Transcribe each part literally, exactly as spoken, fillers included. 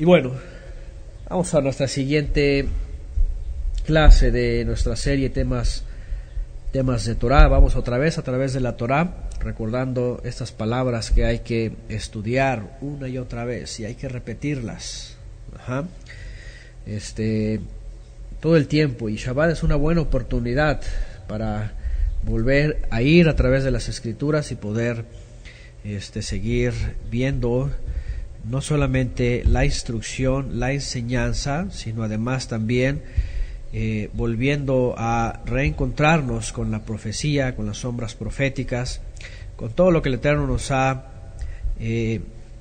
Y bueno, vamos a nuestra siguiente clase de nuestra serie temas temas de Torah. Vamos otra vez a través de la Torah, recordando estas palabras que hay que estudiar una y otra vez y hay que repetirlas. Ajá. Este, todo el tiempo, y Shabbat es una buena oportunidad para volver a ir a través de las Escrituras y poder este, seguir viendo no solamente la instrucción, la enseñanza, sino además también eh, volviendo a reencontrarnos con la profecía, con las sombras proféticas, con todo lo que el Eterno nos ha eh,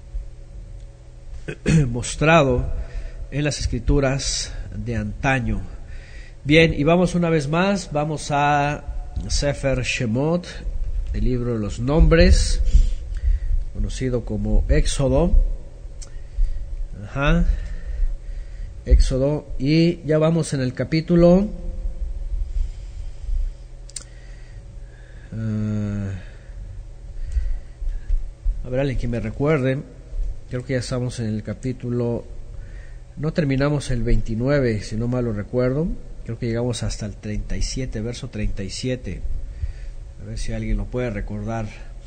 mostrado en las Escrituras de antaño. Bien, y vamos una vez más, vamos a Sefer Shemot, el libro de los nombres, conocido como Éxodo. Ajá. Éxodo, y ya vamos en el capítulo uh, a ver, alguien que me recuerde, creo que ya estamos en el capítulo, no terminamos el veintinueve, si no mal lo recuerdo, creo que llegamos hasta el treinta y siete, verso treinta y siete, a ver si alguien lo puede recordar.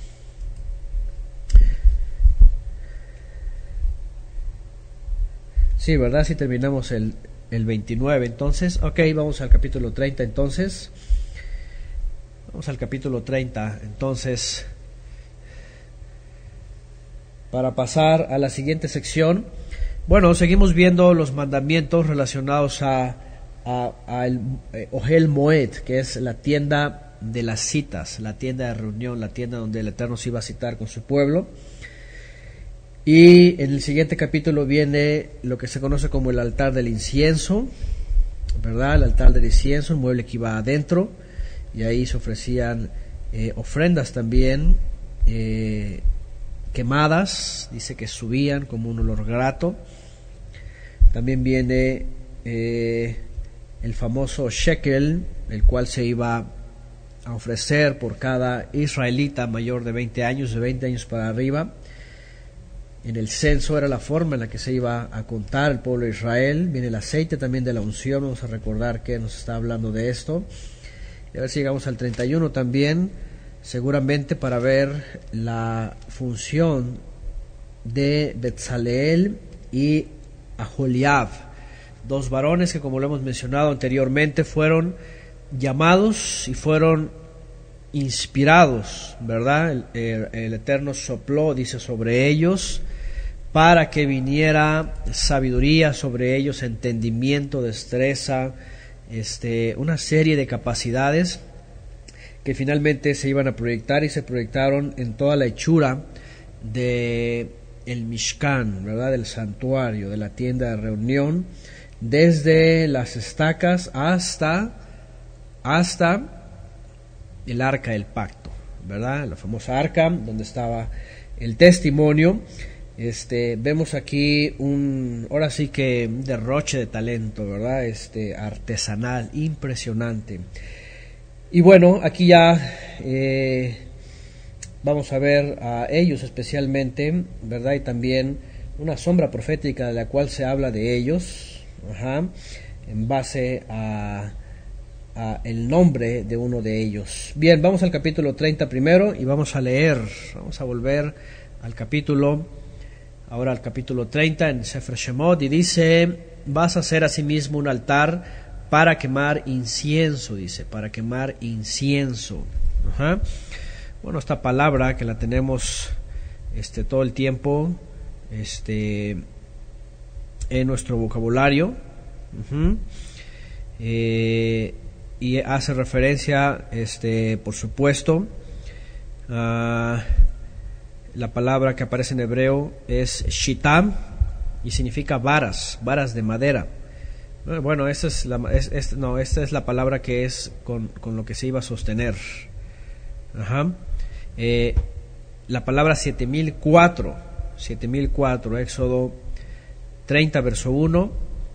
Sí, ¿verdad? Sí terminamos el, el veintinueve. Entonces, ok, vamos al capítulo treinta entonces. Vamos al capítulo treinta. Entonces, para pasar a la siguiente sección. Bueno, seguimos viendo los mandamientos relacionados a, a, a el eh, Ohel Moed, que es la tienda de las citas, la tienda de reunión, la tienda donde el Eterno se iba a citar con su pueblo. Y en el siguiente capítulo viene lo que se conoce como el altar del incienso, ¿verdad? El altar del incienso, el mueble que iba adentro, y ahí se ofrecían eh, ofrendas también eh, quemadas, dice que subían como un olor grato. También viene eh, el famoso shekel, el cual se iba a ofrecer por cada israelita mayor de veinte años, de veinte años para arriba. En el censo era la forma en la que se iba a contar el pueblo de Israel. Viene el aceite también de la unción, vamos a recordar que nos está hablando de esto. Y a ver si llegamos al treinta y uno también, seguramente para ver la función de Betzaleel y Aholiab, dos varones que, como lo hemos mencionado anteriormente, fueron llamados y fueron inspirados, ¿verdad? El, el, el Eterno sopló, dice, sobre ellos, para que viniera sabiduría sobre ellos, entendimiento, destreza, este, una serie de capacidades que finalmente se iban a proyectar y se proyectaron en toda la hechura de el Mishkan, ¿verdad? Del santuario, de la tienda de reunión, desde las estacas hasta hasta el arca del pacto, ¿verdad? La famosa arca donde estaba el testimonio. Este, vemos aquí un, ahora sí que un derroche de talento, ¿verdad? Este, artesanal, impresionante. Y bueno, aquí ya eh, vamos a ver a ellos especialmente, ¿verdad? Y también una sombra profética de la cual se habla de ellos, ajá, en base a Uh, el nombre de uno de ellos. Bien, vamos al capítulo treinta primero y vamos a leer, vamos a volver al capítulo, ahora al capítulo treinta en Sefer Shemot, y dice: vas a hacer asimismo un altar para quemar incienso, dice, para quemar incienso. Ajá. Bueno, esta palabra que la tenemos este, todo el tiempo este, en nuestro vocabulario, uh-huh. eh, y hace referencia, este, por supuesto, a la palabra que aparece en hebreo es shitam y significa varas, varas de madera. Bueno, esta es la, es, es, no, esta es la palabra que es con, con lo que se iba a sostener. Ajá. Eh, la palabra siete mil cuatro, siete mil cuatro, Éxodo treinta, verso uno,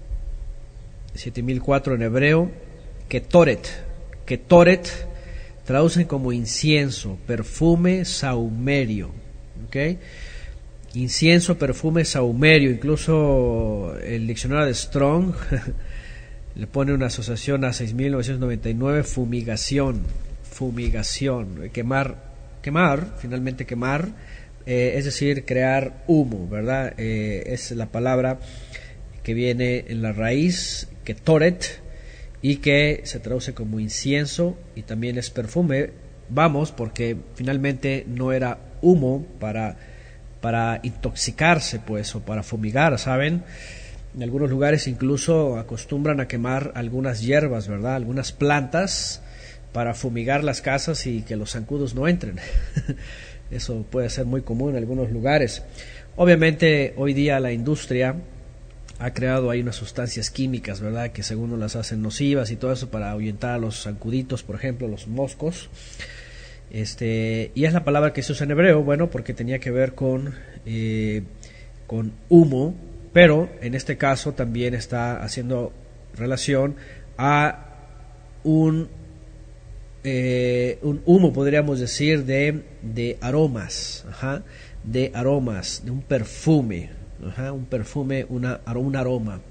siete mil cuatro en hebreo. Ketoret, Ketoret traducen como incienso, perfume saumerio, ¿okay? incienso, perfume, sahumerio. Incluso el diccionario de Strong le pone una asociación a seis mil novecientos noventa y nueve, fumigación, fumigación, quemar, quemar, finalmente quemar, eh, es decir, crear humo, ¿verdad? Eh, es la palabra que viene en la raíz, que toret, y que se traduce como incienso y también es perfume. Vamos, porque finalmente no era humo para, para intoxicarse, pues, o para fumigar, ¿saben? En algunos lugares incluso acostumbran a quemar algunas hierbas, ¿verdad? Algunas plantas para fumigar las casas y que los zancudos no entren. Eso puede ser muy común en algunos lugares. Obviamente hoy día la industria ha creado ahí unas sustancias químicas, ¿verdad? Que según nos las hacen nocivas y todo eso para ahuyentar a los zancuditos, por ejemplo, los moscos. Este, y es la palabra que se usa en hebreo, bueno, porque tenía que ver con, eh, con humo, pero en este caso también está haciendo relación a un, eh, un humo, podríamos decir, de, de aromas, ajá, de aromas, de un perfume, ajá, un perfume, una, un aroma.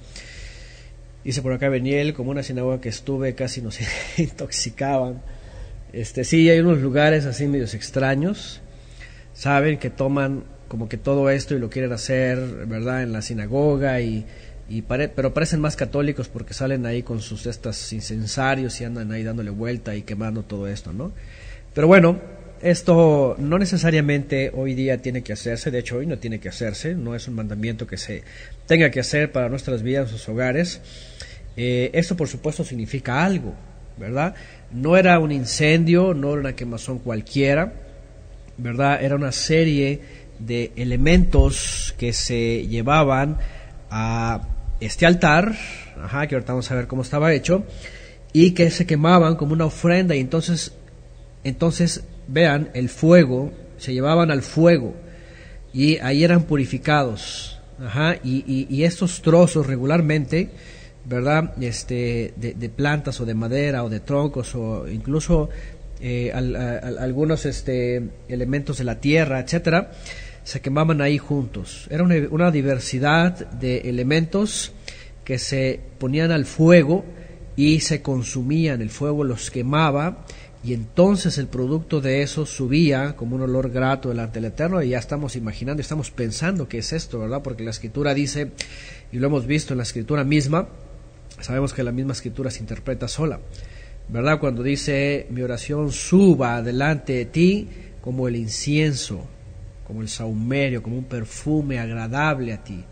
Dice por acá Beniel, como una sinagoga que estuve casi nos intoxicaban. Este, sí, hay unos lugares así medios extraños, saben, que toman como que todo esto y lo quieren hacer, ¿verdad?, en la sinagoga, y, y pare, pero parecen más católicos porque salen ahí con sus estas incensarios y andan ahí dándole vuelta y quemando todo esto, ¿no? Pero bueno, esto no necesariamente hoy día tiene que hacerse, de hecho hoy no tiene que hacerse, no es un mandamiento que se tenga que hacer para nuestras vidas, nuestros hogares. Eh, esto por supuesto significa algo, ¿verdad? No era un incendio, no era una quemazón cualquiera, ¿verdad? Era una serie de elementos que se llevaban a este altar, ajá, que ahorita vamos a ver cómo estaba hecho, y que se quemaban como una ofrenda, y entonces, entonces vean, el fuego, se llevaban al fuego, y ahí eran purificados, ajá, y, y, y estos trozos regularmente, ¿verdad?, este, de, de plantas o de madera o de troncos o incluso eh, al, al, algunos este, elementos de la tierra, etcétera, se quemaban ahí juntos. Era una, una diversidad de elementos que se ponían al fuego y se consumían, el fuego los quemaba y entonces el producto de eso subía como un olor grato delante del Eterno, y ya estamos imaginando, estamos pensando qué es esto, ¿verdad? Porque la Escritura dice, y lo hemos visto en la Escritura misma, sabemos que la misma Escritura se interpreta sola, ¿verdad? Cuando dice, mi oración suba delante de ti como el incienso, como el sahumerio, como un perfume agradable a ti.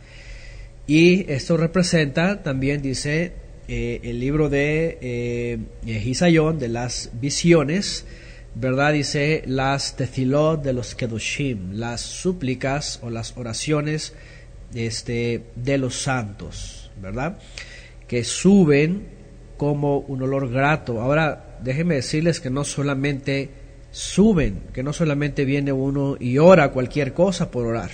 Y esto representa también, dice eh, el libro de eh, Hisayón, de las visiones, ¿verdad? Dice, las tefilot de los kedoshim, las súplicas o las oraciones este, de los santos, ¿verdad?, que suben como un olor grato. Ahora, déjenme decirles que no solamente suben, que no solamente viene uno y ora cualquier cosa por orar.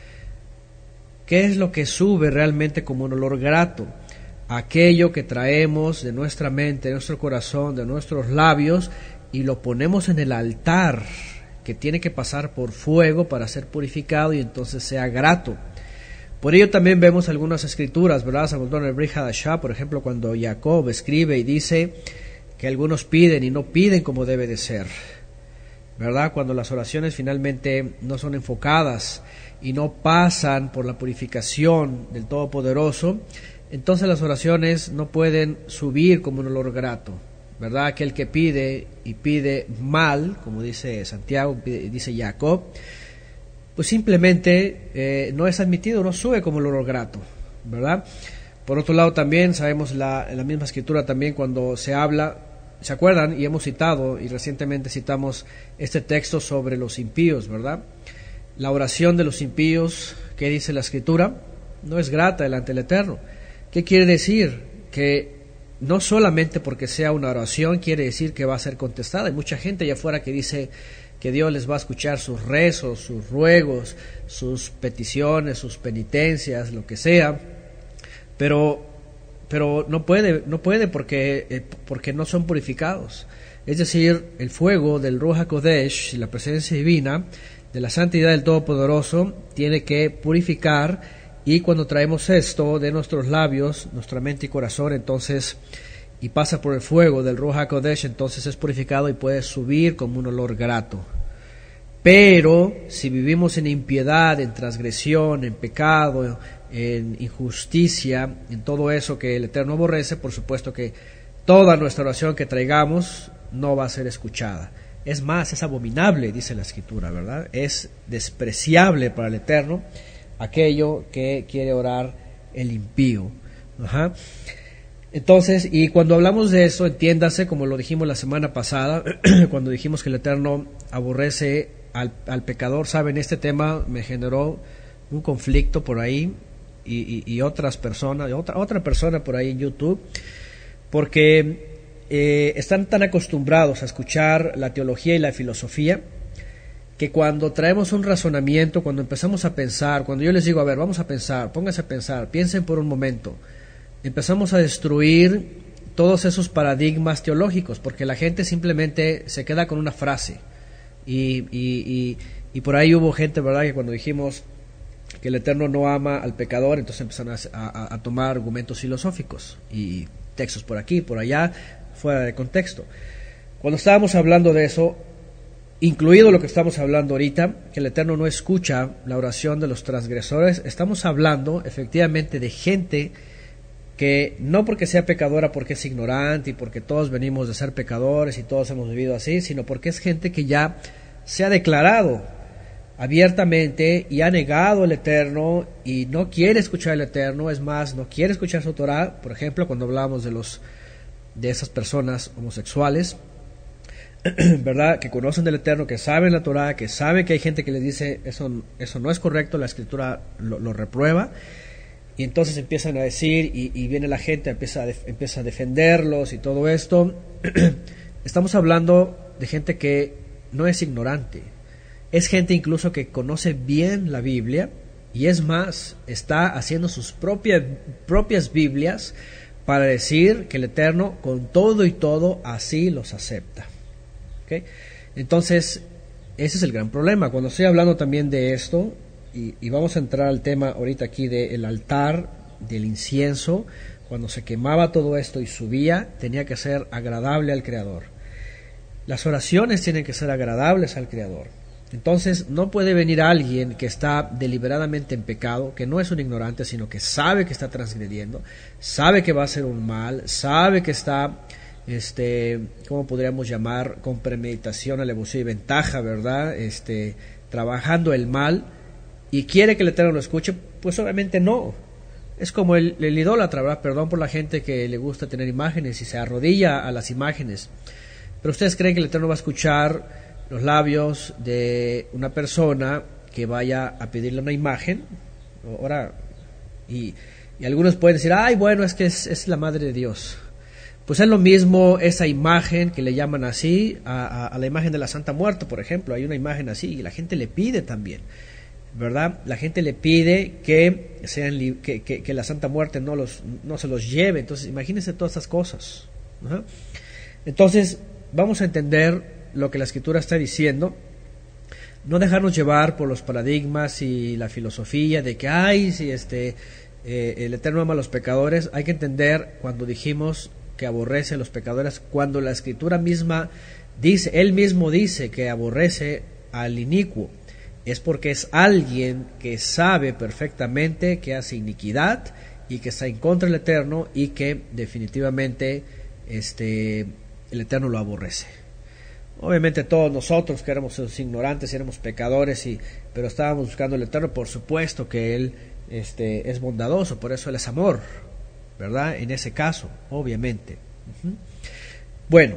¿Qué es lo que sube realmente como un olor grato? Aquello que traemos de nuestra mente, de nuestro corazón, de nuestros labios, y lo ponemos en el altar, que tiene que pasar por fuego para ser purificado y entonces sea grato. Por ello también vemos algunas escrituras, ¿verdad? Sobre todo en el Brit Hadashah, por ejemplo, cuando Jacob escribe y dice que algunos piden y no piden como debe de ser, ¿verdad? Cuando las oraciones finalmente no son enfocadas y no pasan por la purificación del Todopoderoso, entonces las oraciones no pueden subir como un olor grato, ¿verdad? Aquel que pide y pide mal, como dice Santiago, pide, dice Jacob, pues simplemente eh, no es admitido, no sube como el olor grato, ¿verdad? Por otro lado también sabemos la, en la misma escritura también cuando se habla, ¿se acuerdan? Y hemos citado, y recientemente citamos este texto sobre los impíos, ¿verdad? La oración de los impíos, ¿qué dice la escritura? No es grata delante del Eterno. ¿Qué quiere decir? Que no solamente porque sea una oración quiere decir que va a ser contestada. Hay mucha gente allá afuera que dice que Dios les va a escuchar sus rezos, sus ruegos, sus peticiones, sus penitencias, lo que sea, pero, pero no puede, no puede porque, eh, porque no son purificados. Es decir, el fuego del Ruach HaKodesh, la presencia divina, de la santidad del Todopoderoso tiene que purificar, y cuando traemos esto de nuestros labios, nuestra mente y corazón, entonces, y pasa por el fuego del Ruach HaKodesh, entonces es purificado y puede subir como un olor grato. Pero si vivimos en impiedad, en transgresión, en pecado, en injusticia, en todo eso que el Eterno aborrece, por supuesto que toda nuestra oración que traigamos no va a ser escuchada. Es más, es abominable, dice la Escritura, ¿verdad? Es despreciable para el Eterno aquello que quiere orar el impío. Ajá. Entonces, y cuando hablamos de eso, entiéndase, como lo dijimos la semana pasada, cuando dijimos que el Eterno aborrece al, al pecador, saben, este tema me generó un conflicto por ahí, y, y, y otras personas, otra, otra persona por ahí en YouTube, porque eh, están tan acostumbrados a escuchar la teología y la filosofía, que cuando traemos un razonamiento, cuando empezamos a pensar, cuando yo les digo, a ver, vamos a pensar, pónganse a pensar, piensen por un momento, empezamos a destruir todos esos paradigmas teológicos, porque la gente simplemente se queda con una frase, y, y, y, y por ahí hubo gente, ¿verdad?, que cuando dijimos que el Eterno no ama al pecador, entonces empezaron a, a, a tomar argumentos filosóficos, y textos por aquí, por allá, fuera de contexto. Cuando estábamos hablando de eso, incluido lo que estamos hablando ahorita, que el Eterno no escucha la oración de los transgresores, estamos hablando efectivamente de gente que no porque sea pecadora, porque es ignorante y porque todos venimos de ser pecadores y todos hemos vivido así, sino porque es gente que ya se ha declarado abiertamente y ha negado el Eterno y no quiere escuchar el Eterno, es más, no quiere escuchar su Torah. Por ejemplo, cuando hablamos de los de esas personas homosexuales, ¿verdad?, que conocen del Eterno, que saben la Torah, que saben que hay gente que les dice eso, eso no es correcto, la Escritura lo, lo reprueba, y entonces empiezan a decir, y, y viene la gente, empieza a, def, empieza a defenderlos y todo esto. Estamos hablando de gente que no es ignorante, es gente incluso que conoce bien la Biblia, y es más, está haciendo sus propias, propias Biblias para decir que el Eterno con todo y todo así los acepta. ¿Okay? Entonces, ese es el gran problema. Cuando estoy hablando también de esto, y, y vamos a entrar al tema ahorita aquí del altar, del incienso, cuando se quemaba todo esto y subía, tenía que ser agradable al Creador. Las oraciones tienen que ser agradables al Creador. Entonces, no puede venir alguien que está deliberadamente en pecado, que no es un ignorante, sino que sabe que está transgrediendo, sabe que va a hacer un mal, sabe que está, este, ¿cómo podríamos llamar?, con premeditación, alevosía y ventaja, ¿verdad?, este, trabajando el mal, y quiere que el Eterno lo escuche. Pues obviamente no. Es como el, el idólatra, ¿verdad? Perdón por la gente que le gusta tener imágenes y se arrodilla a las imágenes, pero ustedes creen que el Eterno va a escuchar los labios de una persona que vaya a pedirle una imagen. Ahora, y, y algunos pueden decir, ay, bueno, es que es, es la Madre de Dios. Pues es lo mismo esa imagen que le llaman así a, a, a la imagen de la Santa Muerte, por ejemplo. Hay una imagen así y la gente le pide también, ¿verdad? La gente le pide que sean que, que, que la Santa Muerte no los no se los lleve. Entonces, imagínense todas estas cosas. ¿Uh-huh? Entonces, vamos a entender lo que la Escritura está diciendo, no dejarnos llevar por los paradigmas y la filosofía de que, ay, si este, eh, el Eterno ama a los pecadores. Hay que entender cuando dijimos que aborrece a los pecadores, cuando la Escritura misma dice, Él mismo dice que aborrece al inicuo, es porque es alguien que sabe perfectamente que hace iniquidad y que está en contra del Eterno y que definitivamente este, el Eterno lo aborrece. Obviamente todos nosotros que éramos ignorantes, éramos pecadores, y, pero estábamos buscando el Eterno, por supuesto que Él este, es bondadoso, por eso Él es amor, ¿verdad? En ese caso, obviamente. Uh-huh. Bueno,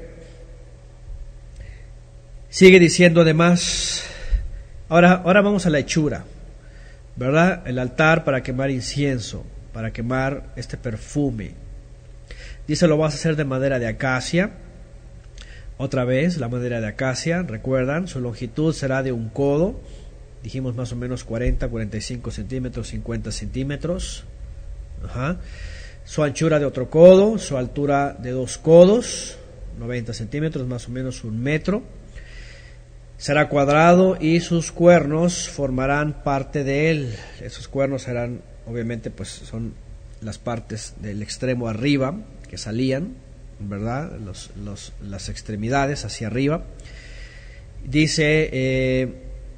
sigue diciendo además, ahora, ahora vamos a la hechura, ¿verdad? El altar para quemar incienso, para quemar este perfume. Dice, lo vas a hacer de madera de acacia. Otra vez, la madera de acacia, recuerdan, su longitud será de un codo, dijimos más o menos cuarenta, cuarenta y cinco centímetros, cincuenta centímetros. Ajá. Su anchura de otro codo, su altura de dos codos, noventa centímetros, más o menos un metro. Será cuadrado y sus cuernos formarán parte de él. Esos cuernos serán, obviamente, pues son las partes del extremo arriba que salían, ¿verdad? Los, los, las extremidades hacia arriba. Dice, eh,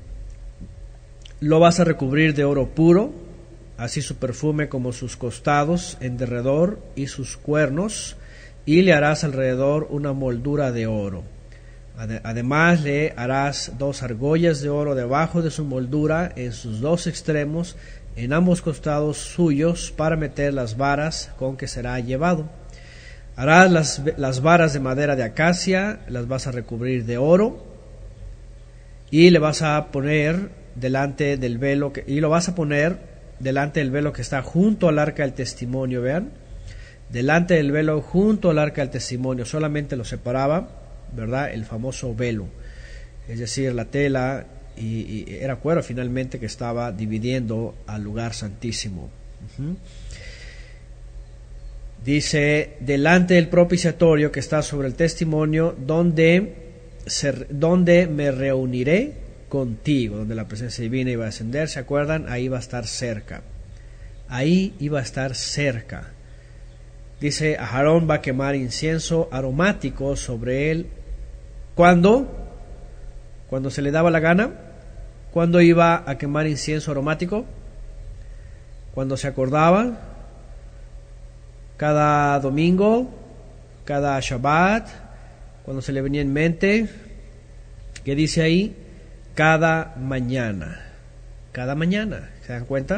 lo vas a recubrir de oro puro, así su perfume como sus costados en derredor y sus cuernos, y le harás alrededor una moldura de oro. Además le harás dos argollas de oro debajo de su moldura en sus dos extremos, en ambos costados suyos, para meter las varas con que será llevado. Harás las, las varas de madera de acacia, las vas a recubrir de oro, y le vas a poner delante del velo que, y lo vas a poner delante del velo que está junto al arca del testimonio. Vean, delante del velo junto al arca del testimonio, solamente lo separaba, ¿verdad? El famoso velo, es decir, la tela, y, y era cuero finalmente que estaba dividiendo al lugar santísimo. Uh-huh. Dice, delante del propiciatorio que está sobre el testimonio, donde, se, donde me reuniré contigo, donde la presencia divina iba a descender, ¿se acuerdan? Ahí va a estar cerca, ahí iba a estar cerca. Dice, Aarón va a quemar incienso aromático sobre él. ¿Cuándo? Cuando se le daba la gana. ¿Cuándo iba a quemar incienso aromático? Cuando se acordaba. Cada domingo, cada Shabbat, cuando se le venía en mente. ¿Qué dice ahí? Cada mañana. Cada mañana. ¿Se dan cuenta?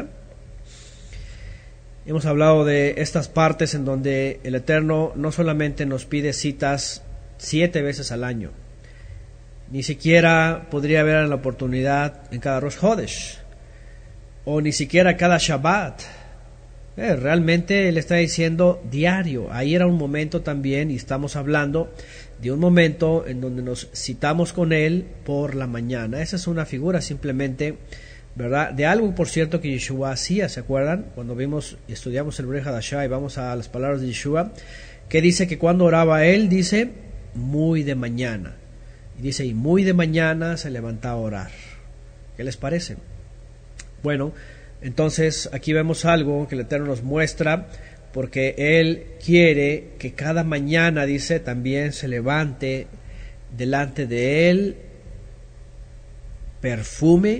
Hemos hablado de estas partes en donde el Eterno no solamente nos pide citas siete veces al año, ni siquiera podría haber la oportunidad en cada Rosh Hodesh, o ni siquiera cada Shabbat. Eh, realmente Él está diciendo diario. Ahí era un momento también, y estamos hablando de un momento en donde nos citamos con Él por la mañana. Esa es una figura simplemente, ¿verdad?, de algo, por cierto, que Yeshua hacía. ¿Se acuerdan? Cuando vimos y estudiamos el Brit Hadashah y vamos a las palabras de Yeshua, que dice que cuando oraba Él, dice, muy de mañana. Y dice, y muy de mañana se levantaba a orar. ¿Qué les parece? Bueno, entonces aquí vemos algo que el Eterno nos muestra, porque Él quiere que cada mañana, dice, también se levante delante de Él perfume,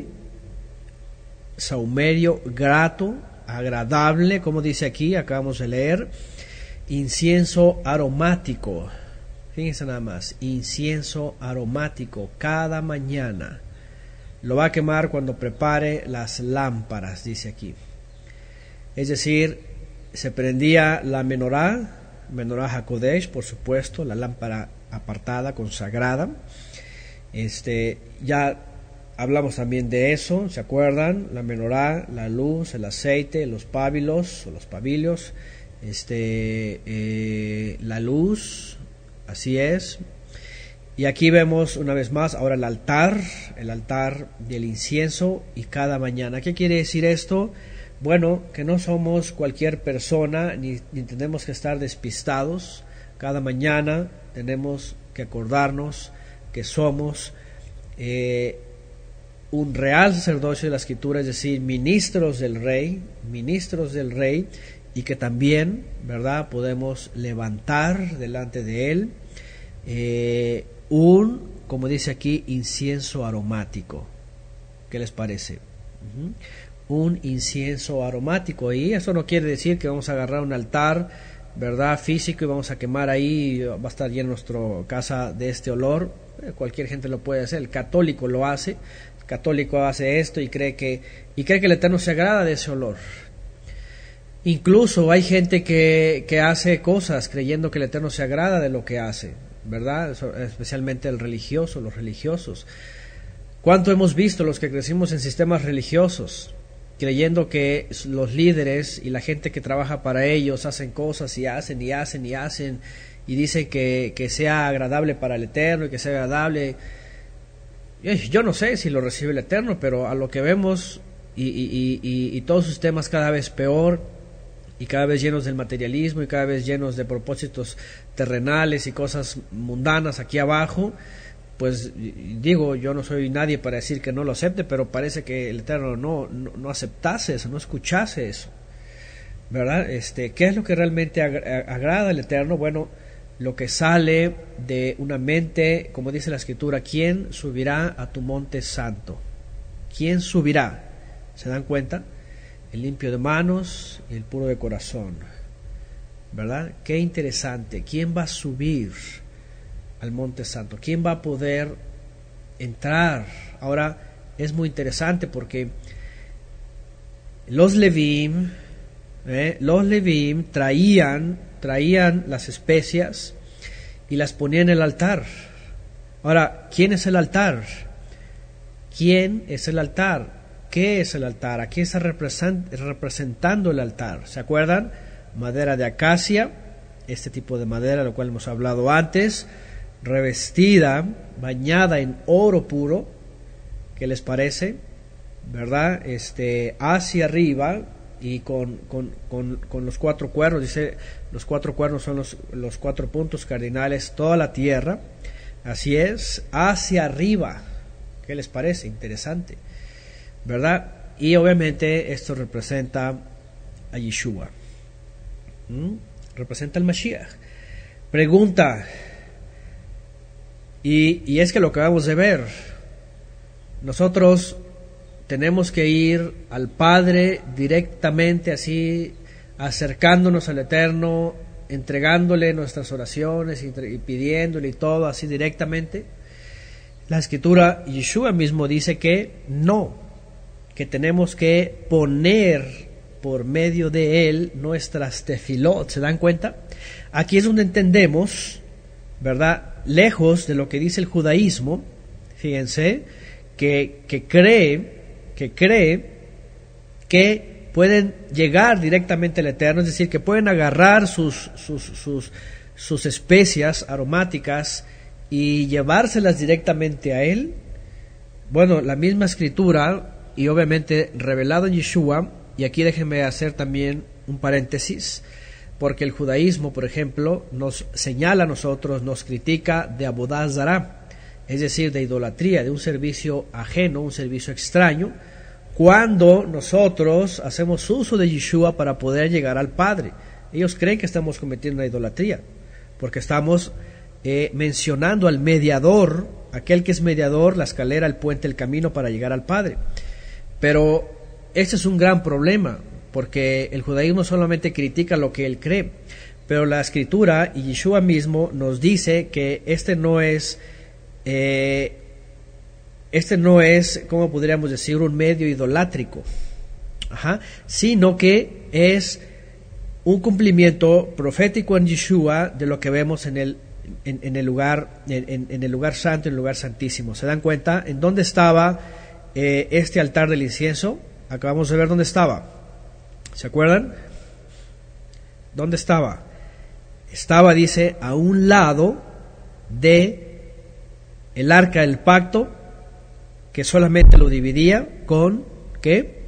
saumerio grato, agradable, como dice aquí, acabamos de leer, incienso aromático. Fíjense nada más, incienso aromático cada mañana. Lo va a quemar cuando prepare las lámparas, dice aquí. Es decir, se prendía la menorá, menorá HaKodesh, por supuesto, la lámpara apartada, consagrada. Este, ya hablamos también de eso, ¿se acuerdan? La menorá, la luz, el aceite, los pábilos o los pabilios, este, eh, la luz, así es. Y aquí vemos una vez más ahora el altar, el altar del incienso, y cada mañana. ¿Qué quiere decir esto? Bueno, que no somos cualquier persona, ni, ni tenemos que estar despistados. Cada mañana tenemos que acordarnos que somos eh, un real sacerdocio de la Escritura, es decir, ministros del Rey, ministros del Rey, y que también, ¿verdad?, podemos levantar delante de Él eh, un, como dice aquí, incienso aromático. ¿Qué les parece? Uh-huh. Un incienso aromático. Y eso no quiere decir que vamos a agarrar un altar, ¿verdad?, físico, y vamos a quemar ahí, va a estar llena nuestra casa de este olor. Eh, cualquier gente lo puede hacer. El católico lo hace. El católico hace esto y cree que y cree que el Eterno se agrada de ese olor. Incluso hay gente que, que hace cosas creyendo que el Eterno se agrada de lo que hace, ¿verdad? Especialmente el religioso, los religiosos. ¿Cuánto hemos visto los que crecimos en sistemas religiosos, creyendo que los líderes y la gente que trabaja para ellos hacen cosas y hacen y hacen y hacen y dicen que, que sea agradable para el Eterno y que sea agradable? Yo no sé si lo recibe el Eterno, pero a lo que vemos y, y, y, y todos sus temas cada vez peor, y cada vez llenos del materialismo y cada vez llenos de propósitos terrenales y cosas mundanas aquí abajo, pues digo, yo no soy nadie para decir que no lo acepte, pero parece que el Eterno no, no, no aceptase eso, no escuchase eso, ¿verdad? Este, ¿qué es lo que realmente ag- agrada al Eterno? Bueno, lo que sale de una mente, como dice la Escritura, ¿quién subirá a tu monte santo? ¿Quién subirá? ¿Se dan cuenta? El limpio de manos y el puro de corazón, ¿verdad? Qué interesante. ¿Quién va a subir al monte santo? ¿Quién va a poder entrar? Ahora es muy interesante porque los Levim, eh, los Levim traían, traían las especias y las ponían en el altar. Ahora, ¿quién es el altar? ¿Quién es el altar? ¿Qué es el altar? ¿A quién está representando el altar? ¿Se acuerdan? Madera de acacia, este tipo de madera, lo cual hemos hablado antes, revestida, bañada en oro puro. ¿Qué les parece? ¿Verdad? Este, hacia arriba y con, con, con, con los cuatro cuernos, dice, los cuatro cuernos son los, los cuatro puntos cardinales, toda la tierra. Así es, hacia arriba. ¿Qué les parece? Interesante, ¿verdad? Y obviamente esto representa a Yeshua. ¿Mm? Representa al Mashiach. Pregunta, y, y es que lo acabamos de ver, nosotros tenemos que ir al Padre directamente, así, acercándonos al Eterno, entregándole nuestras oraciones y, y pidiéndole y todo así directamente. La Escritura, Yeshua mismo dice que no, que tenemos que poner por medio de él nuestras tefilot. ¿Se dan cuenta? Aquí es donde entendemos, ¿verdad? Lejos de lo que dice el judaísmo, fíjense, que, que cree, que cree que pueden llegar directamente al Eterno, es decir, que pueden agarrar sus, sus, sus, sus especias aromáticas y llevárselas directamente a él. Bueno, la misma Escritura, y obviamente revelado en Yeshua, y aquí déjenme hacer también un paréntesis, porque el judaísmo, por ejemplo, nos señala a nosotros, nos critica de Abodá Zará, es decir, de idolatría, de un servicio ajeno, un servicio extraño, cuando nosotros hacemos uso de Yeshua para poder llegar al Padre. Ellos creen que estamos cometiendo una idolatría, porque estamos Eh, mencionando al mediador, aquel que es mediador, la escalera, el puente, el camino para llegar al Padre. Pero este es un gran problema, porque el judaísmo solamente critica lo que él cree, pero la Escritura y Yeshua mismo nos dice que este no es, eh, este no es, ¿cómo podríamos decir?, un medio idolátrico, Ajá. sino que es un cumplimiento profético en Yeshua de lo que vemos en el En, en el lugar en, en el lugar santo, en el lugar santísimo. ¿Se dan cuenta? ¿En dónde estaba eh, este altar del incienso? Acabamos de ver dónde estaba. ¿Se acuerdan? ¿Dónde estaba? Estaba, dice, a un lado de el arca del pacto, que solamente lo dividía con ¿qué?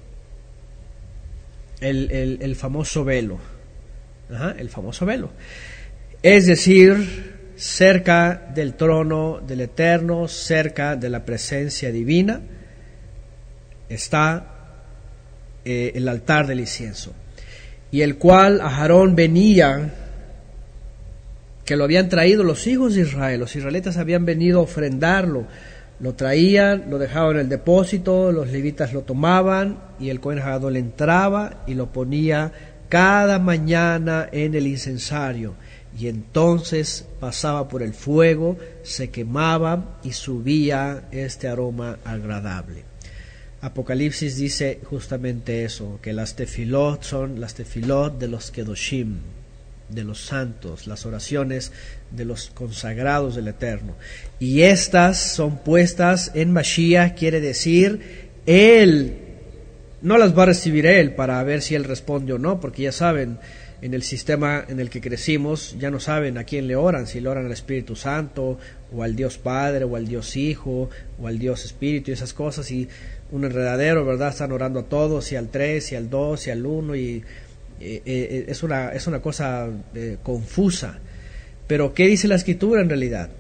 El, el, el famoso velo. Ajá, el famoso velo. Es decir, cerca del trono del Eterno, cerca de la presencia divina, está eh, el altar del incienso, y el cual a Aarón venía, que lo habían traído los hijos de Israel, los israelitas habían venido a ofrendarlo, lo traían, lo dejaban en el depósito, los levitas lo tomaban, y el Cohen Hagadol entraba y lo ponía cada mañana en el incensario. Y entonces pasaba por el fuego, se quemaba y subía este aroma agradable. Apocalipsis dice justamente eso, que las tefilot son las tefilot de los kedoshim, de los santos, las oraciones de los consagrados del Eterno. Y estas son puestas en Mashiach, quiere decir, Él no las va a recibir Él para ver si Él responde o no, porque ya saben, en el sistema en el que crecimos, ya no saben a quién le oran, si le oran al Espíritu Santo, o al Dios Padre, o al Dios Hijo, o al Dios Espíritu, y esas cosas, y un enredadero, ¿verdad? Están orando a todos, y al tres, y al dos, y al uno, y eh, eh, es una, es una cosa eh, confusa. Pero ¿qué dice la Escritura en realidad?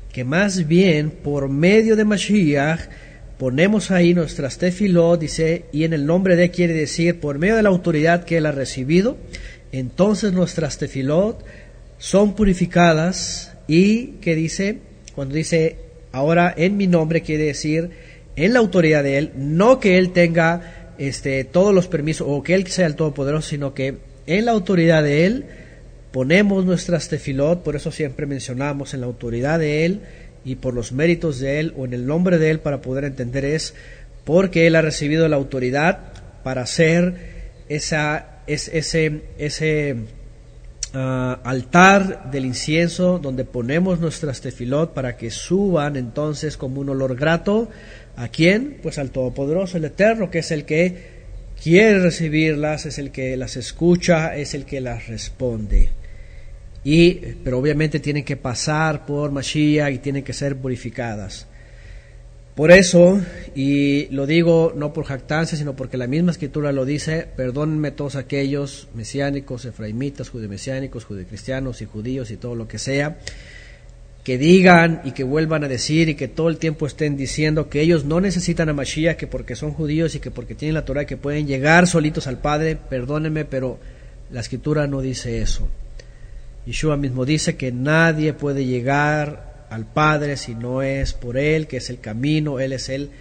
que más bien por medio de Mashiach ponemos ahí nuestras tefilot, dice, y en el nombre de quiere decir por medio de la autoridad que él ha recibido, entonces nuestras tefilot son purificadas. Y que dice, cuando dice ahora en mi nombre, quiere decir en la autoridad de él, no que él tenga este, todos los permisos o que él sea el todopoderoso, sino que en la autoridad de él ponemos nuestras tefilot. Por eso siempre mencionamos en la autoridad de él y por los méritos de él o en el nombre de él, para poder entender es porque él ha recibido la autoridad para hacer esa, es, ese, ese Uh, altar del incienso donde ponemos nuestras tefilot para que suban entonces como un olor grato. ¿A quién? Pues al Todopoderoso, el Eterno, que es el que quiere recibirlas, es el que las escucha, es el que las responde. Y, pero obviamente tienen que pasar por Mashiach y tienen que ser purificadas. Por eso, y lo digo no por jactancia, sino porque la misma escritura lo dice, perdónenme todos aquellos mesiánicos, efraimitas, judeo-mesiánicos, judeocristianos y judíos y todo lo que sea, que digan y que vuelvan a decir y que todo el tiempo estén diciendo que ellos no necesitan a Mashiach, que porque son judíos y que porque tienen la Torah que pueden llegar solitos al Padre. Perdónenme, pero la escritura no dice eso. Yeshua mismo dice que nadie puede llegar al Padre si no es por él, que es el camino, él es el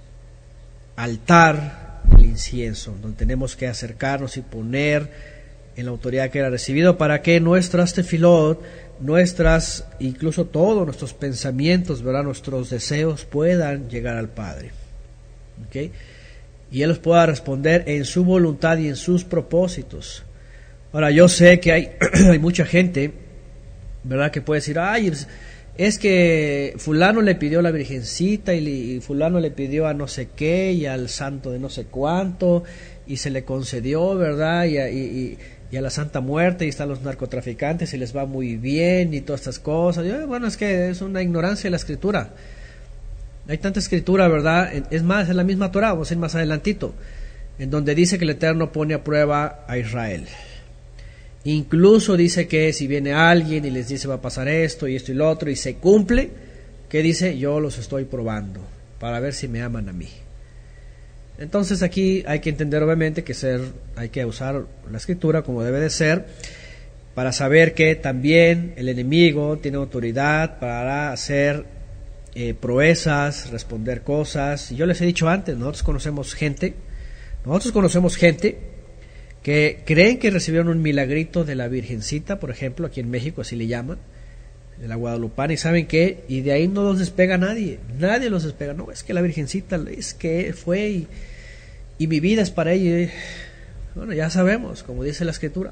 altar del incienso, donde tenemos que acercarnos y poner en la autoridad que él ha recibido para que nuestras tefilot, nuestras, incluso todos nuestros pensamientos, ¿verdad?, nuestros deseos puedan llegar al Padre. ¿Okay? Y él los pueda responder en su voluntad y en sus propósitos. Ahora, yo sé que hay, hay mucha gente, ¿verdad?, que puede decir, ay, es que fulano le pidió a la Virgencita y, y fulano le pidió a no sé qué y al santo de no sé cuánto y se le concedió, ¿verdad? Y a, y, y a la Santa Muerte, y están los narcotraficantes y les va muy bien y todas estas cosas. Y, bueno, es que es una ignorancia de la escritura. Hay tanta escritura, ¿verdad? Es más, es la misma Torah, vamos a ir más adelantito, en donde dice que el Eterno pone a prueba a Israel. Incluso dice que si viene alguien y les dice va a pasar esto y esto y lo otro y se cumple, que dice yo los estoy probando para ver si me aman a mí. Entonces aquí hay que entender obviamente que ser, hay que usar la escritura como debe de ser para saber que también el enemigo tiene autoridad para hacer eh, proezas, responder cosas. Y yo les he dicho antes, nosotros conocemos gente, nosotros conocemos gente que creen que recibieron un milagrito de la Virgencita, por ejemplo, aquí en México así le llaman, de la Guadalupana, y ¿saben qué? Y de ahí no los despega nadie, nadie los despega. No, es que la Virgencita es que fue y, y mi vida es para ella. Bueno, ya sabemos, como dice la escritura,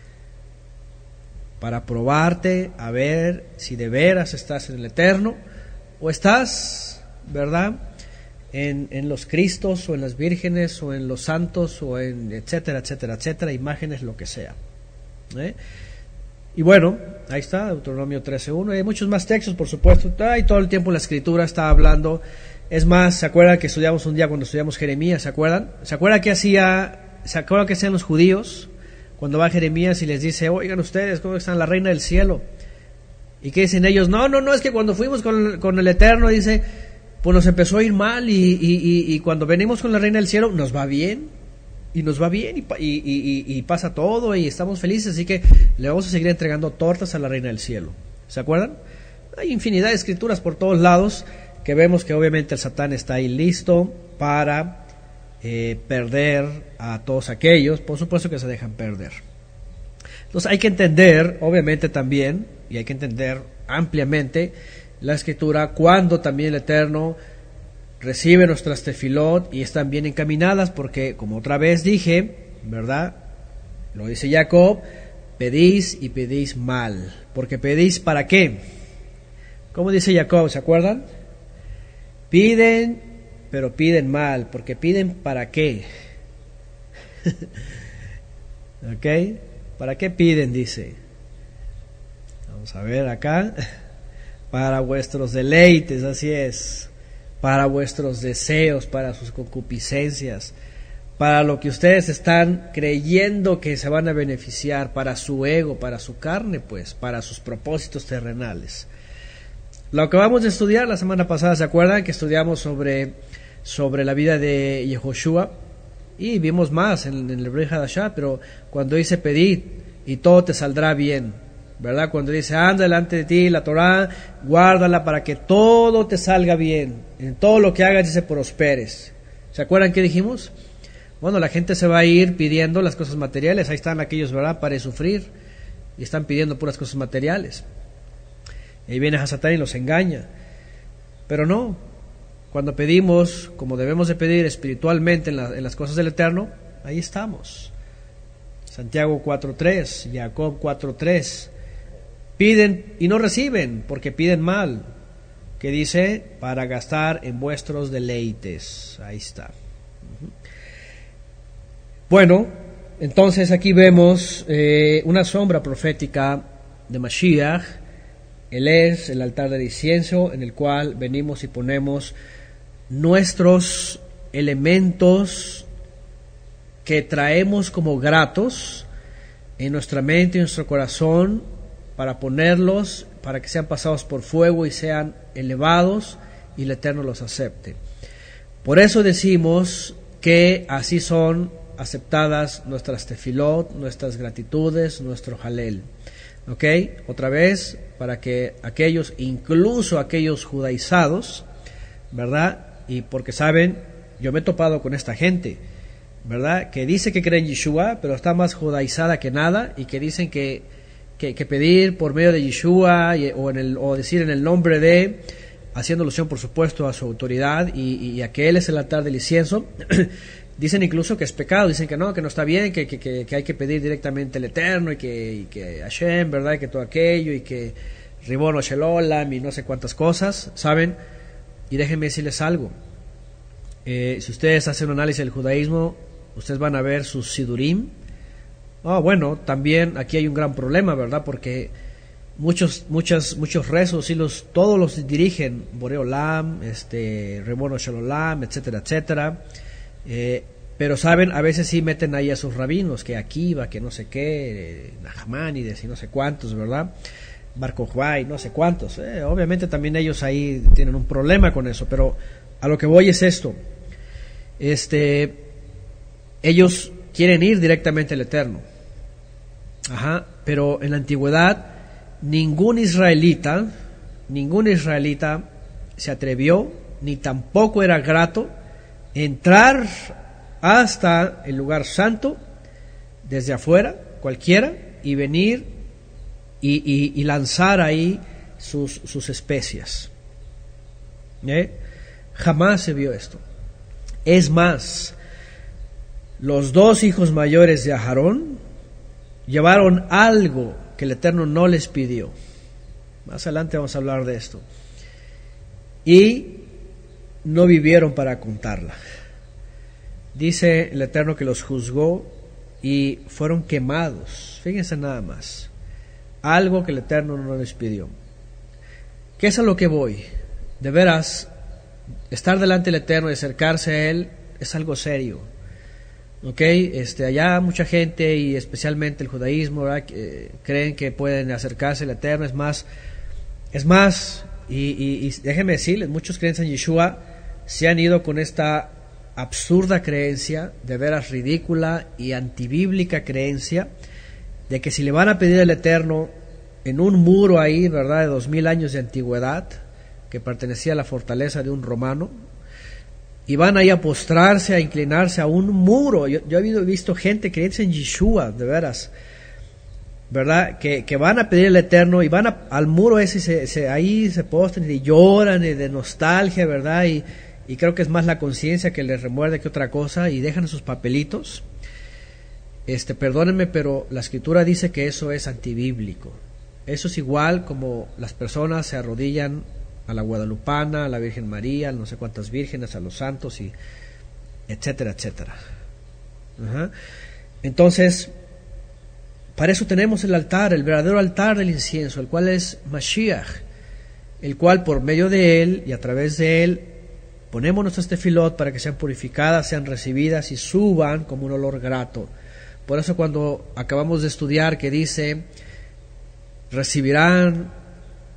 para probarte a ver si de veras estás en el Eterno o estás, ¿verdad?, En, en los Cristos o en las vírgenes o en los santos o en etcétera, etcétera, etcétera, imágenes, lo que sea. ¿Eh? Y bueno, ahí está, Deuteronomio trece uno. Hay muchos más textos, por supuesto. Y todo el tiempo la escritura está hablando. Es más, ¿se acuerdan que estudiamos un día cuando estudiamos Jeremías? ¿Se acuerdan? ¿Se acuerdan que hacía, se acuerdan que hacían los judíos cuando va Jeremías y les dice, oigan ustedes, ¿cómo están la reina del cielo? ¿Y qué dicen ellos? No, no, no, es que cuando fuimos con, con el Eterno, dice, pues nos empezó a ir mal y, y, y, y cuando venimos con la reina del cielo nos va bien, y nos va bien y, y, y, y pasa todo y estamos felices, así que le vamos a seguir entregando tortas a la reina del cielo. ¿Se acuerdan? Hay infinidad de escrituras por todos lados que vemos que obviamente el Satán está ahí listo para eh, perder a todos aquellos, por supuesto que se dejan perder. Entonces hay que entender obviamente también, y hay que entender ampliamente la escritura, cuando también el Eterno recibe nuestras tefilot y están bien encaminadas, porque como otra vez dije, ¿verdad?, lo dice Jacob, pedís y pedís mal, porque pedís ¿para qué? ¿Cómo dice Jacob? ¿Se acuerdan? Piden, pero piden mal, porque piden ¿para qué? ¿Ok? ¿Para qué piden? Dice. Vamos a ver acá. Para vuestros deleites, así es, para vuestros deseos, para sus concupiscencias, para lo que ustedes están creyendo que se van a beneficiar, para su ego, para su carne, pues, para sus propósitos terrenales. Lo acabamos de estudiar la semana pasada, ¿se acuerdan? Que estudiamos sobre, sobre la vida de Yehoshua y vimos más en, en el Brit Hadashah, pero cuando dice pedid y todo te saldrá bien, ¿verdad? Cuando dice anda delante de ti la Torah, guárdala para que todo te salga bien, en todo lo que hagas dice prosperes. ¿Se acuerdan qué dijimos? Bueno, la gente se va a ir pidiendo las cosas materiales, ahí están aquellos, ¿verdad? Para sufrir y están pidiendo puras cosas materiales. Y ahí viene Hasatán y los engaña. Pero no, cuando pedimos como debemos de pedir espiritualmente en, la, en las cosas del Eterno, ahí estamos. Santiago cuatro tres, Jacob cuatro tres. Piden y no reciben porque piden mal. Que dice, para gastar en vuestros deleites. Ahí está. Bueno, entonces aquí vemos eh, una sombra profética de Mashiach. Él es el altar de incienso en el cual venimos y ponemos nuestros elementos que traemos como gratos en nuestra mente y en nuestro corazón para ponerlos, para que sean pasados por fuego y sean elevados y el Eterno los acepte. Por eso decimos que así son aceptadas nuestras tefilot, nuestras gratitudes, nuestro halel. ¿Ok? Otra vez, para que aquellos, incluso aquellos judaizados, ¿verdad? Y porque saben, yo me he topado con esta gente, ¿verdad? Que dice que cree en Yeshua, pero está más judaizada que nada, y que dicen que, que, que pedir por medio de Yeshua, y, o, en el, o decir en el nombre de, haciendo alusión por supuesto a su autoridad, y, y a que Él es el altar del incienso. Dicen incluso que es pecado, dicen que no, que no está bien, que, que, que, que hay que pedir directamente al Eterno y que, y que Hashem, ¿verdad? Y que todo aquello y que Ribono Shel Olam y no sé cuántas cosas, ¿saben? Y déjenme decirles algo. Eh, si ustedes hacen un análisis del judaísmo, ustedes van a ver sus sidurim. Oh, bueno, también aquí hay un gran problema, ¿verdad? Porque muchos muchas, muchos rezos, y los, todos los dirigen Borei Olam, este, Ribono Shel Olam, etcétera, etcétera. Eh, pero saben, a veces sí meten ahí a sus rabinos, que Akiva, que no sé qué, eh, Nachmanides y no sé cuántos, ¿verdad? Bar Kokhba y no sé cuántos. Eh, obviamente también ellos ahí tienen un problema con eso, pero a lo que voy es esto. Este, ellos quieren ir directamente al Eterno. Ajá, pero en la antigüedad ningún israelita, ningún israelita se atrevió, ni tampoco era grato entrar hasta el lugar santo desde afuera, cualquiera, y venir y, y, y lanzar ahí sus, sus especias. ¿Eh? Jamás se vio esto. Es más, los dos hijos mayores de Aarón llevaron algo que el Eterno no les pidió. Más adelante vamos a hablar de esto. Y no vivieron para contarla. Dice el Eterno que los juzgó y fueron quemados. Fíjense nada más. Algo que el Eterno no les pidió. ¿Qué es a lo que voy? De veras, estar delante del Eterno y acercarse a Él es algo serio. ¿Ok? Este, allá mucha gente, y especialmente el judaísmo, ¿verdad? Eh, creen que pueden acercarse al Eterno. Es más, es más, y, y, y déjenme decirles, muchos creen en Yeshua se han ido con esta absurda creencia, de veras ridícula y antibíblica creencia, de que si le van a pedir al Eterno en un muro ahí, ¿verdad?, de dos mil años de antigüedad, que pertenecía a la fortaleza de un romano, y van ahí a postrarse, a inclinarse a un muro. Yo, yo he visto gente creyendo en Yeshua, de veras, ¿verdad?, que, que van a pedir al Eterno y van a, al muro ese, se, se, ahí se postran y lloran y de nostalgia, ¿verdad?, y y creo que es más la conciencia que les remuerde que otra cosa, y dejan sus papelitos. Este, perdónenme, pero la Escritura dice que eso es antibíblico. Eso es igual como las personas se arrodillan a la Guadalupana, a la Virgen María, a no sé cuántas vírgenes, a los santos, y etcétera, etcétera. Ajá. Entonces, para eso tenemos el altar, el verdadero altar del incienso, el cual es Mashiach, el cual por medio de él y a través de él ponemos nuestras tefilot para que sean purificadas, sean recibidas y suban como un olor grato. Por eso cuando acabamos de estudiar que dice, recibirán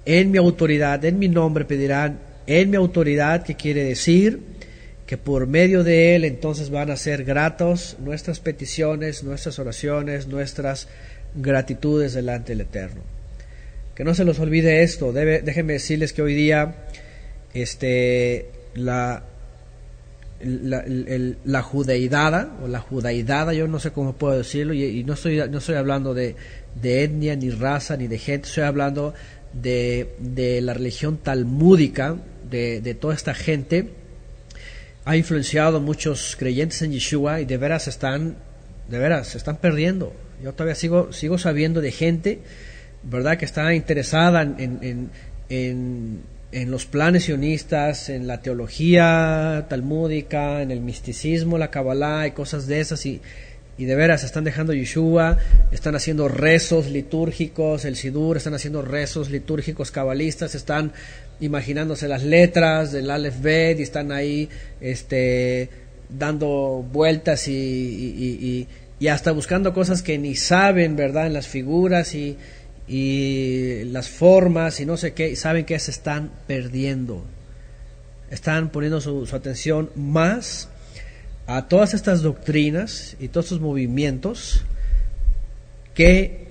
en mi autoridad, en mi nombre pedirán, en mi autoridad, que quiere decir que por medio de Él entonces van a ser gratos nuestras peticiones, nuestras oraciones, nuestras gratitudes delante del Eterno. Que no se los olvide esto. Debe, déjenme decirles que hoy día este, la, la, el, la judeidada, o la judaidada, yo no sé cómo puedo decirlo, y, y no, estoy, no estoy hablando de, de etnia, ni raza, ni de gente, estoy hablando de, de la religión talmúdica, de, de toda esta gente. Ha influenciado a muchos creyentes en Yeshua y de veras están, de veras, se están perdiendo. Yo todavía sigo, sigo sabiendo de gente, ¿verdad?, que está interesada en, en, en, en los planes sionistas, en la teología talmúdica, en el misticismo, la Kabbalah y cosas de esas, y, y de veras están dejando Yeshua, están haciendo rezos litúrgicos, el Sidur, están haciendo rezos litúrgicos cabalistas, están imaginándose las letras del Aleph Bet y están ahí este, dando vueltas y, y, y, y hasta buscando cosas que ni saben, ¿verdad?, en las figuras y, y las formas y no sé qué, y saben que se están perdiendo. Están poniendo su, su atención más a todas estas doctrinas y todos estos movimientos que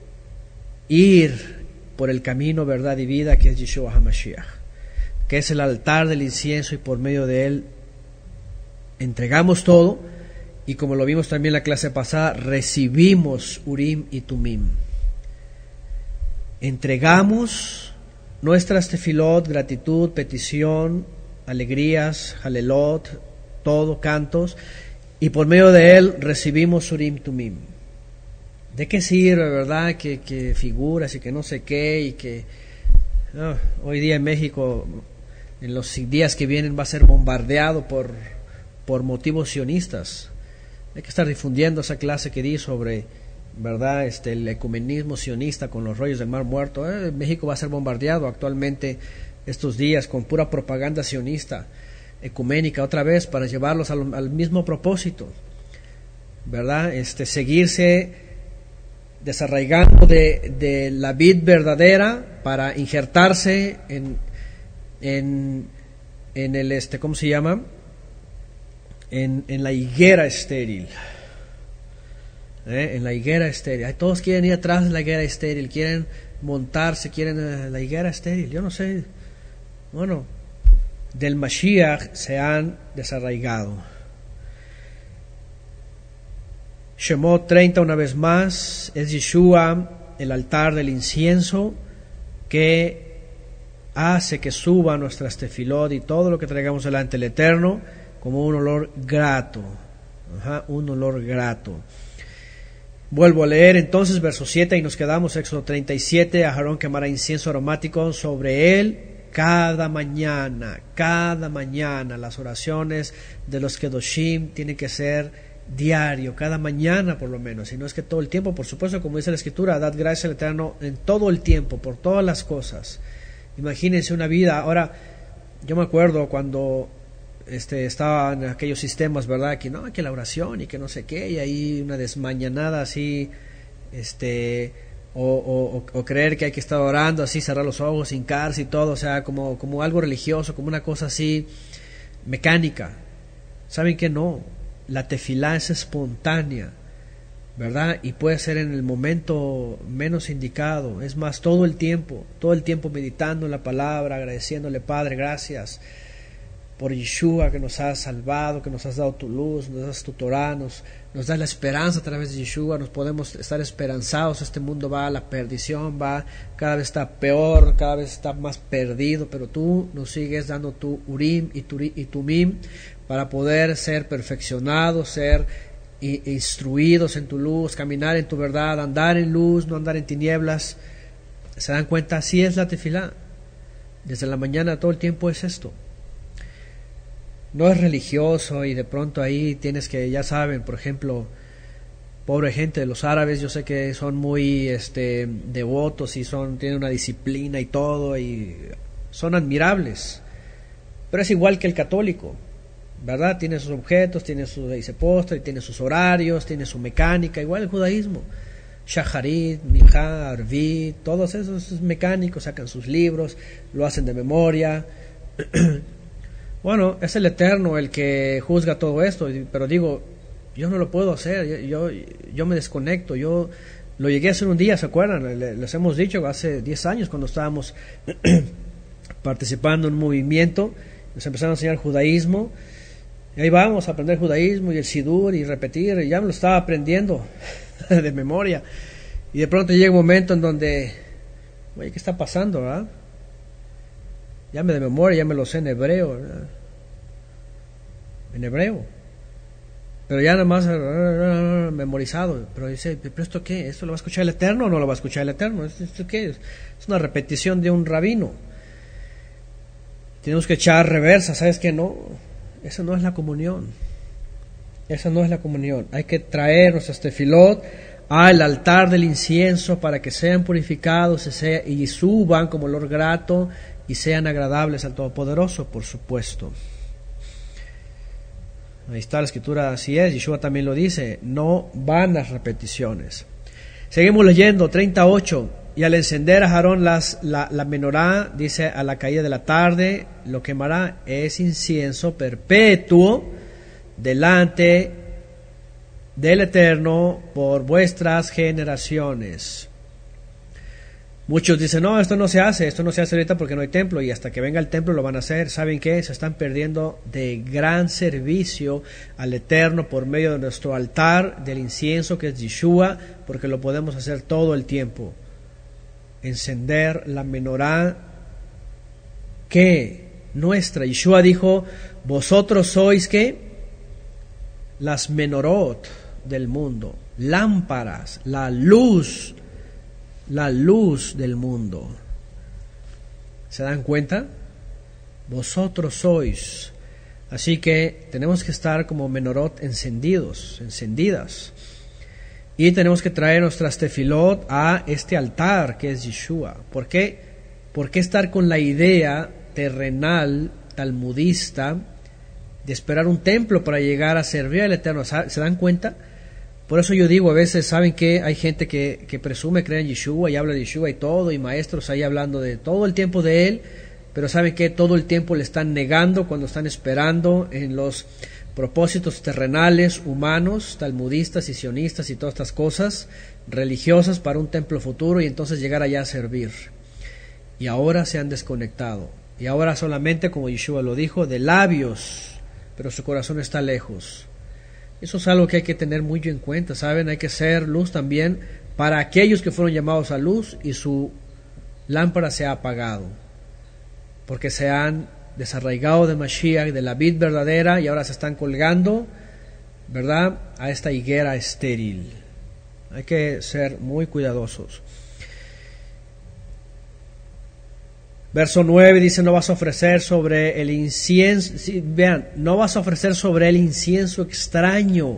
ir por el camino, verdad y vida, que es Yeshua HaMashiach, que es el altar del incienso, y por medio de él entregamos todo, y como lo vimos también en la clase pasada, recibimos Urim y Tumim. Entregamos nuestras tefilot, gratitud, petición, alegrías, halelot, todo, cantos, y por medio de él recibimos Urim Tumim. ¿De qué sirve, verdad, que, que figuras y que no sé qué, y que oh, hoy día en México, en los días que vienen, va a ser bombardeado por, por motivos sionistas? Hay que estar difundiendo esa clase que di sobre, verdad, este, el ecumenismo sionista con los rollos del Mar Muerto. Eh, México va a ser bombardeado actualmente estos días con pura propaganda sionista, ecuménica, otra vez, para llevarlos al, al mismo propósito, verdad, este, seguirse desarraigando de, de la vid verdadera para injertarse en, en, en el, este, ¿cómo se llama? En, en la higuera estéril. ¿Eh? En la higuera estéril. Ay, todos quieren ir atrás de la higuera estéril, quieren montarse, quieren uh, la higuera estéril. Yo no sé. Bueno, del Mashiach se han desarraigado. Shemot treinta, una vez más, es Yeshua, el altar del incienso, que hace que suba nuestras tefilot y todo lo que traigamos delante del Eterno como un olor grato. Ajá, un olor grato. Vuelvo a leer entonces verso siete y nos quedamos, Éxodo treinta y siete, Aarón quemará incienso aromático sobre él cada mañana, cada mañana. Las oraciones de los Kedoshim tienen que ser diario, cada mañana por lo menos, si no es que todo el tiempo, por supuesto, como dice la Escritura, dad gracias al Eterno en todo el tiempo, por todas las cosas. Imagínense una vida. Ahora, yo me acuerdo cuando este, estaba en aquellos sistemas, ¿verdad?, que no, que la oración y que no sé qué, y ahí una desmañanada así, este, o, o, o creer que hay que estar orando así, cerrar los ojos, hincarse y todo, o sea, como, como algo religioso, como una cosa así mecánica. ¿Saben qué? No. La tefilá es espontánea, ¿verdad? Y puede ser en el momento menos indicado. Es más, todo el tiempo, todo el tiempo meditando en la palabra, agradeciéndole, Padre, gracias por Yeshua, que nos has salvado, que nos has dado tu luz, nos das tu Torah, nos, nos das la esperanza a través de Yeshua. Nos podemos estar esperanzados. Este mundo va a la perdición, va, cada vez está peor, cada vez está más perdido, pero tú nos sigues dando tu Urim y, tu, y Tumim para poder ser perfeccionados, ser instruidos en tu luz, caminar en tu verdad, andar en luz, no andar en tinieblas. ¿Se dan cuenta? Así es la tefilá. Desde la mañana todo el tiempo es esto. No es religioso y de pronto ahí tienes que, ya saben, por ejemplo, pobre gente de los árabes, yo sé que son muy este, devotos y son, tienen una disciplina y todo, y son admirables, pero es igual que el católico, ¿verdad? Tiene sus objetos, tiene su, se postra, y tiene sus horarios, tiene su mecánica, igual el judaísmo. Shacharit, Minja, Arvit, todos esos mecánicos sacan sus libros, lo hacen de memoria. Bueno, es el Eterno el que juzga todo esto, pero digo, yo no lo puedo hacer, yo, yo me desconecto, yo lo llegué a hacer un día, ¿se acuerdan? Les hemos dicho hace diez años cuando estábamos participando en un movimiento, nos empezaron a enseñar judaísmo, y ahí vamos a aprender judaísmo y el Sidur y repetir, y ya me lo estaba aprendiendo de memoria, y de pronto llega un momento en donde, oye, ¿qué está pasando, verdad? Ya me de memoria, ya me lo sé en hebreo, ¿verdad? En hebreo, pero ya nada más memorizado. Pero dice, ¿pero esto qué? ¿Esto lo va a escuchar el Eterno o no lo va a escuchar el Eterno? ¿Esto qué es? Es una repetición de un rabino. Tenemos que echar reversa, ¿sabes qué? No, esa no es la comunión. Esa no es la comunión. Hay que traer nuestras tefilot al altar del incienso para que sean purificados y, sea, y suban como olor grato y sean agradables al Todopoderoso, por supuesto. Ahí está la escritura, así es, Yeshua también lo dice, no vanas repeticiones. Seguimos leyendo, treinta y ocho, y al encender a Aarón las, la, la menorá, dice, a la caída de la tarde, lo quemará, es incienso perpetuo delante del Eterno por vuestras generaciones. Muchos dicen, no, esto no se hace, esto no se hace ahorita porque no hay templo, y hasta que venga el templo lo van a hacer. ¿Saben qué? Se están perdiendo de gran servicio al Eterno por medio de nuestro altar del incienso que es Yeshua, porque lo podemos hacer todo el tiempo. Encender la menorá que nuestra. Yeshua dijo, vosotros sois ¿qué? Las menorot del mundo, lámparas, la luz, la luz del mundo. ¿Se dan cuenta? Vosotros sois. Así que tenemos que estar como menorot encendidos, encendidas. Y tenemos que traer nuestras tefilot a este altar que es Yeshua. ¿Por qué? ¿Por qué estar con la idea terrenal, talmudista, de esperar un templo para llegar a servir al Eterno? ¿Se dan cuenta? Por eso yo digo, a veces, ¿saben qué? Hay gente que, que presume creer en Yeshua y habla de Yeshua y todo, y maestros ahí hablando de todo el tiempo de Él, pero ¿saben qué? Todo el tiempo le están negando cuando están esperando en los propósitos terrenales, humanos, talmudistas y sionistas y todas estas cosas religiosas para un templo futuro, y entonces llegar allá a servir. Y ahora se han desconectado. Y ahora solamente, como Yeshua lo dijo, de labios, pero su corazón está lejos. Eso es algo que hay que tener muy en cuenta, ¿saben? Hay que ser luz también para aquellos que fueron llamados a luz y su lámpara se ha apagado, porque se han desarraigado de Mashiach, de la vid verdadera, y ahora se están colgando, ¿verdad?, a esta higuera estéril. Hay que ser muy cuidadosos. Verso nueve dice, no vas a ofrecer sobre el incienso, sí, vean, no vas a ofrecer sobre el incienso extraño,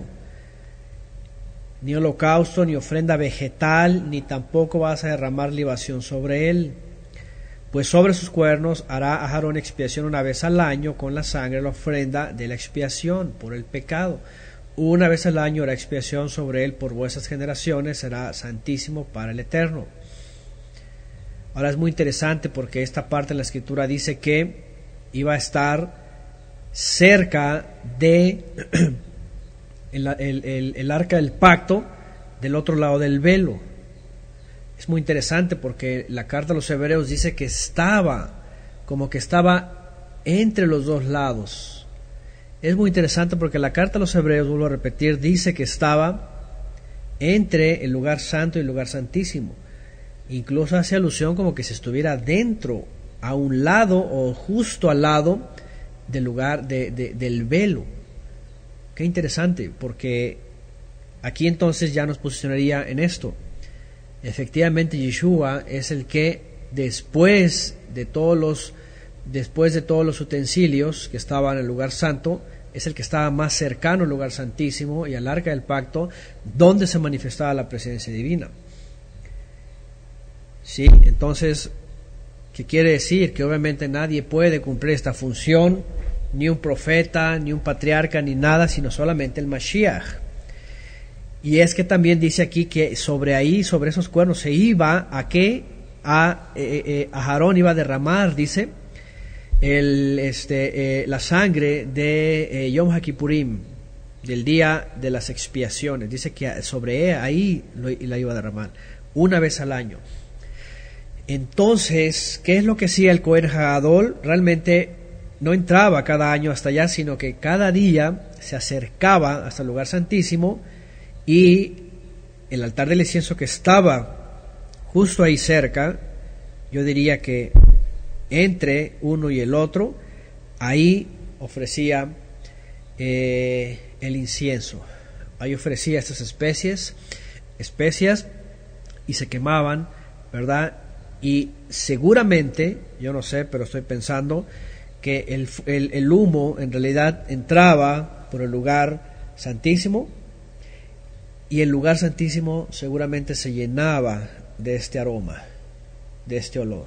ni holocausto, ni ofrenda vegetal, ni tampoco vas a derramar libación sobre él. Pues sobre sus cuernos hará a Aarón expiación una vez al año con la sangre de la ofrenda de la expiación por el pecado. Una vez al año hará expiación sobre él por vuestras generaciones, será santísimo para el Eterno. Ahora es muy interesante porque esta parte de la escritura dice que iba a estar cerca de el, el, el, el arca del pacto del otro lado del velo. Es muy interesante porque la carta a los hebreos dice que estaba, como que estaba entre los dos lados. Es muy interesante porque la carta a los hebreos, vuelvo a repetir, dice que estaba entre el lugar santo y el lugar santísimo. Incluso hace alusión como que si estuviera dentro, a un lado o justo al lado del lugar de, de, del velo. Qué interesante, porque aquí entonces ya nos posicionaría en esto. Efectivamente, Yeshua es el que después de todos los después de todos los utensilios que estaban en el lugar santo, es el que estaba más cercano al lugar santísimo y al arca del pacto, donde se manifestaba la presencia divina. Sí, entonces, ¿qué quiere decir? Que obviamente nadie puede cumplir esta función, ni un profeta, ni un patriarca, ni nada, sino solamente el Mashiach. Y es que también dice aquí que sobre ahí, sobre esos cuernos, se iba a que a, eh, eh, a Aarón iba a derramar, dice, el, este, eh, la sangre de eh, Yom HaKippurim, del día de las expiaciones. Dice que sobre ahí lo, la iba a derramar, una vez al año. Entonces, ¿qué es lo que hacía el Cohen Hagadol? Realmente no entraba cada año hasta allá, sino que cada día se acercaba hasta el lugar santísimo, y el altar del incienso que estaba justo ahí cerca, yo diría que entre uno y el otro, ahí ofrecía eh, el incienso. Ahí ofrecía estas especies, especias, y se quemaban, ¿verdad? Y seguramente, yo no sé, pero estoy pensando que el, el, el humo en realidad entraba por el lugar santísimo, y el lugar santísimo seguramente se llenaba de este aroma, de este olor.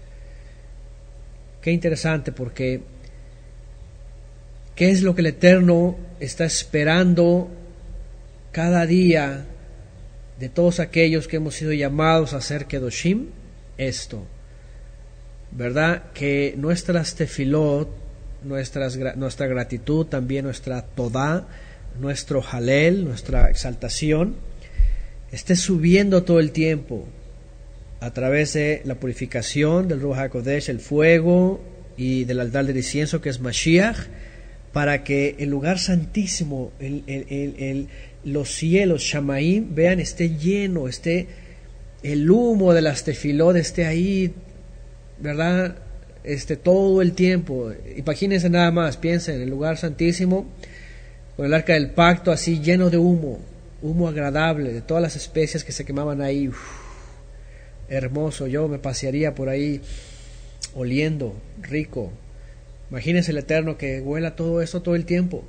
Qué interesante, porque ¿qué es lo que el Eterno está esperando cada día de todos aquellos que hemos sido llamados a ser Kedoshim? Esto, ¿verdad? Que nuestras tefilot, nuestras, nuestra gratitud, también nuestra todá, nuestro halel, nuestra exaltación, esté subiendo todo el tiempo a través de la purificación del Ruach HaKodesh, el fuego, y del altar del incienso que es Mashiach, para que el lugar santísimo, el, el, el, el, los cielos, Shamaim, vean, esté lleno, esté el humo de las tefilot, esté ahí, ¿verdad? Este, todo el tiempo. Imagínense nada más, piensen en el lugar santísimo, con el arca del pacto así lleno de humo, humo agradable, de todas las especias que se quemaban ahí. Uf, hermoso, yo me pasearía por ahí oliendo, rico. Imagínense el Eterno que huela todo eso todo el tiempo.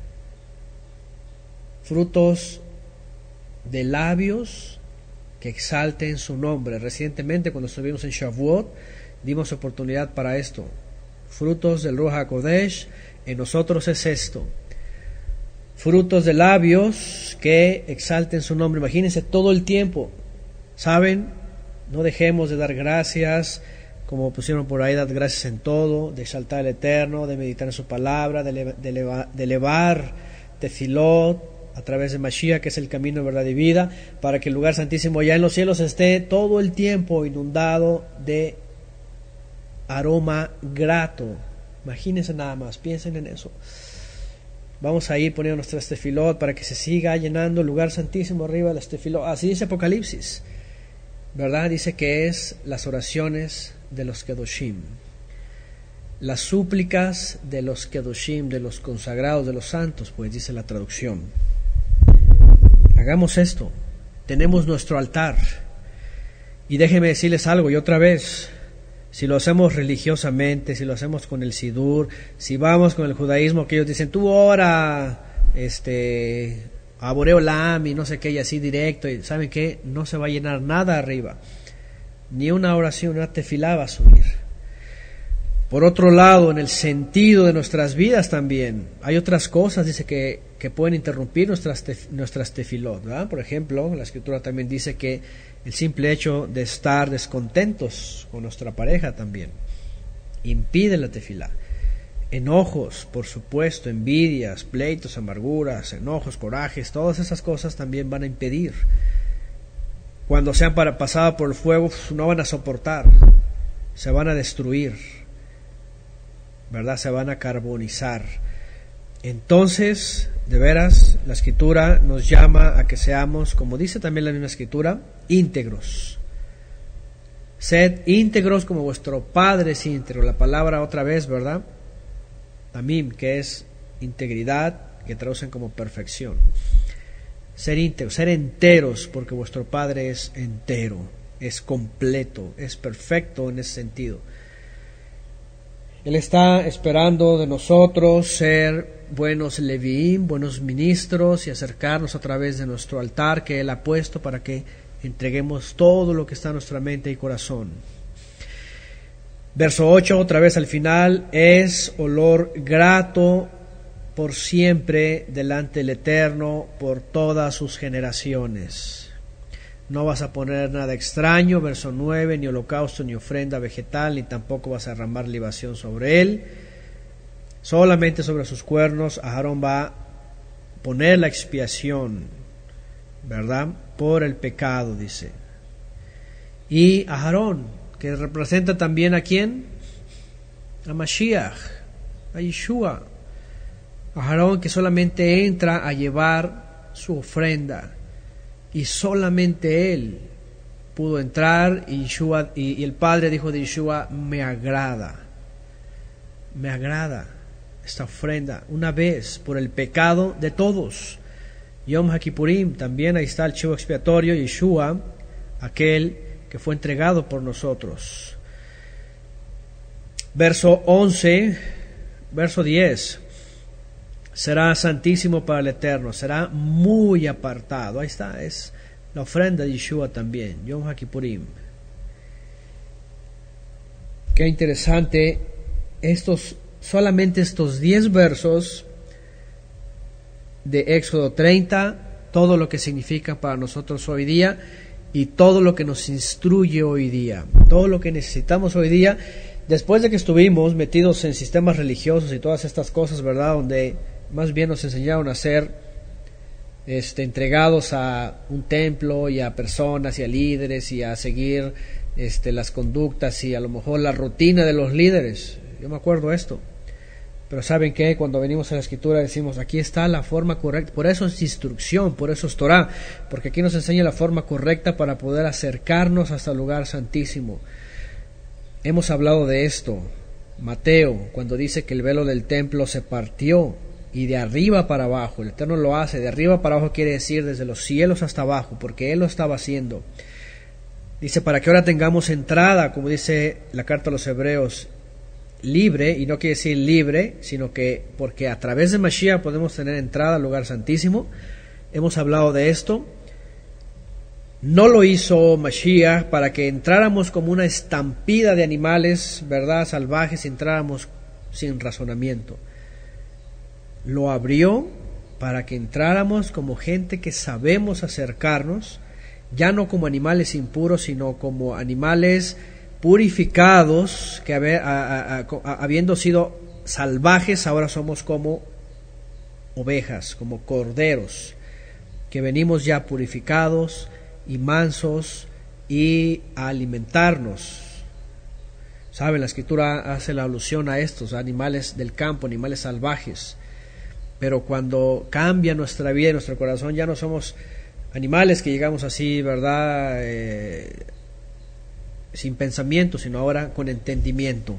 Frutos de labios que exalten su nombre. Recientemente, cuando estuvimos en Shavuot, dimos oportunidad para esto. Frutos del Ruach HaKodesh en nosotros es esto. Frutos de labios que exalten su nombre. Imagínense todo el tiempo. ¿Saben? No dejemos de dar gracias, como pusieron por ahí, dar gracias en todo, de exaltar al Eterno, de meditar en su palabra, de, eleva, de, eleva, de elevar tefilot a través de Mashiach, que es el camino, verdad y vida, para que el lugar santísimo ya en los cielos esté todo el tiempo inundado de aroma grato. Imagínense nada más, piensen en eso. Vamos a ir poniendo nuestras tefilot para que se siga llenando el lugar santísimo arriba de las tefilot. Así dice Apocalipsis, ¿verdad? Dice que es las oraciones de los Kedoshim, las súplicas de los Kedoshim, de los consagrados, de los santos, pues dice la traducción. Hagamos esto. Tenemos nuestro altar. Y déjenme decirles algo, y otra vez, si lo hacemos religiosamente, si lo hacemos con el Sidur, si vamos con el judaísmo, que ellos dicen, tú ora, este, a Boreolam y no sé qué, y así directo, y ¿saben qué? No se va a llenar nada arriba. Ni una oración, una tefilá va a subir. Por otro lado, en el sentido de nuestras vidas también, hay otras cosas, dice, que, que pueden interrumpir nuestras, tef, nuestras tefilot, ¿verdad? Por ejemplo, la Escritura también dice que el simple hecho de estar descontentos con nuestra pareja también impide la tefilá. Enojos, por supuesto, envidias, pleitos, amarguras, enojos, corajes, todas esas cosas también van a impedir. Cuando sean para pasada por el fuego, no van a soportar, se van a destruir, ¿verdad? Se van a carbonizar. Entonces, de veras, la Escritura nos llama a que seamos, como dice también la misma Escritura, íntegros. Sed íntegros como vuestro Padre es íntegro. La palabra otra vez, ¿verdad? Tamim, que es integridad, que traducen como perfección. Ser íntegros, ser enteros, porque vuestro Padre es entero, es completo, es perfecto en ese sentido. Él está esperando de nosotros ser buenos leviim, buenos ministros, y acercarnos a través de nuestro altar que Él ha puesto para que entreguemos todo lo que está en nuestra mente y corazón. Verso ocho, otra vez al final, es olor grato por siempre delante del Eterno por todas sus generaciones. No vas a poner nada extraño, verso nueve, ni holocausto, ni ofrenda vegetal, ni tampoco vas a derramar libación sobre él. Solamente sobre sus cuernos Aarón va a poner la expiación, ¿verdad? Por el pecado, dice. Y Aarón, que representa también a quién? A Mashiach, a Yeshua. Aarón que solamente entra a llevar su ofrenda, y solamente él pudo entrar, y, Yeshua, y, y el Padre dijo de Yeshua: me agrada, me agrada esta ofrenda, una vez por el pecado de todos. Yom HaKippurim, también ahí está el chivo expiatorio, Yeshua, aquel que fue entregado por nosotros. Verso once, verso diez. Será santísimo para el Eterno, será muy apartado. Ahí está, es la ofrenda de Yeshua también, Yom HaKippurim. Qué interesante, estos, solamente estos diez versos de Éxodo treinta, todo lo que significa para nosotros hoy día y todo lo que nos instruye hoy día, todo lo que necesitamos hoy día, después de que estuvimos metidos en sistemas religiosos y todas estas cosas, ¿verdad?, donde más bien nos enseñaron a ser este, entregados a un templo y a personas y a líderes y a seguir este, las conductas y a lo mejor la rutina de los líderes. Yo me acuerdo esto. Pero ¿saben qué? Cuando venimos a la Escritura decimos, aquí está la forma correcta. Por eso es instrucción, por eso es Torah, porque aquí nos enseña la forma correcta para poder acercarnos hasta el lugar santísimo. Hemos hablado de esto. Mateo, cuando dice que el velo del templo se partió, y de arriba para abajo, el Eterno lo hace, de arriba para abajo quiere decir desde los cielos hasta abajo, porque Él lo estaba haciendo. Dice, para que ahora tengamos entrada, como dice la carta a los Hebreos, libre, y no quiere decir libre, sino que porque a través de Mashiach podemos tener entrada al lugar santísimo. Hemos hablado de esto. No lo hizo Mashiach para que entráramos como una estampida de animales, ¿verdad?, salvajes, y entráramos sin razonamiento. Lo abrió para que entráramos como gente que sabemos acercarnos, ya no como animales impuros, sino como animales purificados, que haber, a, a, a, habiendo sido salvajes, ahora somos como ovejas, como corderos, que venimos ya purificados y mansos y a alimentarnos. ¿Saben? La Escritura hace la alusión a estos animales del campo, animales salvajes. Pero cuando cambia nuestra vida y nuestro corazón, ya no somos animales que llegamos así, ¿verdad?, Eh, sin pensamiento, sino ahora con entendimiento.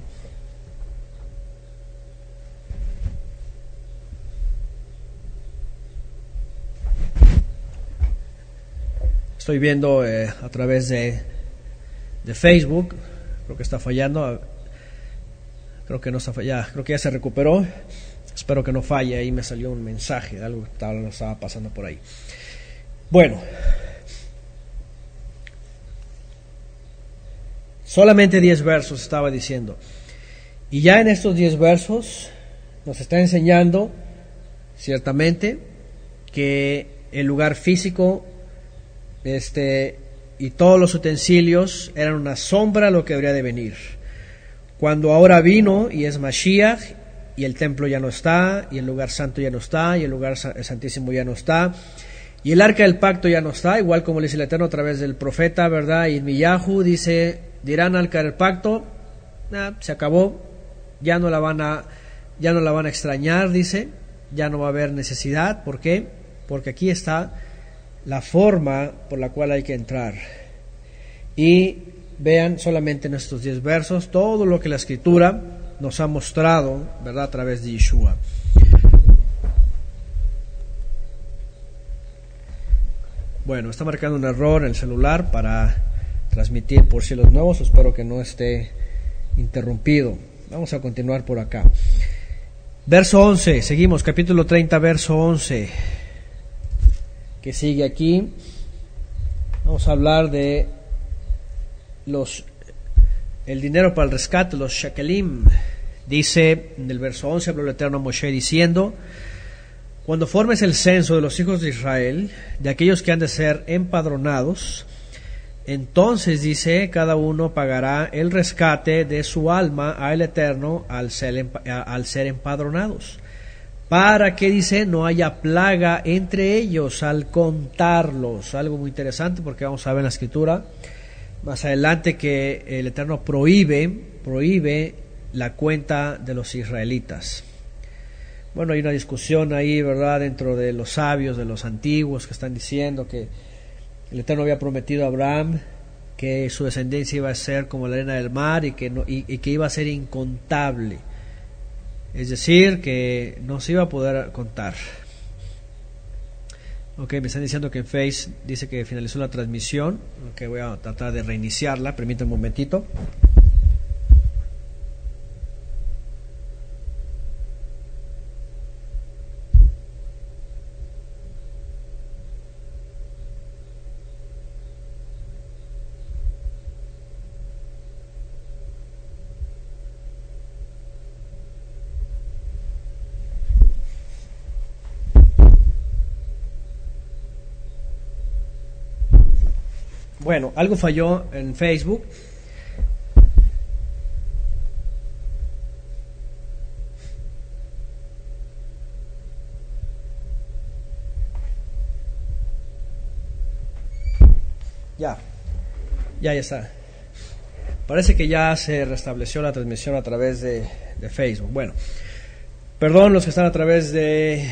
Estoy viendo eh, a través de, de Facebook, creo que está fallando, creo que no está fallando, creo que ya se recuperó. Espero que no falle, ahí me salió un mensaje de algo que estaba, estaba pasando por ahí. Bueno, solamente diez versos estaba diciendo. Y ya en estos diez versos nos está enseñando, ciertamente, que el lugar físico este, y todos los utensilios eran una sombra a lo que habría de venir. Cuando ahora vino y es Mashiach, y el templo ya no está, y el lugar santo ya no está, y el lugar santísimo ya no está, y el arca del pacto ya no está, igual como le dice el Eterno a través del profeta, ¿verdad? Y Irmiyahu dice, dirán arca del pacto, nah, se acabó, ya no la van a, ya no la van a extrañar, dice, ya no va a haber necesidad. ¿Por qué? Porque aquí está la forma por la cual hay que entrar. Y vean solamente en estos diez versos todo lo que la Escritura nos ha mostrado, ¿verdad?, a través de Yeshua. Bueno, está marcando un error en el celular para transmitir por cielos nuevos. Espero que no esté interrumpido. Vamos a continuar por acá. Verso once, seguimos, capítulo treinta, verso once, que sigue aquí. Vamos a hablar de los el dinero para el rescate, los shekelim, Dice en el verso once, habló el Eterno a Moshe diciendo: cuando formes el censo de los hijos de Israel, de aquellos que han de ser empadronados, entonces, dice, cada uno pagará el rescate de su alma al Eterno al ser, al ser empadronados, para que, dice, no haya plaga entre ellos al contarlos. Algo muy interesante, porque vamos a ver en la Escritura más adelante que el Eterno prohíbe, prohíbe la cuenta de los israelitas. Bueno, hay una discusión ahí, ¿verdad?, dentro de los sabios, de los antiguos, que están diciendo que el Eterno había prometido a Abraham que su descendencia iba a ser como la arena del mar y que, no, y, y que iba a ser incontable. Es decir, que no se iba a poder contar. Ok, me están diciendo que en Face dice que finalizó la transmisión. Ok, voy a tratar de reiniciarla. Permítanme un momentito. Bueno, algo falló en Facebook. Ya, ya, ya está. Parece que ya se restableció la transmisión a través de, de Facebook. Bueno, perdón los que están a través de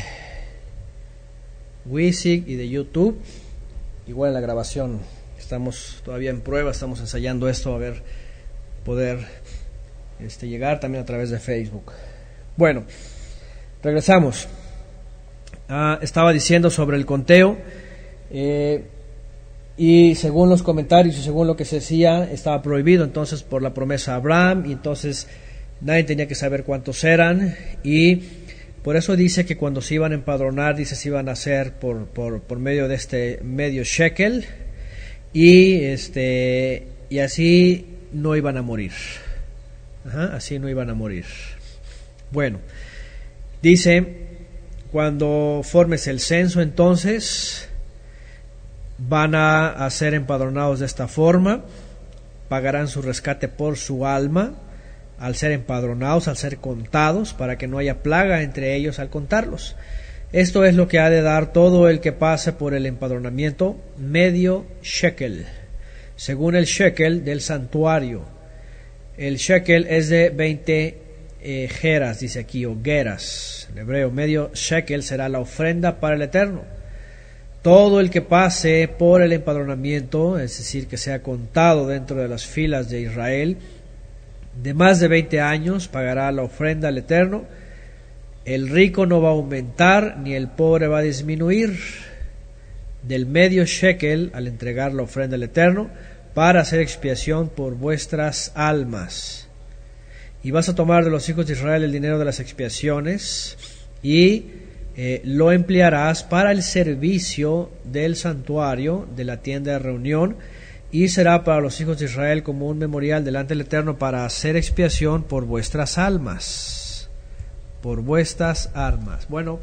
Wisig y de YouTube. Igual en la grabación. Estamos todavía en prueba, estamos ensayando esto, a ver, poder este, llegar también a través de Facebook. Bueno, regresamos. Ah, estaba diciendo sobre el conteo, eh, y según los comentarios y según lo que se decía, estaba prohibido entonces por la promesa a Abraham, y entonces nadie tenía que saber cuántos eran, y por eso dice que cuando se iban a empadronar, dice se iban a hacer por, por, por medio de este medio shekel, y este y así no iban a morir. Ajá, así no iban a morir. Bueno, dice, cuando formes el censo, entonces van a, a ser empadronados de esta forma, pagarán su rescate por su alma al ser empadronados, al ser contados, para que no haya plaga entre ellos al contarlos. Esto es lo que ha de dar todo el que pase por el empadronamiento, medio shekel, según el shekel del santuario. El shekel es de veinte eh, geras, dice aquí, o geras, en hebreo. Medio shekel será la ofrenda para el Eterno. Todo el que pase por el empadronamiento, es decir, que sea contado dentro de las filas de Israel, de más de veinte años, pagará la ofrenda al Eterno. El rico no va a aumentar, ni el pobre va a disminuir del medio shekel al entregar la ofrenda al Eterno, para hacer expiación por vuestras almas. Y vas a tomar de los hijos de Israel el dinero de las expiaciones, y eh, lo emplearás para el servicio del santuario, de la tienda de reunión, y será para los hijos de Israel como un memorial delante del Eterno para hacer expiación por vuestras almas. Por vuestras armas. Bueno,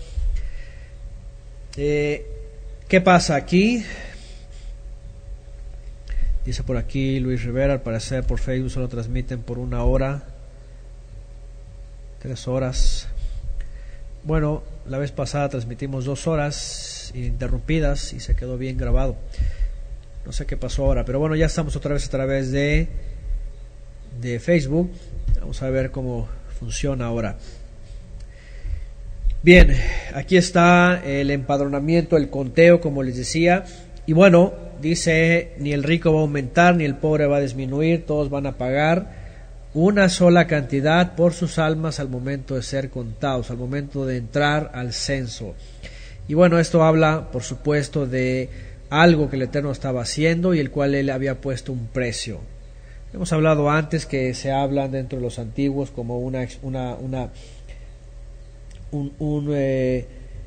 eh, ¿qué pasa aquí? Dice por aquí Luis Rivera, al parecer por Facebook solo transmiten por una hora, tres horas. Bueno, la vez pasada transmitimos dos horas ininterrumpidas y se quedó bien grabado. No sé qué pasó ahora, pero bueno, ya estamos otra vez a través de, de Facebook. Vamos a ver cómo funciona ahora. Bien, aquí está el empadronamiento, el conteo, como les decía. Y bueno, dice, ni el rico va a aumentar, ni el pobre va a disminuir, todos van a pagar una sola cantidad por sus almas al momento de ser contados, al momento de entrar al censo. Y bueno, esto habla, por supuesto, de algo que el Eterno estaba haciendo y el cual Él había puesto un precio. Hemos hablado antes que se hablan dentro de los antiguos como una... una, una un un, eh,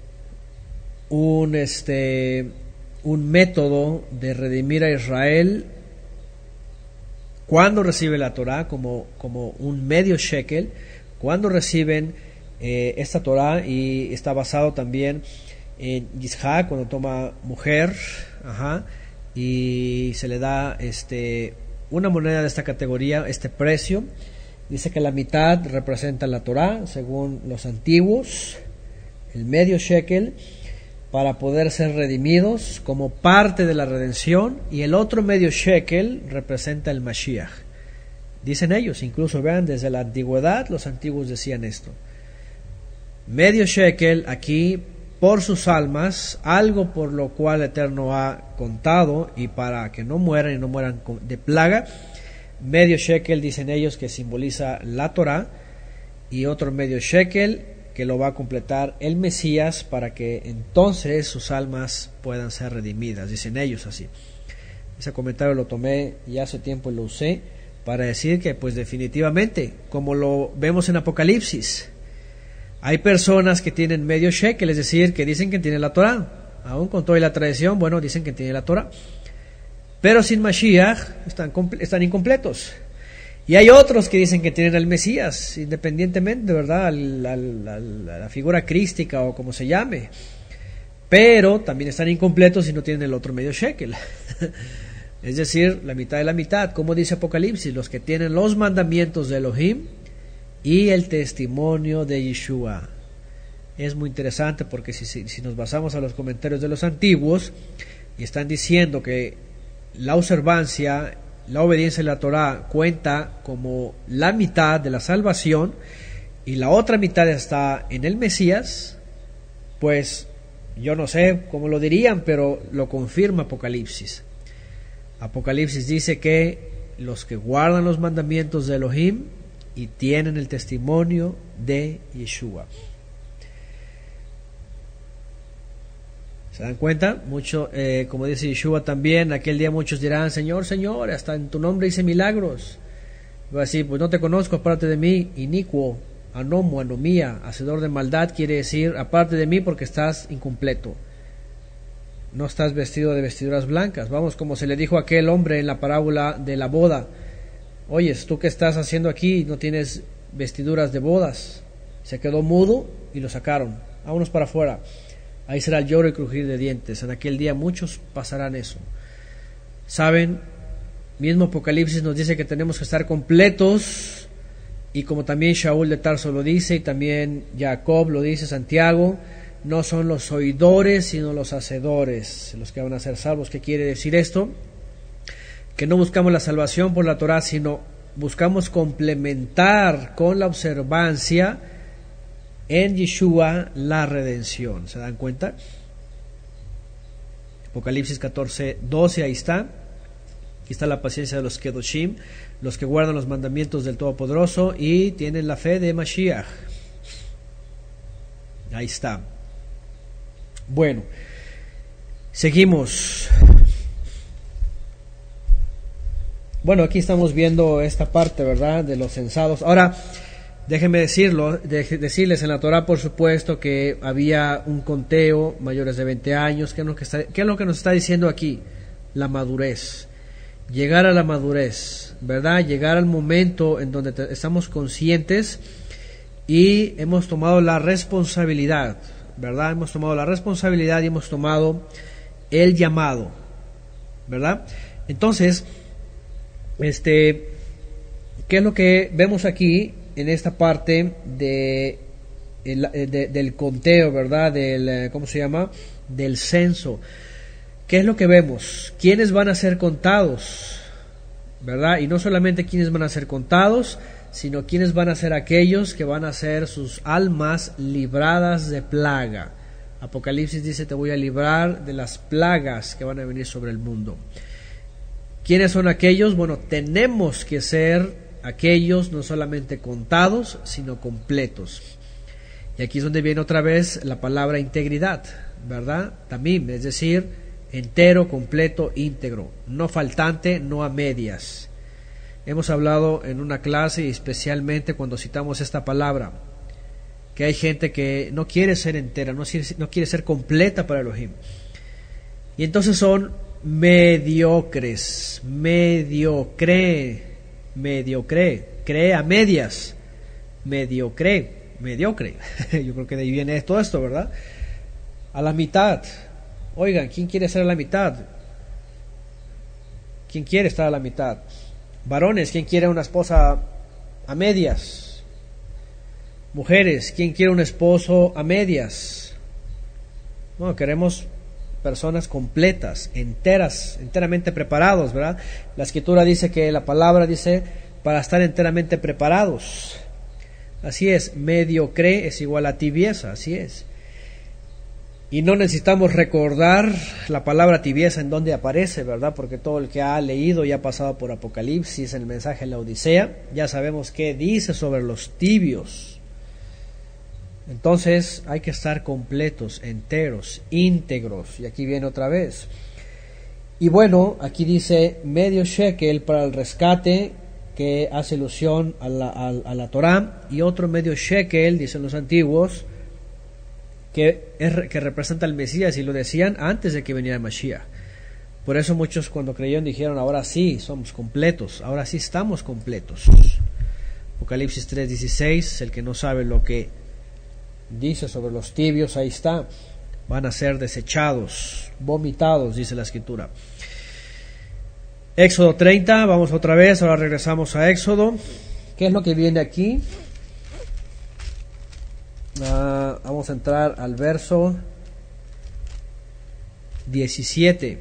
un este un método de redimir a Israel cuando recibe la Torá, como, como un medio shekel, cuando reciben eh, esta Torah, y está basado también en Yitzhak, cuando toma mujer, ajá, y se le da este una moneda de esta categoría, este precio. Dice que la mitad representa la Torah, según los antiguos, el medio shekel, para poder ser redimidos como parte de la redención, y el otro medio shekel representa el Mashiach. Dicen ellos, incluso vean, desde la antigüedad los antiguos decían esto. Medio shekel aquí por sus almas, algo por lo cual el Eterno ha contado, y para que no mueran y no mueran de plaga. Medio shekel, dicen ellos, que simboliza la Torah, y otro medio shekel que lo va a completar el Mesías, para que entonces sus almas puedan ser redimidas, dicen ellos así. Ese comentario lo tomé ya hace tiempo y lo usé para decir que pues definitivamente, como lo vemos en Apocalipsis, hay personas que tienen medio shekel, es decir, que dicen que tienen la Torah, aún con toda la tradición, bueno, dicen que tienen la Torah, pero sin Mashiach están, están incompletos. Y hay otros que dicen que tienen al Mesías, independientemente, ¿verdad?, al, al, al, a la figura crística o como se llame, pero también están incompletos y no tienen el otro medio shekel. Es decir, la mitad de la mitad, como dice Apocalipsis, los que tienen los mandamientos de Elohim y el testimonio de Yeshua. Es muy interesante porque si, si, si nos basamos a los comentarios de los antiguos, y están diciendo que la observancia, la obediencia a la Torah cuenta como la mitad de la salvación y la otra mitad está en el Mesías, pues yo no sé cómo lo dirían, pero lo confirma Apocalipsis. Apocalipsis dice que los que guardan los mandamientos de Elohim y tienen el testimonio de Yeshua. ¿Se dan cuenta? Mucho, eh, como dice Yeshua también, aquel día muchos dirán, Señor, Señor, hasta en tu nombre hice milagros. Va a decir, pues no te conozco, aparte de mí, inicuo, anomo, anomía, hacedor de maldad, quiere decir, aparte de mí, porque estás incompleto. No estás vestido de vestiduras blancas. Vamos, como se le dijo a aquel hombre en la parábola de la boda. Oyes, ¿tú qué estás haciendo aquí? No tienes vestiduras de bodas. Se quedó mudo y lo sacaron. Vámonos para afuera. Ahí será el lloro y crujir de dientes. En aquel día muchos pasarán eso. ¿Saben? Mismo Apocalipsis nos dice que tenemos que estar completos, y como también Shaul de Tarso lo dice, y también Jacob lo dice, Santiago, no son los oidores sino los hacedores los que van a ser salvos. ¿Qué quiere decir esto? Que no buscamos la salvación por la Torah, sino buscamos complementar con la observancia en Yeshua la redención. ¿Se dan cuenta? Apocalipsis catorce, doce, ahí está. Aquí está la paciencia de los Kedoshim, los que guardan los mandamientos del Todopoderoso y tienen la fe de Mashiach. Ahí está. Bueno, seguimos. Bueno, aquí estamos viendo esta parte, ¿verdad?, de los censados. Ahora, déjenme decirlo, de, decirles en la Torah, por supuesto, que había un conteo mayores de veinte años. ¿Qué es lo que está, qué es lo que nos está diciendo aquí? La madurez. Llegar a la madurez, ¿verdad? Llegar al momento en donde te, estamos conscientes y hemos tomado la responsabilidad, ¿verdad? Hemos tomado la responsabilidad y hemos tomado el llamado, ¿verdad? Entonces, este, ¿qué es lo que vemos aquí en esta parte de, de, del conteo, ¿verdad? Del, ¿cómo se llama? Del censo. ¿Qué es lo que vemos? ¿Quiénes van a ser contados? ¿Verdad? Y no solamente quiénes van a ser contados, sino quiénes van a ser aquellos que van a ser sus almas libradas de plaga. Apocalipsis dice, te voy a librar de las plagas que van a venir sobre el mundo. ¿Quiénes son aquellos? Bueno, tenemos que ser aquellos no solamente contados, sino completos. Y aquí es donde viene otra vez la palabra integridad, ¿verdad? También, es decir, entero, completo, íntegro, no faltante, no a medias. Hemos hablado en una clase, y especialmente cuando citamos esta palabra, que hay gente que no quiere ser entera, no quiere, no quiere ser completa para Elohim. Y entonces son mediocres, mediocre, mediocre, cree a medias. mediocre, mediocre. Yo creo que de ahí viene todo esto, ¿verdad? A la mitad. Oigan, ¿quién quiere ser a la mitad? ¿Quién quiere estar a la mitad? Varones, ¿quién quiere una esposa a medias? Mujeres, ¿quién quiere un esposo a medias? No, queremos personas completas, enteras, enteramente preparados, ¿verdad? La escritura dice que la palabra dice para estar enteramente preparados. Así es, mediocre es igual a tibieza, así es. Y no necesitamos recordar la palabra tibieza en donde aparece, ¿verdad? Porque todo el que ha leído y ha pasado por Apocalipsis, en el mensaje de la Odisea, ya sabemos qué dice sobre los tibios. Entonces hay que estar completos, enteros, íntegros. Y aquí viene otra vez. Y bueno, aquí dice medio shekel para el rescate, que hace alusión a la, a, a la Torá, y otro medio shekel, dicen los antiguos, que, es, que representa al Mesías, y lo decían antes de que viniera el Mashiach. Por eso muchos cuando creyeron dijeron, ahora sí somos completos, ahora sí estamos completos. Apocalipsis tres dieciséis, el que no sabe lo que dice sobre los tibios, ahí está, van a ser desechados, vomitados, dice la escritura. Éxodo treinta, vamos otra vez, ahora regresamos a Éxodo. ¿Qué es lo que viene aquí? Uh, vamos a entrar al verso diecisiete.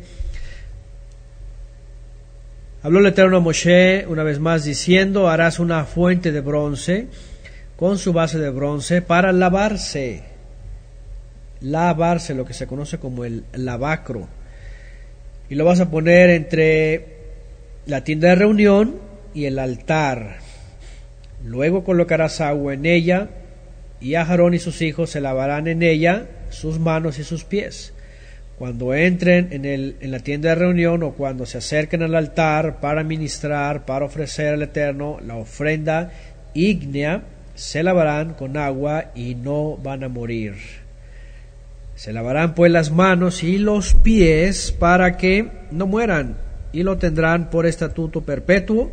Habló el Eterno a Moshe una vez más diciendo, harás una fuente de bronce con su base de bronce para lavarse, lavarse, lo que se conoce como el lavacro, y lo vas a poner entre la tienda de reunión y el altar. Luego colocarás agua en ella, y Aarón y sus hijos se lavarán en ella sus manos y sus pies. Cuando entren en, el, en la tienda de reunión, o cuando se acerquen al altar para ministrar, para ofrecer al Eterno la ofrenda ígnea, se lavarán con agua y no van a morir. Se lavarán pues las manos y los pies para que no mueran, y lo tendrán por estatuto perpetuo,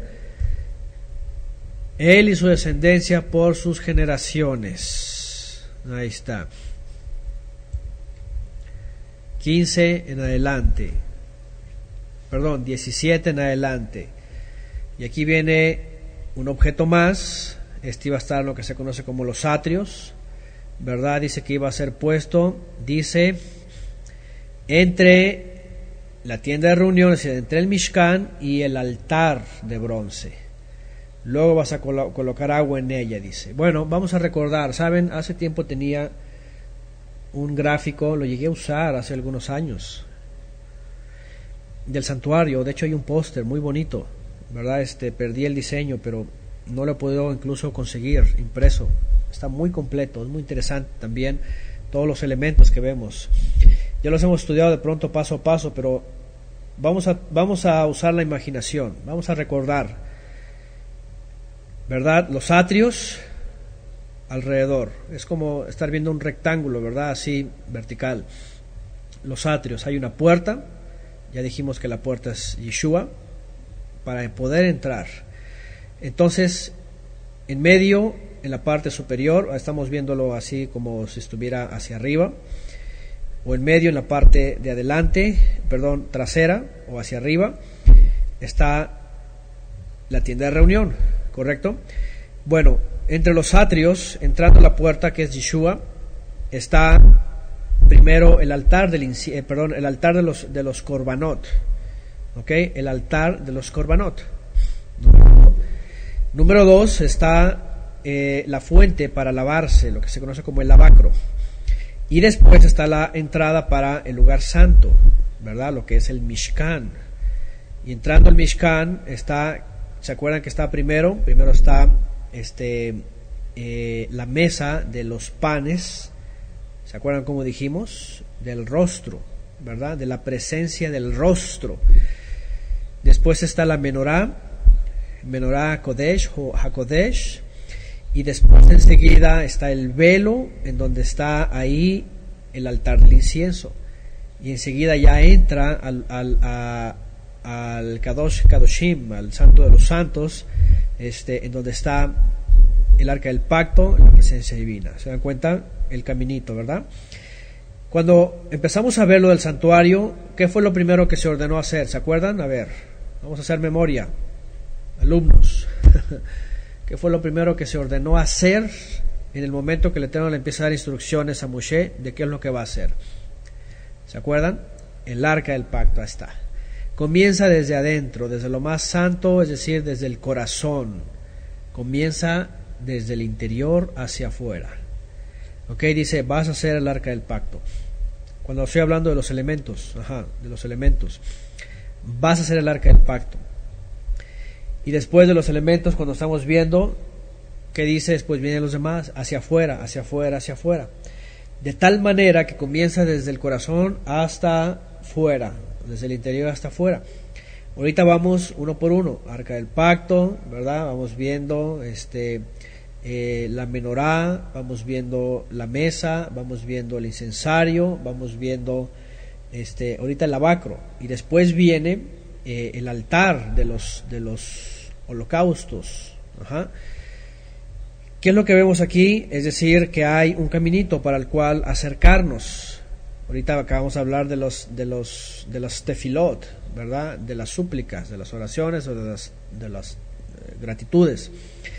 él y su descendencia por sus generaciones. Ahí está. quince en adelante. Perdón, diecisiete en adelante. Y aquí viene un objeto más. Este iba a estar en lo que se conoce como los atrios, ¿verdad? Dice que iba a ser puesto, dice, entre la tienda de reuniones, entre el Mishkan y el altar de bronce. Luego vas a colo- colocar agua en ella, dice. Bueno, vamos a recordar, ¿saben? Hace tiempo tenía un gráfico, lo llegué a usar hace algunos años, del santuario. De hecho hay un póster muy bonito, ¿verdad? Este, perdí el diseño, pero no lo he podido incluso conseguir impreso. Está muy completo, es muy interesante también todos los elementos que vemos. Ya los hemos estudiado de pronto paso a paso, pero vamos a, vamos a usar la imaginación, vamos a recordar, ¿verdad? Los atrios alrededor, es como estar viendo un rectángulo, ¿verdad? Así, vertical. Los atrios, hay una puerta, ya dijimos que la puerta es Yeshua, para poder entrar. Entonces, en medio, en la parte superior, estamos viéndolo así como si estuviera hacia arriba, o en medio, en la parte de adelante, perdón, trasera o hacia arriba, está la tienda de reunión, ¿correcto? Bueno, entre los atrios, entrando a la puerta que es Yeshua, está primero el altar del eh, perdón, el altar de los de los korbanot, ¿ok? El altar de los korbanot. Número dos está eh, la fuente para lavarse, lo que se conoce como el lavacro. Y después está la entrada para el lugar santo, ¿verdad? Lo que es el Mishkan. Y entrando al Mishkan está, ¿se acuerdan que está primero? Primero está este eh, la mesa de los panes. ¿Se acuerdan cómo dijimos? Del rostro, ¿verdad? De la presencia del rostro. Después está la menorá, menorá Kodesh o HaKodesh. Y después enseguida está el velo, en donde está ahí el altar del incienso. Y enseguida ya entra al, al, a, al Kadosh Kadoshim, al Santo de los Santos, este, en donde está el arca del pacto, la presencia divina. ¿Se dan cuenta? El caminito, ¿verdad? Cuando empezamos a ver lo del santuario, ¿qué fue lo primero que se ordenó hacer? ¿Se acuerdan? A ver, vamos a hacer memoria. Alumnos, ¿qué fue lo primero que se ordenó hacer en el momento que el Eterno le empieza a dar instrucciones a Moshe de qué es lo que va a hacer? ¿Se acuerdan? El arca del pacto, ahí está. Comienza desde adentro, desde lo más santo, es decir, desde el corazón. Comienza desde el interior hacia afuera. Ok, dice, vas a hacer el arca del pacto. Cuando estoy hablando de los elementos, ajá, de los elementos, vas a hacer el arca del pacto. Y después de los elementos, cuando estamos viendo, ¿qué dice? Después vienen los demás, hacia afuera, hacia afuera, hacia afuera. De tal manera que comienza desde el corazón hasta fuera, desde el interior hasta afuera. Ahorita vamos uno por uno, arca del pacto, ¿verdad? Vamos viendo este eh, la menorá, vamos viendo la mesa, vamos viendo el incensario, vamos viendo este ahorita el lavacro, y después viene eh, el altar de los de los holocaustos. Ajá. ¿Qué es lo que vemos aquí? Es decir, que hay un caminito para el cual acercarnos. Ahorita acabamos de hablar de los de los de las tefilot, ¿verdad? De las súplicas, de las oraciones o de las de las eh, gratitudes.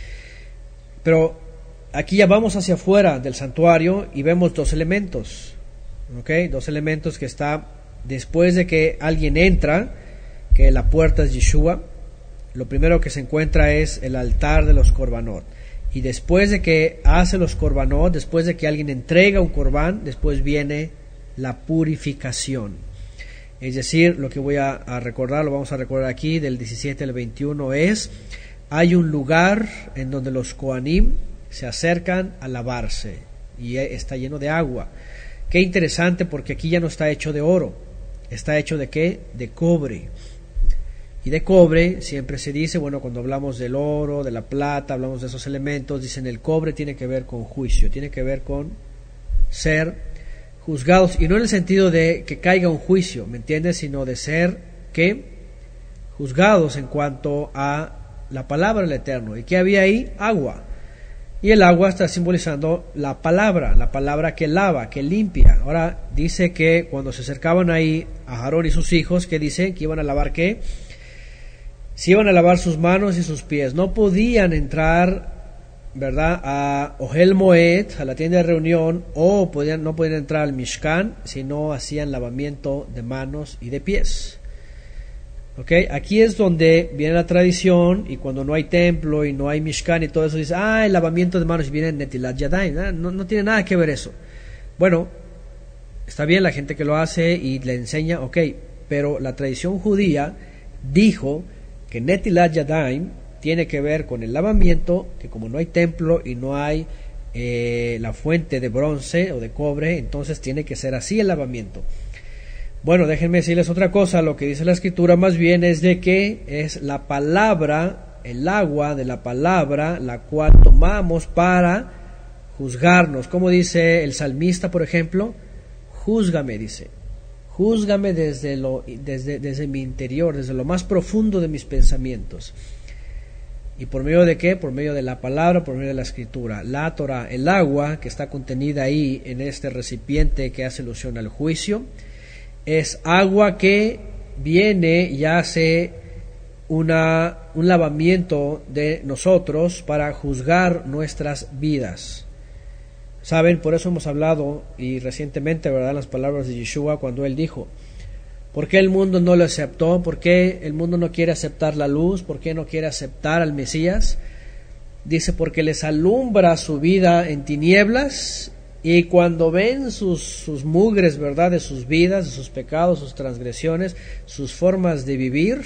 Pero aquí ya vamos hacia afuera del santuario y vemos dos elementos, ¿ok? Dos elementos que está después de que alguien entra, que la puerta es Yeshua. Lo primero que se encuentra es el altar de los korbanot. Y después de que hace los korbanot, después de que alguien entrega un korban, después viene la purificación. Es decir, lo que voy a, a recordar, lo vamos a recordar aquí del diecisiete al veintiuno es, hay un lugar en donde los Kohanim se acercan a lavarse y está lleno de agua. Qué interesante, porque aquí ya no está hecho de oro, está hecho de ¿qué? De cobre. Y de cobre siempre se dice, bueno, cuando hablamos del oro, de la plata, hablamos de esos elementos, dicen el cobre tiene que ver con juicio, tiene que ver con ser juzgados, y no en el sentido de que caiga un juicio, ¿me entiendes? Sino de ser, ¿qué? Juzgados en cuanto a la palabra del Eterno. ¿Y qué había ahí? Agua. Y el agua está simbolizando la palabra, la palabra que lava, que limpia. Ahora dice que cuando se acercaban ahí a Aarón y sus hijos, ¿qué dice? Que iban a lavar ¿qué? Si iban a lavar sus manos y sus pies. No podían entrar, ¿verdad?, a Ohel Moed, a la tienda de reunión, o podían, no podían entrar al Mishkan si no hacían lavamiento de manos y de pies. ¿Okay? Aquí es donde viene la tradición, y cuando no hay templo y no hay Mishkan y todo eso, dice, ah, el lavamiento de manos, y viene Netilat Yadayim. No, no, no tiene nada que ver eso. Bueno, está bien la gente que lo hace y le enseña, ok, pero la tradición judía dijo que Netilat Yadayim tiene que ver con el lavamiento, que como no hay templo y no hay eh, la fuente de bronce o de cobre, entonces tiene que ser así el lavamiento. Bueno, déjenme decirles otra cosa. Lo que dice la escritura más bien es de que es la palabra, el agua de la palabra, la cual tomamos para juzgarnos. Como dice el salmista, por ejemplo, júzgame, dice, júzgame desde, lo, desde, desde mi interior, desde lo más profundo de mis pensamientos. ¿Y por medio de qué? Por medio de la palabra, por medio de la escritura. La Torah, el agua que está contenida ahí en este recipiente que hace alusión al juicio, es agua que viene y hace una, un lavamiento de nosotros para juzgar nuestras vidas. Saben, por eso hemos hablado, y recientemente, ¿verdad?, las palabras de Yeshua cuando él dijo, ¿por qué el mundo no lo aceptó? ¿Por qué el mundo no quiere aceptar la luz? ¿Por qué no quiere aceptar al Mesías? Dice, porque les alumbra su vida en tinieblas, y cuando ven sus, sus mugres, ¿verdad?, de sus vidas, de sus pecados, sus transgresiones, sus formas de vivir,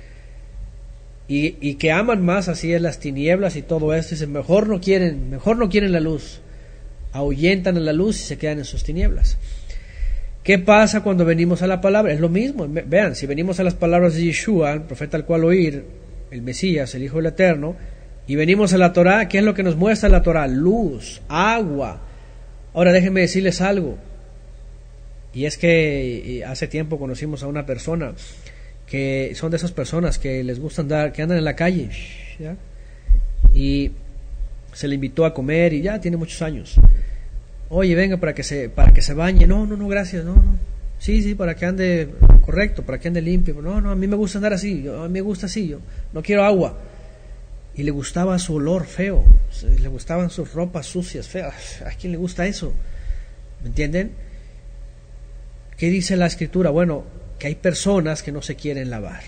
y, y que aman más así en las tinieblas y todo esto, dicen, mejor no quieren, mejor no quieren la luz, ahuyentan a la luz y se quedan en sus tinieblas. ¿Qué pasa cuando venimos a la palabra? Es lo mismo. Vean, si venimos a las palabras de Yeshua, el profeta al cual oír, el Mesías, el Hijo del Eterno, y venimos a la Torah, ¿qué es lo que nos muestra la Torah? Luz, agua. Ahora déjenme decirles algo, y es que hace tiempo conocimos a una persona que son de esas personas que les gusta andar, que andan en la calle, ¿ya? Y Se le invitó a comer y ya tiene muchos años. Oye, venga para que se para que se bañe. No, no, no, gracias. No, no. Sí, sí, para que ande correcto, para que ande limpio. No, no, a mí me gusta andar así. Yo, a mí me gusta así. Yo no quiero agua. Y le gustaba su olor feo. Le gustaban sus ropas sucias, feas. ¿A quién le gusta eso? ¿Me entienden? ¿Qué dice la Escritura? Bueno, que hay personas que no se quieren lavar.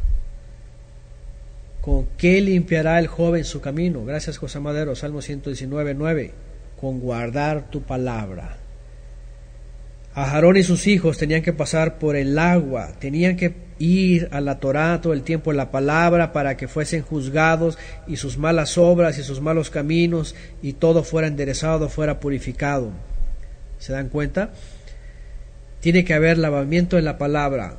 ¿Con qué limpiará el joven su camino? Gracias, José Madero. Salmo ciento diecinueve, nueve. Con guardar tu palabra. A Aarón y sus hijos tenían que pasar por el agua, tenían que ir a la Torá todo el tiempo en la palabra para que fuesen juzgados y sus malas obras y sus malos caminos y todo fuera enderezado, fuera purificado. ¿Se dan cuenta? Tiene que haber lavamiento en la palabra.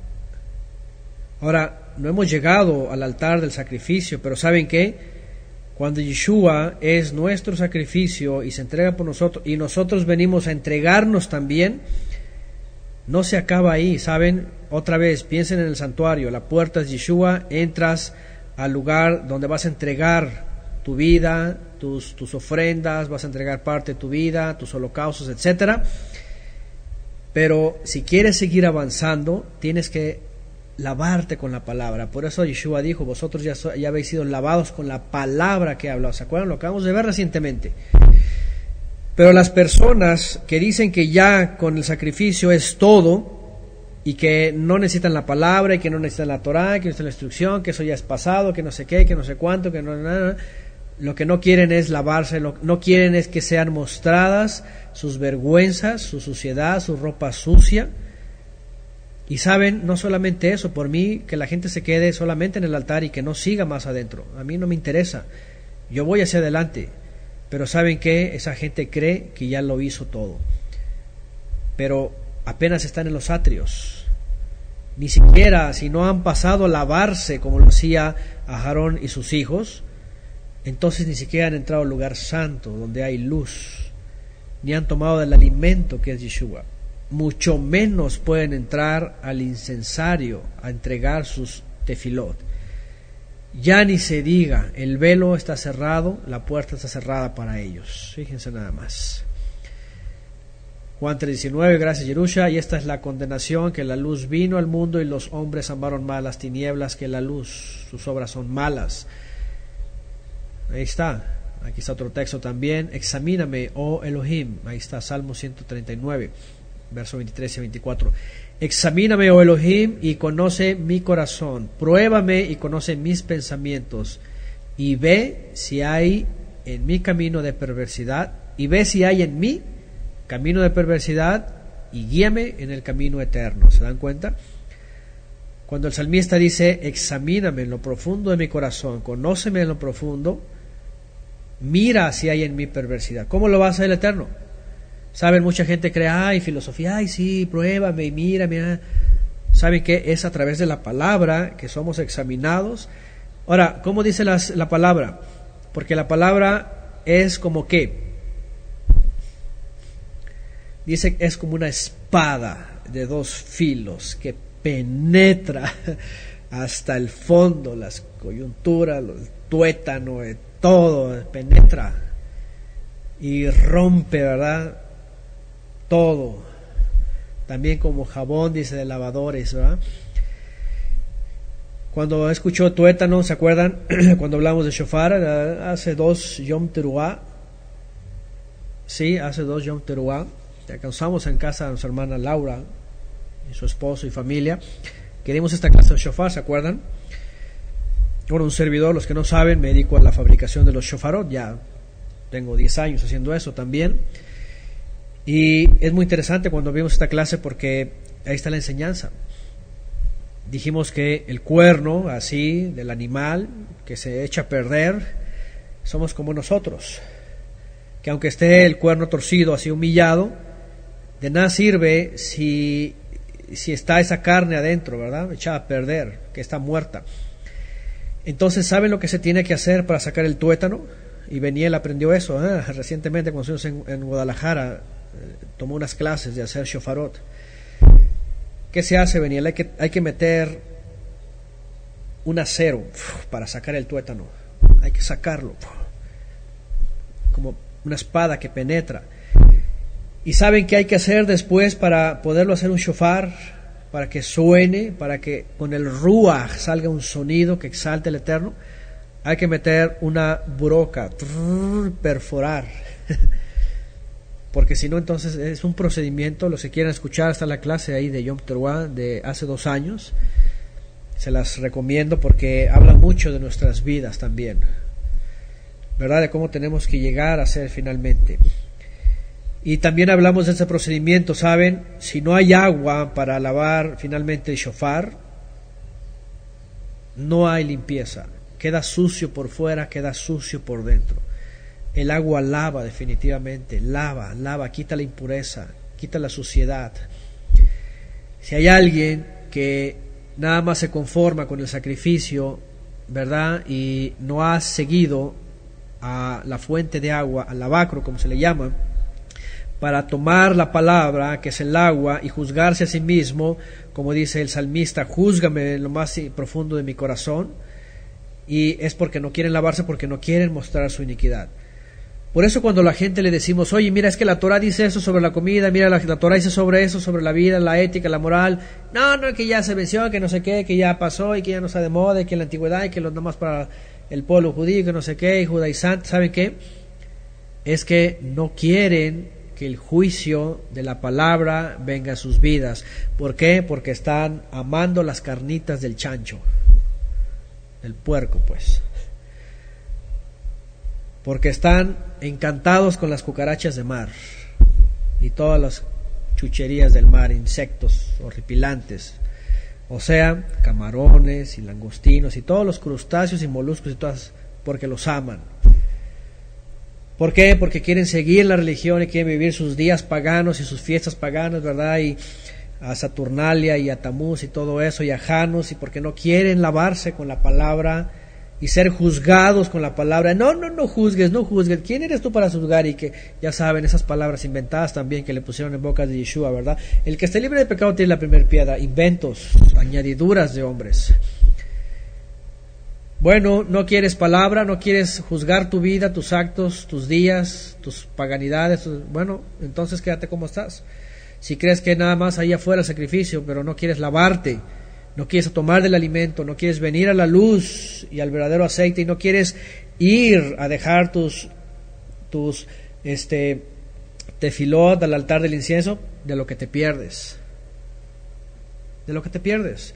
Ahora, no hemos llegado al altar del sacrificio, pero ¿saben qué? Cuando Yeshua es nuestro sacrificio y se entrega por nosotros y nosotros venimos a entregarnos también, no se acaba ahí, ¿saben? Otra vez, piensen en el santuario, la puerta es Yeshua, entras al lugar donde vas a entregar tu vida, tus, tus ofrendas, vas a entregar parte de tu vida, tus holocaustos, etcétera. Pero si quieres seguir avanzando, tienes que lavarte con la palabra. Por eso Yeshua dijo, vosotros ya, so, ya habéis sido lavados con la palabra que he hablado. ¿Se acuerdan? Lo acabamos de ver recientemente. Pero las personas que dicen que ya con el sacrificio es todo y que no necesitan la palabra y que no necesitan la Torá, que no necesitan la instrucción, que eso ya es pasado, que no sé qué, que no sé cuánto, que no nada, lo que no quieren es lavarse, lo, no quieren es que sean mostradas sus vergüenzas, su suciedad, su ropa sucia. Y saben, no solamente eso, por mí, que la gente se quede solamente en el altar y que no siga más adentro. A mí no me interesa. Yo voy hacia adelante. Pero ¿saben qué? Esa gente cree que ya lo hizo todo. Pero apenas están en los atrios. Ni siquiera, si no han pasado a lavarse como lo hacía a Aarón y sus hijos, entonces ni siquiera han entrado al lugar santo, donde hay luz. Ni han tomado del alimento que es Yeshua. Mucho menos pueden entrar al incensario a entregar sus tefilot. Ya ni se diga, el velo está cerrado, la puerta está cerrada para ellos. Fíjense nada más. Juan tres diecinueve, gracias Yerusha, y esta es la condenación, que la luz vino al mundo y los hombres amaron más las tinieblas que la luz. Sus obras son malas. Ahí está. Aquí está otro texto también. Examíname, oh Elohim. Ahí está, Salmo ciento treinta y nueve. Verso veintitrés y veinticuatro. Examíname, oh Elohim, y conoce mi corazón. Pruébame y conoce mis pensamientos. Y ve si hay en mi camino de perversidad. Y ve si hay en mí camino de perversidad. Y guíame en el camino eterno. ¿Se dan cuenta? Cuando el salmista dice, examíname en lo profundo de mi corazón. Conóceme en lo profundo. Mira si hay en mí perversidad. ¿Cómo lo va a hacer el Eterno? Saben, mucha gente cree, ay, filosofía, ay, sí, pruébame y mira, mira. ¿Saben qué? Es a través de la palabra que somos examinados. Ahora, ¿cómo dice las, la palabra? Porque la palabra es como que, dice, es como una espada de dos filos que penetra hasta el fondo, las coyunturas, el tuétano, todo penetra y rompe, ¿verdad? Todo, también como jabón, dice, de lavadores, ¿verdad? Cuando escuchó tuétano, ¿se acuerdan? Cuando hablamos de shofar, hace dos Yom Teruah, sí, hace dos Yom Teruah, que alcanzamos en casa a nuestra hermana Laura y su esposo y familia, que dimos esta clase de shofar, ¿se acuerdan? Bueno, un servidor, los que no saben, me dedico a la fabricación de los shofarot, ya tengo diez años haciendo eso también. Y es muy interesante cuando vimos esta clase porque ahí está la enseñanza. Dijimos que el cuerno, así, del animal que se echa a perder, somos como nosotros. Que aunque esté el cuerno torcido, así humillado, de nada sirve si, si está esa carne adentro, ¿verdad? Echada a perder, que está muerta. Entonces, ¿saben lo que se tiene que hacer para sacar el tuétano? Y Beniel aprendió eso, ¿eh? Recientemente cuando estuvimos en, en Guadalajara, eh, tomó unas clases de hacer shofarot. ¿Qué se hace, Beniel? Hay que, hay que meter un acero uf, para sacar el tuétano. Hay que sacarlo. Uf. como una espada que penetra. ¿Y saben qué hay que hacer después para poderlo hacer un shofar? Para que suene, para que con el ruach salga un sonido que exalte el Eterno. Hay que meter una broca, perforar. Porque si no, entonces es un procedimiento. Los que quieran escuchar, está la clase ahí de Yom Teruah de hace dos años. Se las recomiendo porque habla mucho de nuestras vidas también, ¿verdad? De cómo tenemos que llegar a ser finalmente. Y también hablamos de ese procedimiento, ¿saben? Si no hay agua para lavar finalmente el shofar, no hay limpieza. Queda sucio por fuera, queda sucio por dentro. El agua lava definitivamente, lava, lava, quita la impureza, quita la suciedad. Si hay alguien que nada más se conforma con el sacrificio, ¿verdad? Y no ha seguido a la fuente de agua, al lavacro, como se le llama, para tomar la palabra, que es el agua, y juzgarse a sí mismo, como dice el salmista, júzgame en lo más profundo de mi corazón, y es porque no quieren lavarse, porque no quieren mostrar su iniquidad. Por eso cuando a la gente le decimos, oye, mira, es que la Torah dice eso sobre la comida, mira, la, la Torah dice sobre eso, sobre la vida, la ética, la moral, no, no, que ya se venció, que no sé qué, que ya pasó, y que ya no está de moda, y que en la antigüedad, y que lo nomás para el pueblo judío, que no sé qué, y judaizante, ¿saben qué? Es que no quieren que el juicio de la palabra venga a sus vidas. ¿Por qué? Porque están amando las carnitas del chancho, del puerco, pues. Porque están encantados con las cucarachas de mar y todas las chucherías del mar, insectos horripilantes, o sea, camarones y langostinos y todos los crustáceos y moluscos y todas, porque los aman. ¿Por qué? Porque quieren seguir la religión y quieren vivir sus días paganos y sus fiestas paganas, ¿verdad? Y a Saturnalia y a Tamuz y todo eso, y a Janus, y porque no quieren lavarse con la palabra y ser juzgados con la palabra. No, no, no juzgues, no juzgues. ¿Quién eres tú para juzgar? Y que ya saben, esas palabras inventadas también que le pusieron en boca de Yeshua, ¿verdad? El que esté libre de pecado tiene la primera piedra. Inventos, añadiduras de hombres. Bueno, no quieres palabra, no quieres juzgar tu vida, tus actos, tus días, tus paganidades. Tus... Bueno, entonces quédate como estás. Si crees que nada más ahí afuera sacrificio, pero no quieres lavarte, no quieres tomar del alimento, no quieres venir a la luz y al verdadero aceite, y no quieres ir a dejar tus, tus este, tefilot al altar del incienso, de lo que te pierdes. De lo que te pierdes.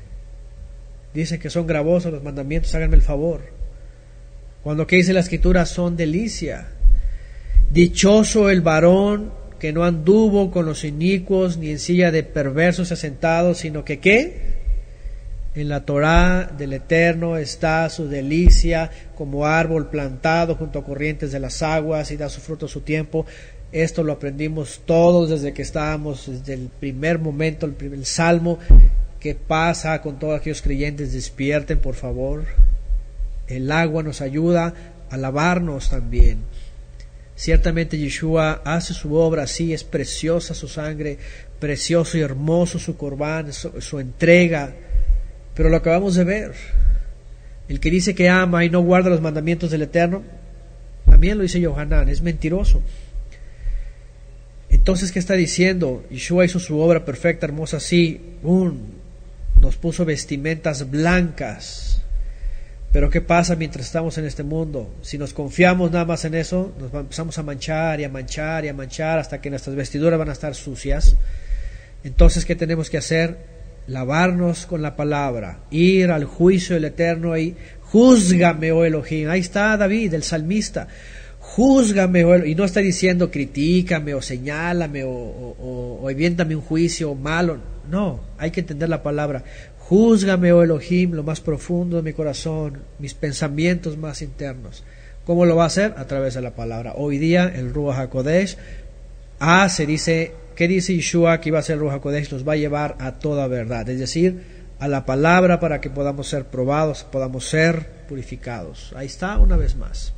Dicen que son gravosos los mandamientos, háganme el favor. Cuando que dice la Escritura, son delicia. Dichoso el varón que no anduvo con los inicuos, ni en silla de perversos asentados, sino que ¿qué? En la Torá del Eterno está su delicia, como árbol plantado junto a corrientes de las aguas, y da su fruto a su tiempo. Esto lo aprendimos todos desde que estábamos, desde el primer momento, el, primer, el Salmo. ¿Qué pasa con todos aquellos creyentes? Despierten, por favor. El agua nos ayuda a lavarnos también. Ciertamente Yeshua hace su obra, sí, es preciosa su sangre, precioso y hermoso su corbán, su, su entrega. Pero lo acabamos de ver. El que dice que ama y no guarda los mandamientos del Eterno, también lo dice Yohanan, es mentiroso. Entonces, ¿qué está diciendo? Yeshua hizo su obra perfecta, hermosa, sí, un nos puso vestimentas blancas. Pero ¿qué pasa mientras estamos en este mundo? Si nos confiamos nada más en eso, nos empezamos a manchar y a manchar y a manchar hasta que nuestras vestiduras van a estar sucias. Entonces, ¿qué tenemos que hacer? Lavarnos con la palabra, ir al juicio del Eterno y júzgame, oh Elohim. Ahí está David, el salmista. Júzgame, oh Elohim. Y no está diciendo critícame o señálame o, o, o, o eviéntame un juicio malo. No, hay que entender la palabra. Júzgame, oh Elohim, lo más profundo de mi corazón, mis pensamientos más internos. ¿Cómo lo va a hacer? A través de la palabra. Hoy día el Ruach HaKodesh, ah, se dice, ¿qué dice Yeshua que iba a hacer el Ruach HaKodesh? Nos va a llevar a toda verdad, es decir, a la palabra para que podamos ser probados, podamos ser purificados. Ahí está una vez más.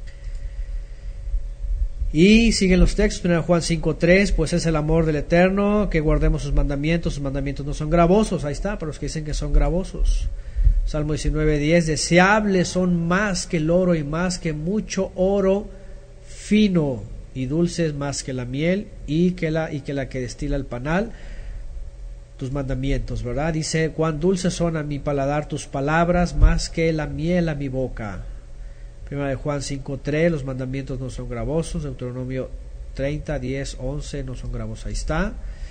Y siguen los textos, primero Juan cinco tres, pues es el amor del Eterno, que guardemos sus mandamientos, sus mandamientos no son gravosos, ahí está, para los que dicen que son gravosos. Salmo diecinueve diez, deseables son más que el oro y más que mucho oro fino y dulce más que la miel y que la, y que la que destila el panal, tus mandamientos, ¿verdad? Dice, cuán dulces son a mi paladar tus palabras más que la miel a mi boca. Primera de Juan cinco tres, los mandamientos no son gravosos. Deuteronomio treinta, diez, once, no son gravosos. Ahí está.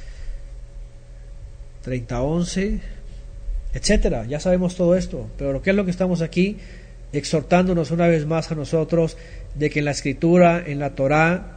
treinta, once, etcétera. Ya sabemos todo esto. Pero lo que es lo que estamos aquí exhortándonos una vez más a nosotros de que en la Escritura, en la Torá,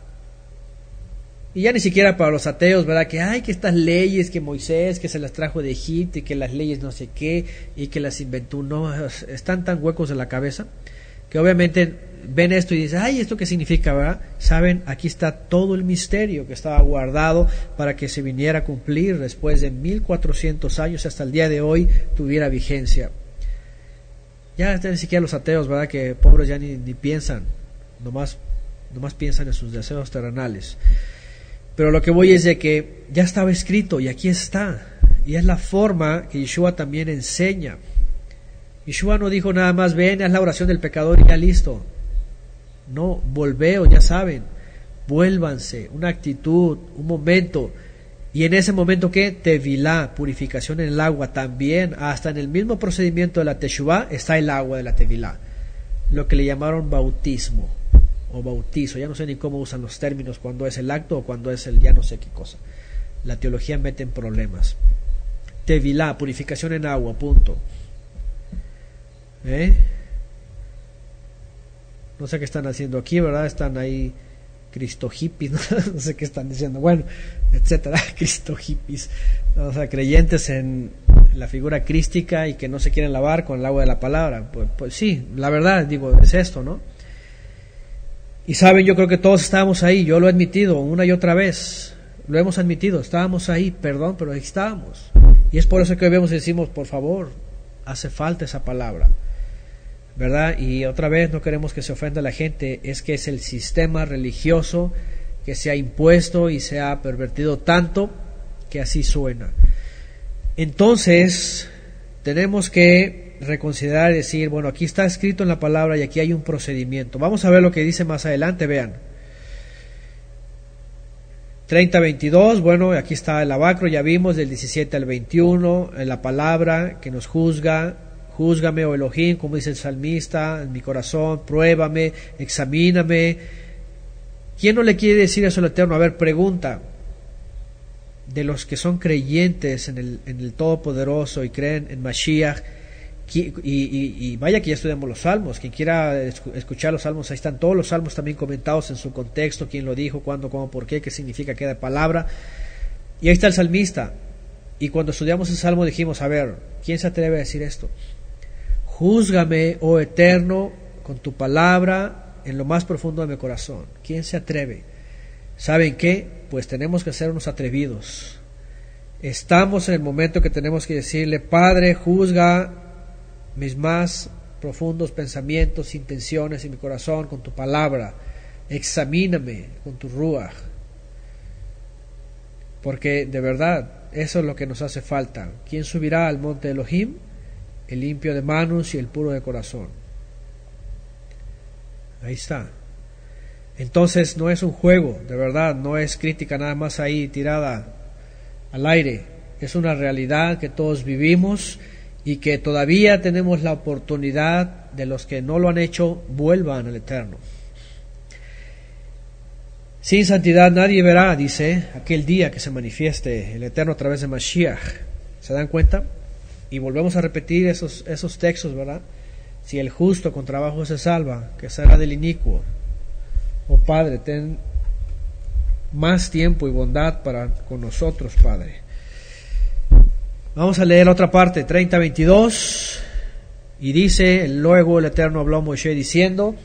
y ya ni siquiera para los ateos, ¿verdad? Que hay que estas leyes que Moisés, que se las trajo de Egipto y que las leyes no sé qué y que las inventó, no, están tan huecos de la cabeza que obviamente ven esto y dicen, ay, ¿esto qué significa, verdad? Saben, aquí está todo el misterio que estaba guardado para que se viniera a cumplir después de mil cuatrocientos años hasta el día de hoy tuviera vigencia. Ya ni siquiera los ateos, ¿verdad? Que pobres ya ni, ni piensan, nomás, nomás piensan en sus deseos terrenales. Pero lo que voy es de que ya estaba escrito y aquí está. Y es la forma que Yeshua también enseña. Yeshua no dijo nada más, ven, haz la oración del pecador y ya listo. No, volveo, ya saben. Vuélvanse, una actitud, un momento. Y en ese momento, ¿qué? Tevilá, purificación en el agua. También, hasta en el mismo procedimiento de la Teshuvá, está el agua de la Tevilá. Lo que le llamaron bautismo. O bautizo, ya no sé ni cómo usan los términos, cuando es el acto o cuando es el ya no sé qué cosa. La teología mete en problemas. Tevilá, purificación en agua, punto. ¿Eh? No sé qué están haciendo aquí, ¿verdad? Están ahí Cristo hippies, ¿no? No sé qué están diciendo, bueno, etcétera, Cristo hippies, o sea, creyentes en la figura crística y que no se quieren lavar con el agua de la palabra. Pues, pues sí, la verdad, digo, es esto, ¿no? Y saben, yo creo que todos estábamos ahí, yo lo he admitido una y otra vez, lo hemos admitido, estábamos ahí, perdón, pero ahí estábamos. Y es por eso que hoy vemos y decimos, por favor, hace falta esa palabra, ¿verdad? Y otra vez no queremos que se ofenda a la gente, es que es el sistema religioso que se ha impuesto y se ha pervertido tanto que así suena. Entonces, tenemos que reconsiderar y decir, bueno, aquí está escrito en la palabra y aquí hay un procedimiento. Vamos a ver lo que dice más adelante, vean. treinta, veintidós, bueno, aquí está el Abacro, ya vimos, del diecisiete al veintiuno, en la palabra que nos juzga, júzgame, oh Elohim, como dice el salmista, en mi corazón, pruébame, examíname. ¿Quién no le quiere decir eso al Eterno? A ver, pregunta. De los que son creyentes en el, en el Todopoderoso y creen en Mashiach, Y, y, y vaya que ya estudiamos los salmos. Quien quiera escuchar los salmos, ahí están todos los salmos también comentados en su contexto, quién lo dijo, cuándo, cómo, por qué, qué significa cada palabra. Y ahí está el salmista. Y cuando estudiamos el salmo dijimos, a ver, ¿quién se atreve a decir esto? Júzgame, oh Eterno, con tu palabra en lo más profundo de mi corazón. ¿Quién se atreve? ¿Saben qué? Pues tenemos que ser unos atrevidos. Estamos en el momento que tenemos que decirle, Padre, juzga mis más profundos pensamientos, intenciones y mi corazón con tu palabra. Examíname con tu ruach. Porque de verdad, eso es lo que nos hace falta. ¿Quién subirá al monte de Elohim? El limpio de manos y el puro de corazón. Ahí está. Entonces no es un juego, de verdad, no es crítica nada más ahí tirada al aire. Es una realidad que todos vivimos y que todavía tenemos la oportunidad de los que no lo han hecho, vuelvan al Eterno. Sin santidad nadie verá, dice, aquel día que se manifieste el Eterno a través de Mashiach. ¿Se dan cuenta? Y volvemos a repetir esos, esos textos, ¿verdad? Si el justo con trabajo se salva, ¿qué será del inicuo? Oh Padre, ten más tiempo y bondad para con nosotros, Padre. Vamos a leer otra parte, treinta, veintidós, y dice, luego el Eterno habló a Moshe diciendo,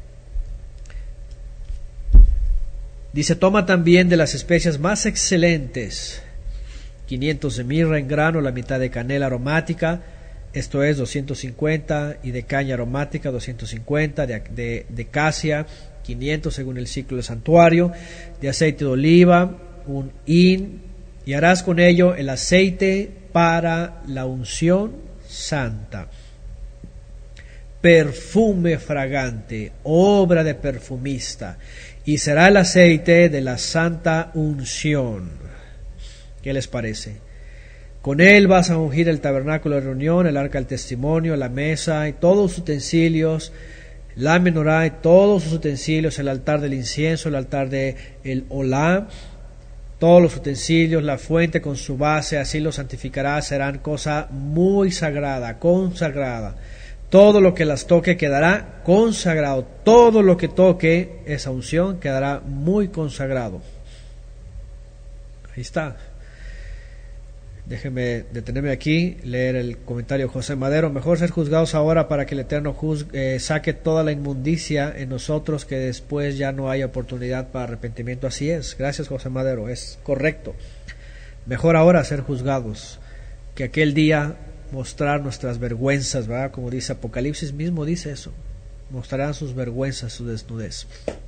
dice, toma también de las especias más excelentes, quinientos de mirra en grano, la mitad de canela aromática, esto es doscientos cincuenta, y de caña aromática doscientos cincuenta, de, de, de casia, quinientos según el ciclo del santuario, de aceite de oliva, un hin, y harás con ello el aceite para la unción santa. perfume fragante, obra de perfumista, y será el aceite de la santa unción. ¿Qué les parece? Con él vas a ungir el tabernáculo de reunión, el arca del testimonio, la mesa y todos sus utensilios, la menorá y todos sus utensilios, el altar del incienso, el altar del olá, todos los utensilios, la fuente con su base, así lo santificará, serán cosa muy sagrada, consagrada. Todo lo que las toque quedará consagrado, todo lo que toque esa unción quedará muy consagrado. Ahí está. Déjenme detenerme aquí, leer el comentario de José Madero. Mejor ser juzgados ahora para que el Eterno juzgue, eh, saque toda la inmundicia en nosotros, que después ya no haya oportunidad para arrepentimiento. Así es. Gracias, José Madero. Es correcto. Mejor ahora ser juzgados que aquel día mostrar nuestras vergüenzas, ¿verdad? Como dice Apocalipsis mismo, dice eso. Mostrarán sus vergüenzas, su desnudez.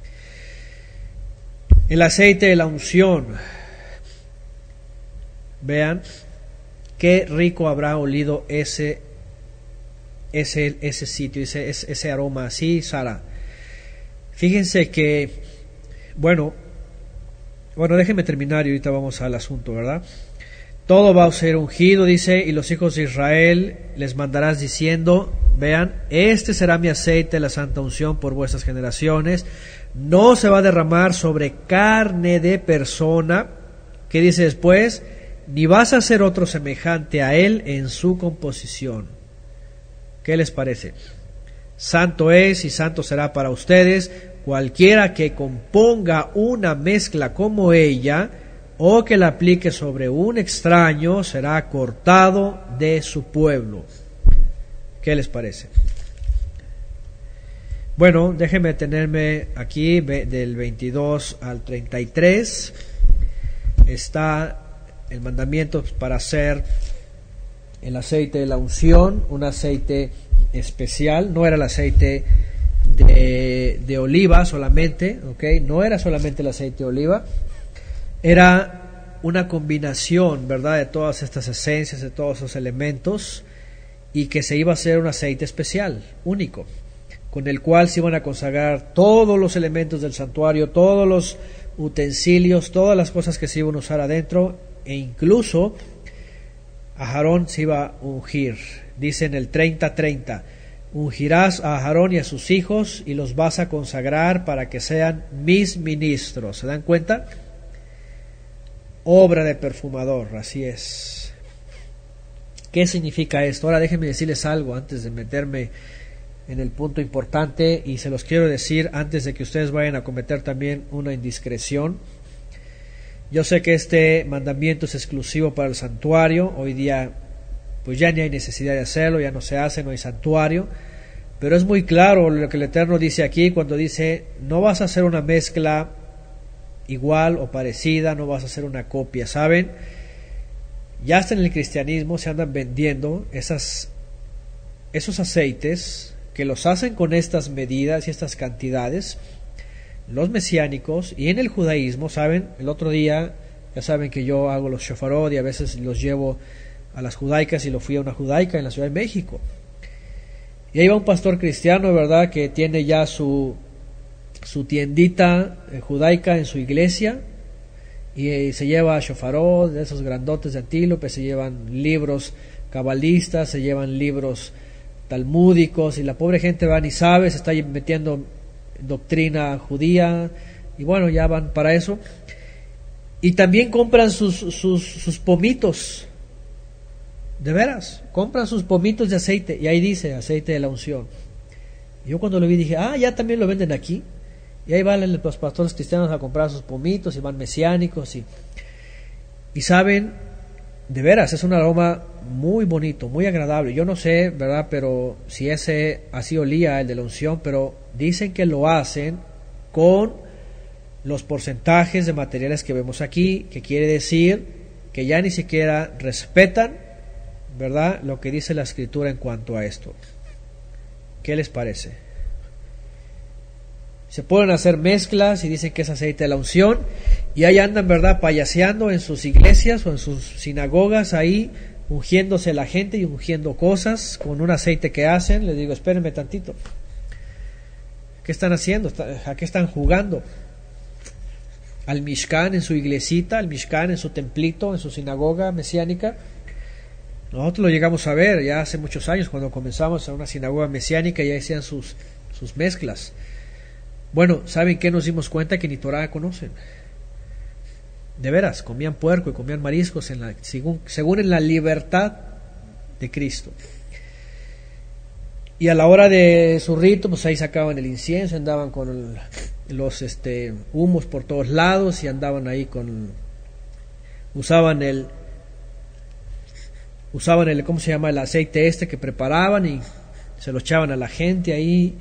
El aceite de la unción. Vean qué rico habrá olido ese ese ese sitio, ese ese aroma así, Sara. Fíjense que bueno, bueno, déjenme terminar y ahorita vamos al asunto, ¿verdad? Todo va a ser ungido, dice, y los hijos de Israel les mandarás diciendo, vean, este será mi aceite, la santa unción por vuestras generaciones, no se va a derramar sobre carne de persona. ¿Qué dice después? Ni vas a hacer otro semejante a él en su composición. ¿Qué les parece? Santo es y santo será para ustedes cualquiera que componga una mezcla como ella o que la aplique sobre un extraño será cortado de su pueblo. ¿Qué les parece? Bueno, déjenme detenerme aquí del veintidós al treinta y tres. Está el mandamiento para hacer el aceite de la unción, un aceite especial. No era el aceite de, de oliva solamente, ¿okay? No era solamente el aceite de oliva, era una combinación, ¿verdad?, de todas estas esencias, de todos esos elementos, y que se iba a hacer un aceite especial, único, con el cual se iban a consagrar todos los elementos del santuario, todos los utensilios, todas las cosas que se iban a usar adentro, e incluso a Aarón se iba a ungir. Dice en el treinta treinta, ungirás a Aarón y a sus hijos y los vas a consagrar para que sean mis ministros. ¿Se dan cuenta? Obra de perfumador, así es. ¿Qué significa esto? Ahora déjenme decirles algo antes de meterme en el punto importante, y se los quiero decir antes de que ustedes vayan a cometer también una indiscreción. Yo sé que este mandamiento es exclusivo para el santuario. Hoy día pues ya ni hay necesidad de hacerlo, ya no se hace, no hay santuario, pero es muy claro lo que el Eterno dice aquí cuando dice, no vas a hacer una mezcla igual o parecida, no vas a hacer una copia. ¿Saben? Ya hasta en el cristianismo se andan vendiendo esas, esos aceites que los hacen con estas medidas y estas cantidades, los mesiánicos, y en el judaísmo. ¿Saben? El otro día, ya saben que yo hago los shofarot y a veces los llevo a las judaicas, y lo fui a una judaica en la Ciudad de México, y ahí va un pastor cristiano, ¿verdad?, que tiene ya su su tiendita eh, judaica en su iglesia, y eh, se lleva shofarot de esos grandotes de antílope, se llevan libros cabalistas, se llevan libros talmúdicos, y la pobre gente va ni sabe, se está metiendo doctrina judía, y bueno, ya van para eso, y también compran sus, sus, sus pomitos, de veras, compran sus pomitos de aceite, y ahí dice aceite de la unción. Y yo cuando lo vi dije, ah, ya también lo venden aquí, y ahí van los pastores cristianos a comprar sus pomitos, y van mesiánicos, y, y saben, de veras, es un aroma muy bonito, muy agradable. Yo no sé, ¿verdad?, pero si ese así olía el de la unción, pero dicen que lo hacen con los porcentajes de materiales que vemos aquí, que quiere decir que ya ni siquiera respetan, ¿verdad?, lo que dice la Escritura en cuanto a esto. ¿Qué les parece? Se pueden hacer mezclas y dicen que es aceite de la unción, y ahí andan, ¿verdad?, payaseando en sus iglesias o en sus sinagogas ahí, ungiéndose la gente y ungiendo cosas con un aceite que hacen. Les digo, espérenme tantito. ¿Qué están haciendo? ¿A qué están jugando? Al Mishkan en su iglesita, al Mishkan en su templito, en su sinagoga mesiánica. Nosotros lo llegamos a ver ya hace muchos años cuando comenzamos a una sinagoga mesiánica y ahí hacían sus, sus mezclas. Bueno, ¿saben qué nos dimos cuenta? Que ni Torah conocen. De veras, comían puerco y comían mariscos en la, según, según en la libertad de Cristo. Y a la hora de su rito, pues ahí sacaban el incienso, andaban con el, los este, humos por todos lados y andaban ahí con... Usaban el... Usaban el, ¿cómo se llama? El aceite este que preparaban y se lo echaban a la gente ahí.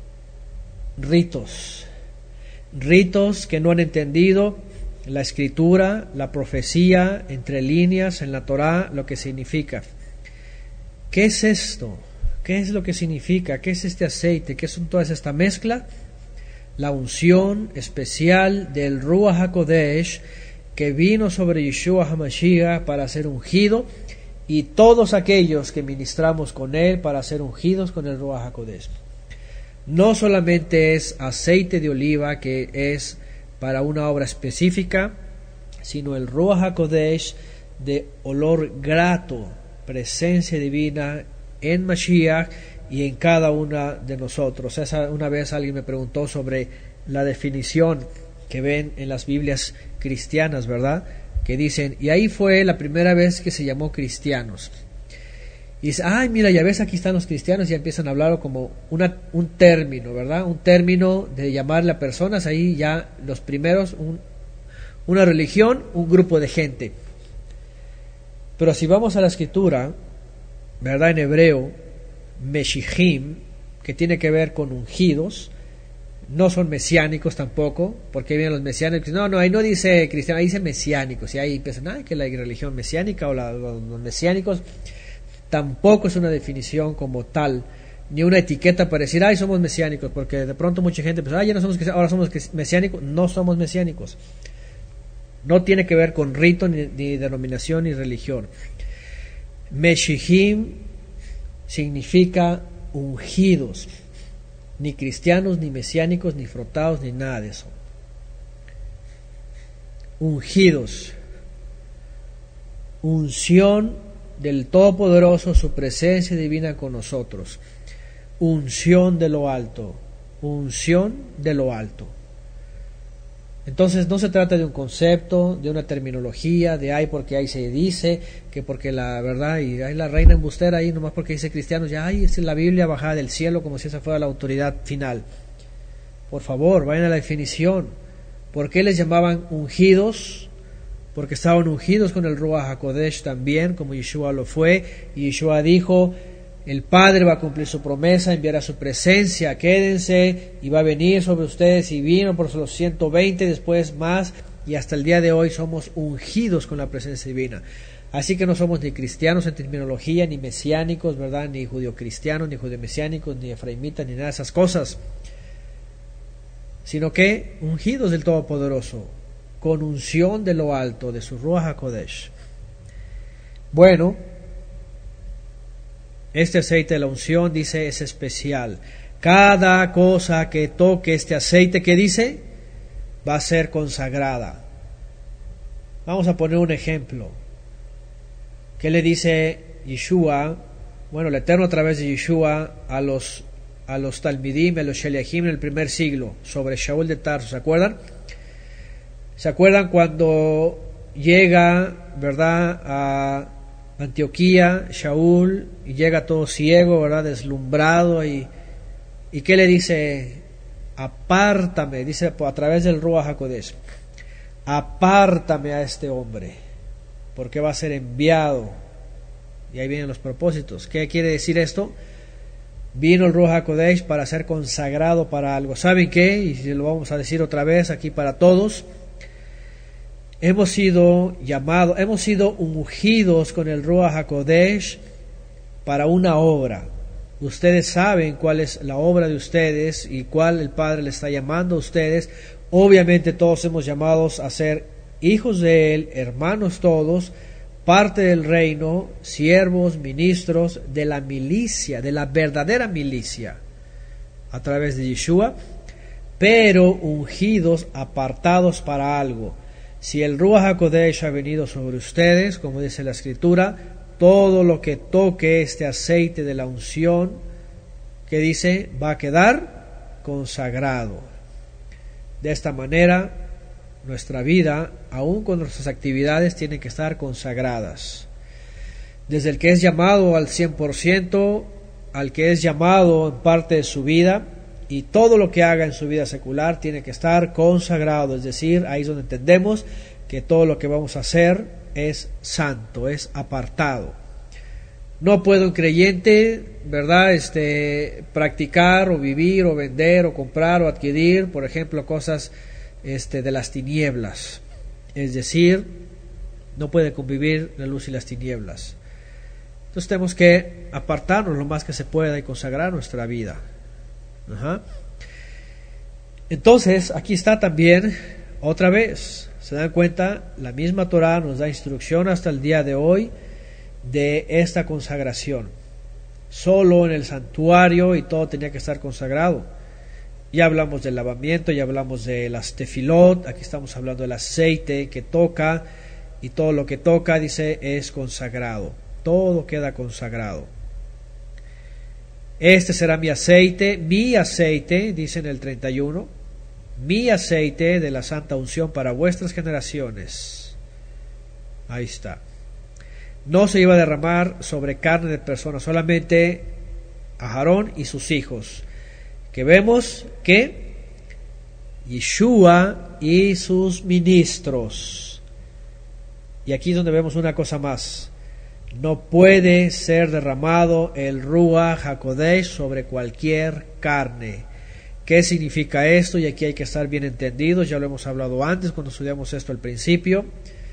Ritos. Ritos que no han entendido la escritura, la profecía, entre líneas en la Torá, lo que significa. ¿Qué es esto? ¿Qué es lo que significa? ¿Qué es este aceite? ¿Qué son toda esta mezcla? La unción especial del Ruach HaKodesh que vino sobre Yeshua HaMashiach para ser ungido, y todos aquellos que ministramos con él para ser ungidos con el Ruach HaKodesh. No solamente es aceite de oliva que es para una obra específica, sino el Ruach HaKodesh de olor grato, presencia divina en Mashiach y en cada una de nosotros. Esa, una vez alguien me preguntó sobre la definición que ven en las Biblias cristianas, ¿verdad? Que dicen, y ahí fue la primera vez que se llamó cristianos. Y dice, ay, mira, ya ves, aquí están los cristianos, y empiezan a hablar como una, un término, ¿verdad? Un término de llamarle a personas, ahí ya los primeros, un, una religión, un grupo de gente. Pero si vamos a la escritura, ¿verdad? En hebreo, Meshihim, que tiene que ver con ungidos, no son mesiánicos tampoco, porque vienen los mesiánicos. No, no, ahí no dice cristiano, ahí dice mesiánicos. Y ahí piensan, ay, que la religión mesiánica o la, los, los mesiánicos, tampoco es una definición como tal, ni una etiqueta para decir, ay, somos mesiánicos, porque de pronto mucha gente piensa, ay, ya no somos cristianos, ahora somos mesiánicos. No somos mesiánicos. No tiene que ver con rito, ni, ni denominación, ni religión. Meshihim significa ungidos, ni cristianos, ni mesiánicos, ni frotados, ni nada de eso. Ungidos, unción del Todopoderoso, su presencia divina con nosotros, unción de lo alto, unción de lo alto. Entonces no se trata de un concepto, de una terminología, de ay, porque ahí se dice, que porque la verdad, y hay la reina embustera ahí, nomás porque dice cristianos, ya ay, es la Biblia bajada del cielo como si esa fuera la autoridad final. Por favor, vayan a la definición. ¿Por qué les llamaban ungidos? Porque estaban ungidos con el Ruach HaKodesh también, como Yeshua lo fue, y Yeshua dijo, el Padre va a cumplir su promesa, enviará su presencia, quédense, y va a venir sobre ustedes, y vino por los ciento veinte, después más, y hasta el día de hoy somos ungidos con la presencia divina. Así que no somos ni cristianos en terminología, ni mesiánicos, ¿verdad? Ni judío-cristianos, ni judío-mesiánicos, ni efraimitas, ni nada de esas cosas, sino que ungidos del Todopoderoso, con unción de lo alto, de su Ruach HaKodesh. Bueno, este aceite de la unción, dice, es especial. Cada cosa que toque este aceite, ¿qué dice? Va a ser consagrada. Vamos a poner un ejemplo. ¿Qué le dice Yeshua? Bueno, el Eterno a través de Yeshua a los, a los Talmidim, a los Sheliachim en el primer siglo, sobre Shaul de Tarso, ¿se acuerdan? ¿Se acuerdan cuando llega, verdad, a Antioquía, Shaul, y llega todo ciego, ¿verdad?, deslumbrado, y, y ¿qué le dice? Apártame, dice a través del Ruach HaKodesh, apártame a este hombre, porque va a ser enviado. Y ahí vienen los propósitos. ¿Qué quiere decir esto? Vino el Ruach HaKodesh para ser consagrado para algo. ¿Saben qué? Y lo vamos a decir otra vez aquí para todos. Hemos sido llamados, hemos sido ungidos con el Ruach HaKodesh para una obra. Ustedes saben cuál es la obra de ustedes y cuál el Padre le está llamando a ustedes. Obviamente todos hemos llamados a ser hijos de Él, hermanos todos, parte del reino, siervos, ministros de la milicia, de la verdadera milicia, a través de Yeshua, pero ungidos, apartados para algo. Si el Ruach HaKodesh ha venido sobre ustedes, como dice la Escritura, todo lo que toque este aceite de la unción, que dice, va a quedar consagrado. De esta manera, nuestra vida, aun con nuestras actividades, tienen que estar consagradas. Desde el que es llamado al cien por ciento, al que es llamado en parte de su vida, y todo lo que haga en su vida secular tiene que estar consagrado, es decir, ahí es donde entendemos que todo lo que vamos a hacer es santo, es apartado. No puede un creyente, ¿verdad?, este, practicar o vivir o vender o comprar o adquirir, por ejemplo, cosas este, de las tinieblas. Es decir, no puede convivir la luz y las tinieblas. Entonces tenemos que apartarnos lo más que se pueda y consagrar nuestra vida. Ajá. Entonces, aquí está también, otra vez, se dan cuenta, la misma Torah nos da instrucción hasta el día de hoy de esta consagración. Solo en el santuario y todo tenía que estar consagrado. Ya hablamos del lavamiento, ya hablamos de las tefilot, aquí estamos hablando del aceite que toca, y todo lo que toca, dice, es consagrado. Todo queda consagrado. Este será mi aceite, mi aceite, dice en el treinta y uno, mi aceite de la santa unción para vuestras generaciones. Ahí está. No se iba a derramar sobre carne de persona, solamente a Aarón y sus hijos. Que vemos que Yeshua y sus ministros. Y aquí es donde vemos una cosa más. No puede ser derramado el Ruach HaKodesh sobre cualquier carne. ¿Qué significa esto? Y aquí hay que estar bien entendidos. Ya lo hemos hablado antes cuando estudiamos esto al principio.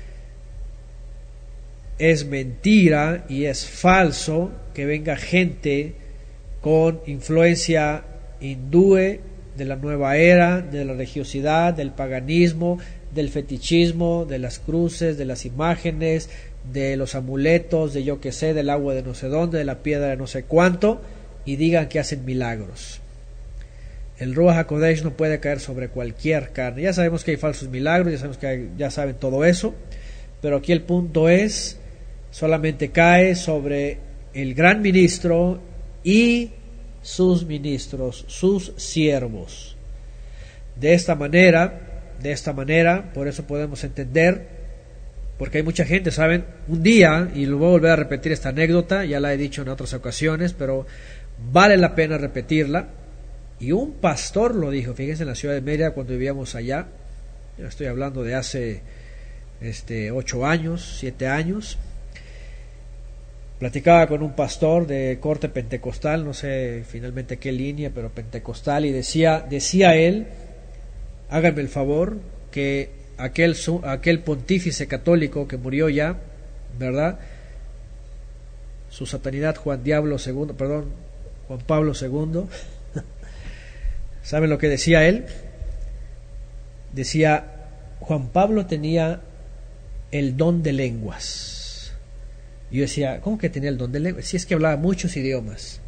Es mentira y es falso que venga gente con influencia hindúe de la nueva era, de la religiosidad, del paganismo, del fetichismo, de las cruces, de las imágenes, de los amuletos, de yo que sé, del agua de no sé dónde, de la piedra de no sé cuánto, y digan que hacen milagros. El Ruach HaKodesh no puede caer sobre cualquier carne. Ya sabemos que hay falsos milagros, ya sabemos que hay, ya saben todo eso, pero aquí el punto es, solamente cae sobre el gran ministro y sus ministros, sus siervos. De esta manera, de esta manera, por eso podemos entender, porque hay mucha gente, ¿saben? Un día, y lo voy a volver a repetir esta anécdota, ya la he dicho en otras ocasiones, pero vale la pena repetirla, y un pastor lo dijo, fíjense, en la ciudad de Mérida, cuando vivíamos allá, yo estoy hablando de hace este, ocho años, siete años, platicaba con un pastor de corte pentecostal, no sé finalmente qué línea, pero pentecostal, y decía, decía él, háganme el favor, que aquel, aquel pontífice católico que murió ya, ¿verdad? Su satanidad Juan Diablo segundo, perdón, Juan Pablo segundo, ¿saben lo que decía él? Decía, Juan Pablo tenía el don de lenguas. Y yo decía, ¿cómo que tenía el don de lenguas? Si es que hablaba muchos idiomas.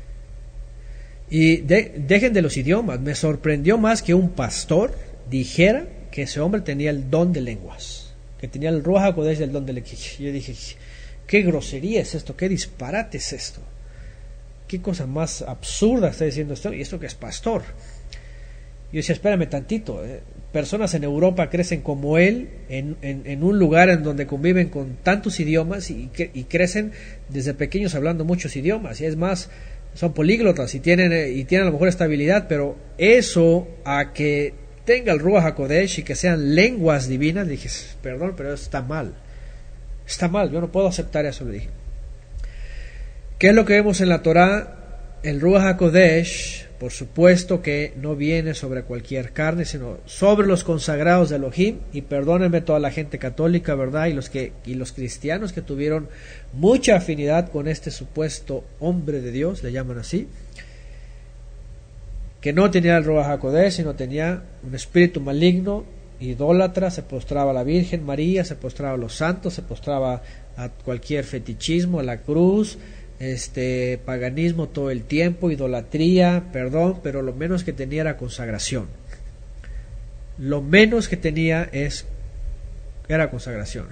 Y de, dejen de los idiomas, me sorprendió más que un pastor dijera que ese hombre tenía el don de lenguas, que tenía el Ruach HaKodesh del don de lenguas. Yo dije, qué grosería es esto, qué disparate es esto, qué cosa más absurda está diciendo esto, y esto que es pastor. Yo decía, espérame tantito, eh. personas en Europa crecen como él, en, en, en un lugar en donde conviven con tantos idiomas y, y crecen desde pequeños hablando muchos idiomas, y es más, son políglotas y tienen, y tienen a lo mejor estabilidad, pero eso a que tenga el Ruach HaKodesh y que sean lenguas divinas, dije, perdón, pero eso está mal, está mal, yo no puedo aceptar eso, le dije. ¿Qué es lo que vemos en la Torah? El Ruach HaKodesh, por supuesto que no viene sobre cualquier carne, sino sobre los consagrados de Elohim, y perdónenme toda la gente católica, ¿verdad? Y los que y los cristianos que tuvieron mucha afinidad con este supuesto hombre de Dios, le llaman así, que no tenía el Ruach HaKodesh, sino tenía un espíritu maligno idólatra, se postraba a la Virgen María, se postraba a los santos, se postraba a cualquier fetichismo, a la cruz, este paganismo todo el tiempo, idolatría, perdón, pero lo menos que tenía era consagración. Lo menos que tenía es era consagración.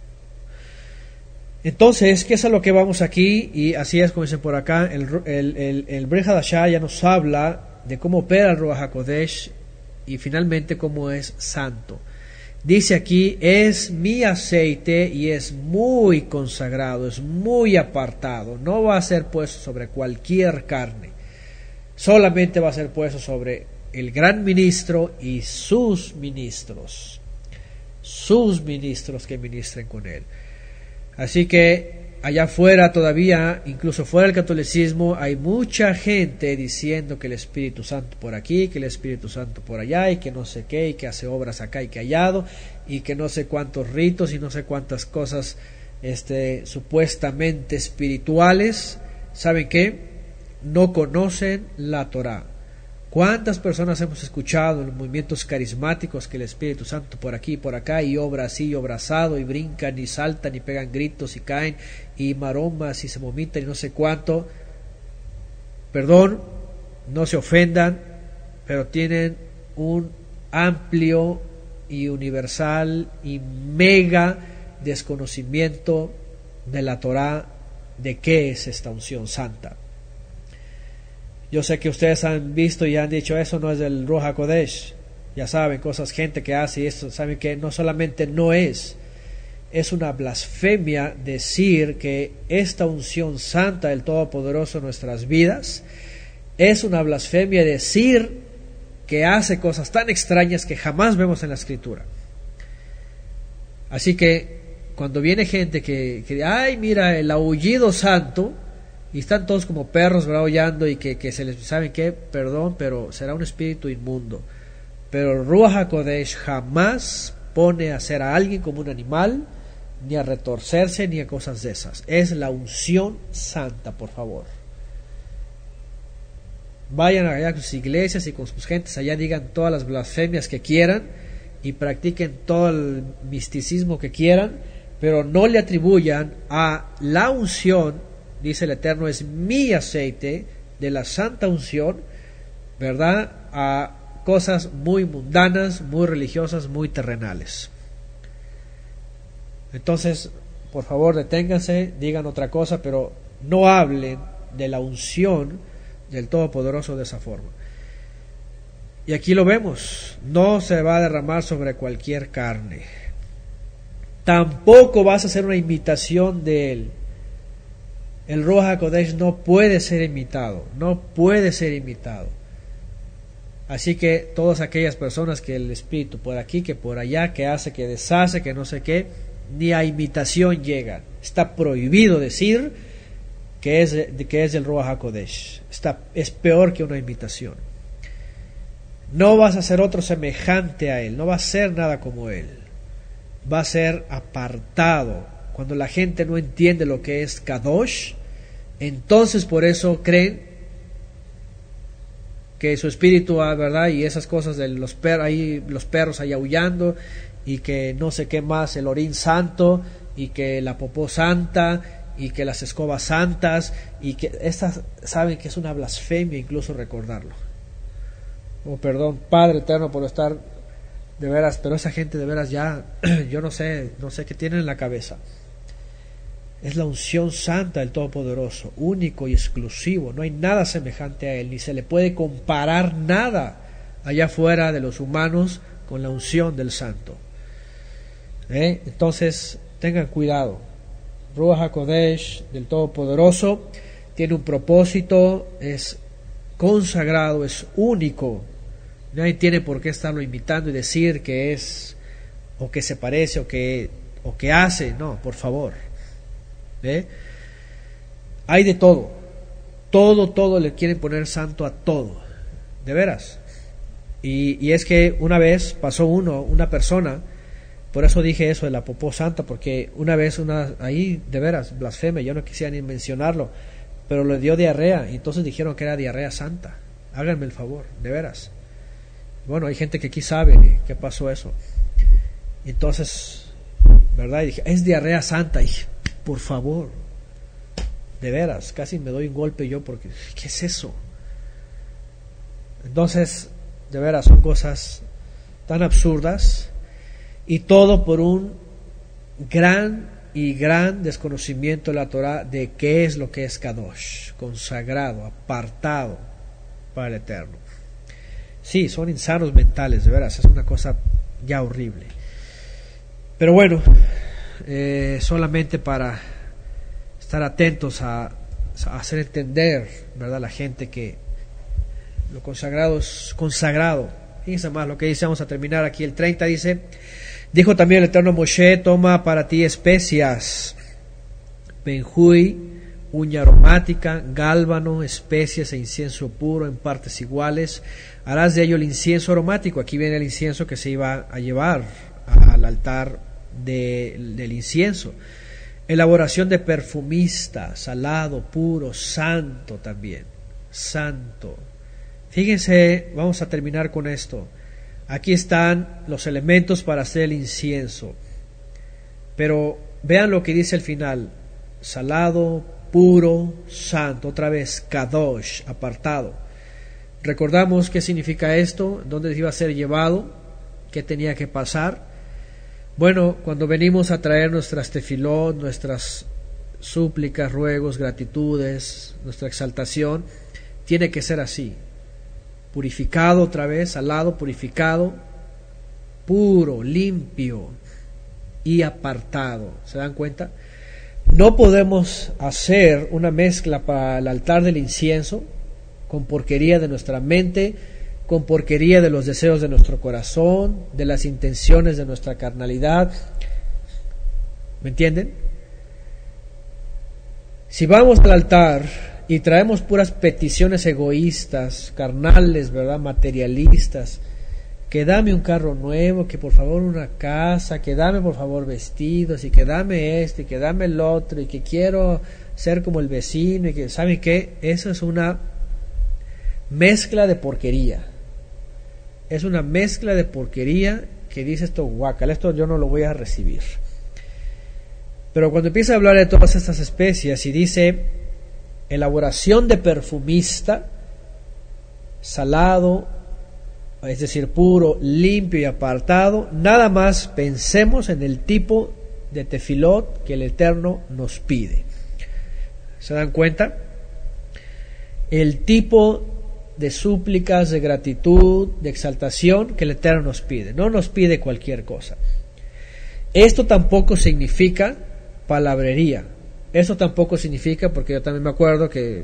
Entonces, ¿qué es a lo que vamos aquí? Y así es como dicen por acá, el, el, el, el Brit Hadashah ya nos habla de cómo opera el Ruach HaKodesh y finalmente cómo es santo. Dice aquí, es mi aceite y es muy consagrado, es muy apartado, no va a ser puesto sobre cualquier carne, solamente va a ser puesto sobre el gran ministro y sus ministros, sus ministros que ministren con él. Así que allá afuera todavía, incluso fuera del catolicismo, hay mucha gente diciendo que el Espíritu Santo por aquí, que el Espíritu Santo por allá, y que no sé qué, y que hace obras acá y que allá, y que no sé cuántos ritos y no sé cuántas cosas este, supuestamente espirituales. ¿Saben qué? No conocen la Torá. ¿Cuántas personas hemos escuchado en los movimientos carismáticos que el Espíritu Santo por aquí y por acá, y obra así y obra asado, y brincan y saltan y pegan gritos y caen y maromas y se vomitan y no sé cuánto? Perdón, no se ofendan, pero tienen un amplio y universal y mega desconocimiento de la Torá, de qué es esta unción santa. Yo sé que ustedes han visto y han dicho, eso no es del Ruach HaKodesh. Ya saben, cosas, gente que hace esto, saben que no solamente no es, es una blasfemia decir que esta unción santa del Todopoderoso en nuestras vidas, es una blasfemia decir que hace cosas tan extrañas que jamás vemos en la Escritura. Así que, cuando viene gente que, que ay, mira, el aullido santo, y están todos como perros aullando y que, que se les, ¿saben qué? Perdón, pero será un espíritu inmundo. Pero el Ruach HaKodesh jamás pone a hacer a alguien como un animal, ni a retorcerse, ni a cosas de esas. Es la unción santa, por favor. Vayan allá con sus iglesias y con sus gentes, allá digan todas las blasfemias que quieran y practiquen todo el misticismo que quieran, pero no le atribuyan a la unción. Dice el Eterno, es mi aceite de la santa unción, ¿verdad?, a cosas muy mundanas, muy religiosas, muy terrenales. Entonces, por favor, deténganse, digan otra cosa, pero no hablen de la unción del Todopoderoso de esa forma. Y aquí lo vemos, no se va a derramar sobre cualquier carne. Tampoco vas a hacer una imitación de él. El Ruach HaKodesh no puede ser imitado, no puede ser imitado. Así que todas aquellas personas que el Espíritu por aquí, que por allá, que hace, que deshace, que no sé qué, ni a imitación llegan. Está prohibido decir que es, que es el Ruach HaKodesh. Está, es peor que una imitación. No vas a ser otro semejante a él, no va a ser nada como él. Va a ser apartado. Cuando la gente no entiende lo que es Kadosh, entonces por eso creen que su espíritu, ¿verdad?, y esas cosas de los perros ahí, los perros ahí aullando, y que no sé qué más, el orín santo, y que la popó santa, y que las escobas santas, y que estas saben que es una blasfemia incluso recordarlo. Oh, perdón, Padre eterno, por estar de veras, pero esa gente de veras ya, yo no sé, no sé qué tienen en la cabeza. Es la unción santa del Todopoderoso, único y exclusivo. No hay nada semejante a él, ni se le puede comparar nada allá afuera de los humanos con la unción del Santo. ¿Eh? Entonces, tengan cuidado. Ruach HaKodesh del Todopoderoso tiene un propósito, es consagrado, es único. Nadie tiene por qué estarlo imitando y decir que es, o que se parece, o que, o que hace. No, por favor. ¿Eh? Hay de todo, todo, todo le quieren poner santo a todo, de veras. Y, y es que una vez pasó uno, una persona, por eso dije eso de la popó santa, porque una vez una ahí, de veras, blasfemia, yo no quisiera ni mencionarlo, pero le dio diarrea y entonces dijeron que era diarrea santa. Háganme el favor, de veras. Bueno, hay gente que aquí sabe qué pasó eso. Entonces, ¿verdad? Y dije, es diarrea santa. Y dije, por favor, de veras, casi me doy un golpe yo porque, ¿qué es eso? Entonces, de veras, son cosas tan absurdas, y todo por un gran y gran desconocimiento de la Torah de qué es lo que es Kadosh, consagrado, apartado para el Eterno. Sí, son insanos mentales, de veras, es una cosa ya horrible. Pero bueno, eh, solamente para estar atentos a, a hacer entender, ¿verdad?, a la gente que lo consagrado es consagrado. Fíjense más lo que dice, vamos a terminar aquí el treinta, dice: dijo también el Eterno a Moshe, toma para ti especias, benjuy, uña aromática, gálbano, especies e incienso puro en partes iguales, harás de ello el incienso aromático. Aquí viene el incienso que se iba a llevar al altar de, del incienso. Elaboración de perfumista, salado, puro, santo también, santo. Fíjense, vamos a terminar con esto. Aquí están los elementos para hacer el incienso, pero vean lo que dice al final: salado, puro, santo. Otra vez, kadosh, apartado. Recordamos qué significa esto, dónde iba a ser llevado, qué tenía que pasar. Bueno, cuando venimos a traer nuestras tefilot, nuestras súplicas, ruegos, gratitudes, nuestra exaltación, tiene que ser así: purificado, otra vez, salado, purificado, puro, limpio y apartado. ¿Se dan cuenta? No podemos hacer una mezcla para el altar del incienso con porquería de nuestra mente, con porquería de los deseos de nuestro corazón, de las intenciones de nuestra carnalidad. ¿Me entienden? Si vamos al altar y traemos puras peticiones egoístas, carnales, ¿verdad?, materialistas, que dame un carro nuevo, que por favor una casa, que dame por favor vestidos, y que dame esto, y que dame el otro, y que quiero ser como el vecino, y que, ¿saben qué? Eso es una mezcla de porquería. Es una mezcla de porquería que dice esto, guácala, esto yo no lo voy a recibir. Pero cuando empieza a hablar de todas estas especias y dice elaboración de perfumista, salado, es decir, puro, limpio y apartado, nada más pensemos en el tipo de tefilot que el Eterno nos pide. ¿Se dan cuenta? El tipo de súplicas, de gratitud, de exaltación que el Eterno nos pide. No nos pide cualquier cosa. Esto tampoco significa palabrería. Esto tampoco significa, porque yo también me acuerdo que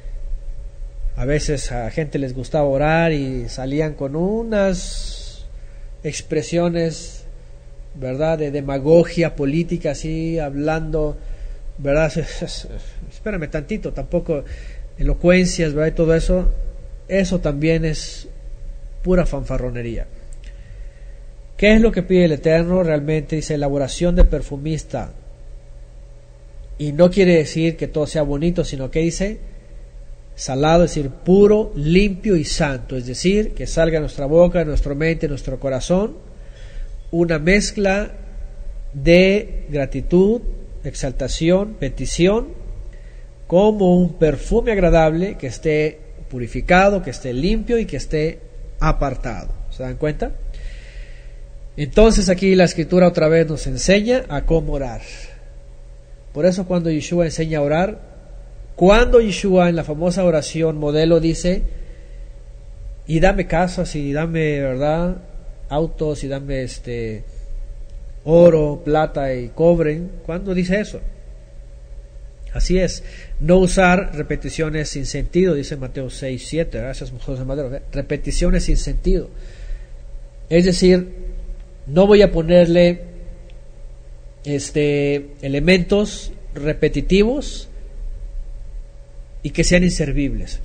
a veces a gente les gustaba orar y salían con unas expresiones, ¿verdad?, de demagogia política, así hablando, ¿verdad? Espérame tantito, tampoco elocuencias, ¿verdad? Y todo eso, eso también es pura fanfarronería. ¿Qué es lo que pide el Eterno? Realmente dice elaboración de perfumista. Y no quiere decir que todo sea bonito, sino que dice salado, es decir, puro, limpio y santo. Es decir, que salga de nuestra boca, de nuestra mente, de nuestro corazón, una mezcla de gratitud, exaltación, petición, como un perfume agradable que esté purificado, que esté limpio y que esté apartado. ¿Se dan cuenta? Entonces aquí la Escritura otra vez nos enseña a cómo orar. Por eso cuando Yeshua enseña a orar, cuando Yeshua en la famosa oración modelo dice, y dame casas y dame, ¿verdad?, autos y dame este oro, plata y cobre, ¿cuándo dice eso? Así es, no usar repeticiones sin sentido, dice Mateo seis, siete, gracias José Madero, repeticiones sin sentido. Es decir, no voy a ponerle este elementos repetitivos y que sean inservibles.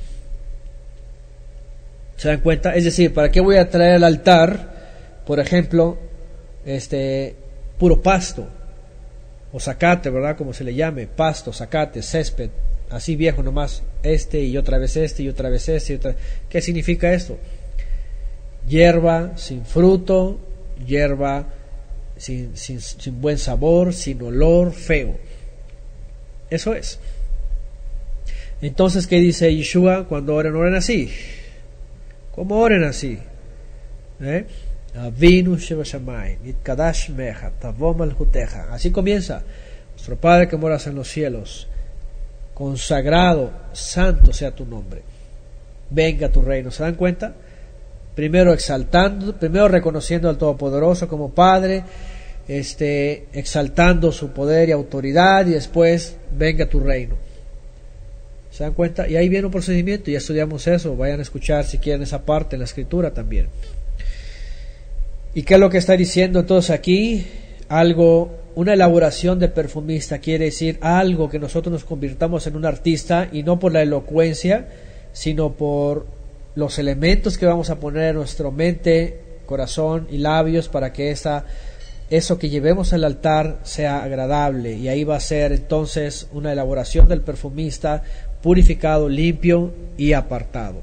¿Se dan cuenta? Es decir, ¿para qué voy a traer al altar, por ejemplo, este puro pasto o zacate, ¿verdad?, como se le llame, pasto, zacate, césped, así viejo nomás, este y otra vez este y otra vez este y otra... ¿Qué significa esto? hierba sin fruto, hierba sin, sin, sin buen sabor, sin olor, feo. Eso es. Entonces, ¿qué dice Yeshua cuando oren? Oren así. ¿Cómo oren así? ¿Eh? Avinu Shebashamay, Nitkadash Mecha, Tavom Malhuteja. Así comienza. Nuestro Padre que moras en los cielos, consagrado, santo sea tu nombre. Venga tu reino. ¿Se dan cuenta? Primero exaltando, primero reconociendo al Todopoderoso como Padre, este, exaltando su poder y autoridad, y después venga tu reino. ¿Se dan cuenta? Y ahí viene un procedimiento, ya estudiamos eso, vayan a escuchar si quieren esa parte en la escritura también. ¿Y qué es lo que está diciendo entonces aquí? Algo, una elaboración de perfumista, quiere decir algo que nosotros nos convirtamos en un artista, y no por la elocuencia, sino por los elementos que vamos a poner en nuestra mente, corazón y labios para que esa, eso que llevemos al altar sea agradable. Y ahí va a ser entonces una elaboración del perfumista, purificado, limpio y apartado.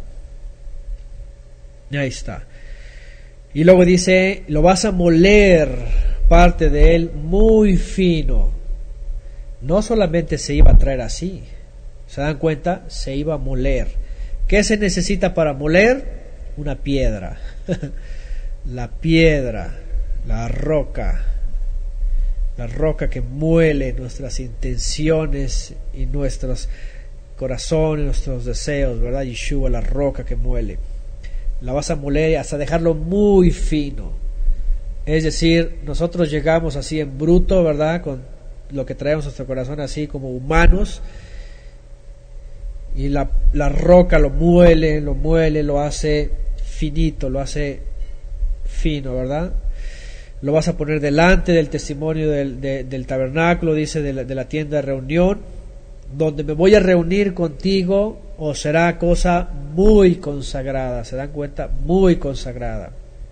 Y ahí está. Y luego dice, lo vas a moler parte de él muy fino. No solamente se iba a traer así, ¿se dan cuenta? Se iba a moler. ¿Qué se necesita para moler? Una piedra. La piedra, la roca, la roca que muele nuestras intenciones y nuestros corazones, nuestros deseos, ¿verdad? Yeshua, la roca que muele. La vas a moler hasta dejarlo muy fino. Es decir, nosotros llegamos así en bruto, ¿verdad? Con lo que traemos en nuestro corazón así como humanos. Y la, la roca lo muele, lo muele, lo hace finito, lo hace fino, ¿verdad? Lo vas a poner delante del testimonio del, de, del tabernáculo, dice, de la, de la tienda de reunión, donde me voy a reunir contigo, o será cosa muy consagrada. ¿Se dan cuenta? Muy consagrada.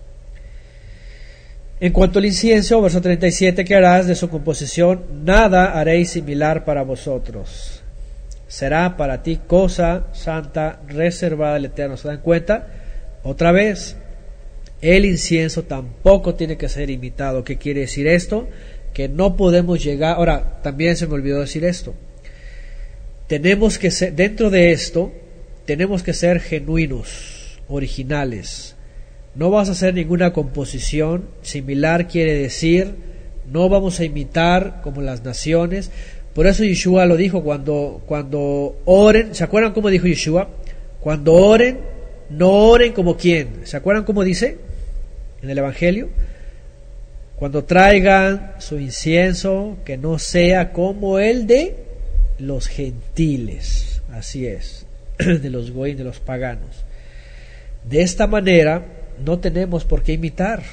En cuanto al incienso, verso treinta y siete, ¿qué harás de su composición? Nada haréis similar para vosotros. Será para ti cosa santa, reservada al Eterno. ¿Se dan cuenta? Otra vez, el incienso tampoco tiene que ser imitado. ¿Qué quiere decir esto? Que no podemos llegar... Ahora, también se me olvidó decir esto. Tenemos que ser, dentro de esto, tenemos que ser genuinos, originales. No vas a hacer ninguna composición. Similar quiere decir, no vamos a imitar como las naciones. Por eso Yeshua lo dijo cuando, cuando oren. ¿Se acuerdan cómo dijo Yeshua? Cuando oren, no oren como quién. ¿Se acuerdan cómo dice en el Evangelio? Cuando traigan su incienso, que no sea como el de los gentiles. Así es, de los goyim, de los paganos. De esta manera no tenemos por qué imitar,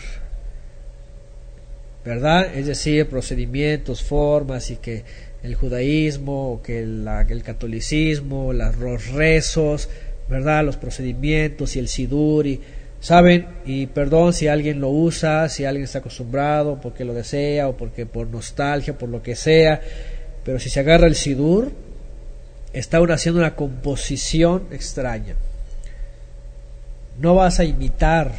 ¿verdad? Es decir, procedimientos, formas, y que el judaísmo, que la, el catolicismo, las, los rezos, ¿verdad? Los procedimientos y el sidur, y saben, y perdón si alguien lo usa, si alguien está acostumbrado porque lo desea o porque por nostalgia, por lo que sea, pero si se agarra el sidur, está uno haciendo una composición extraña. No vas a imitar,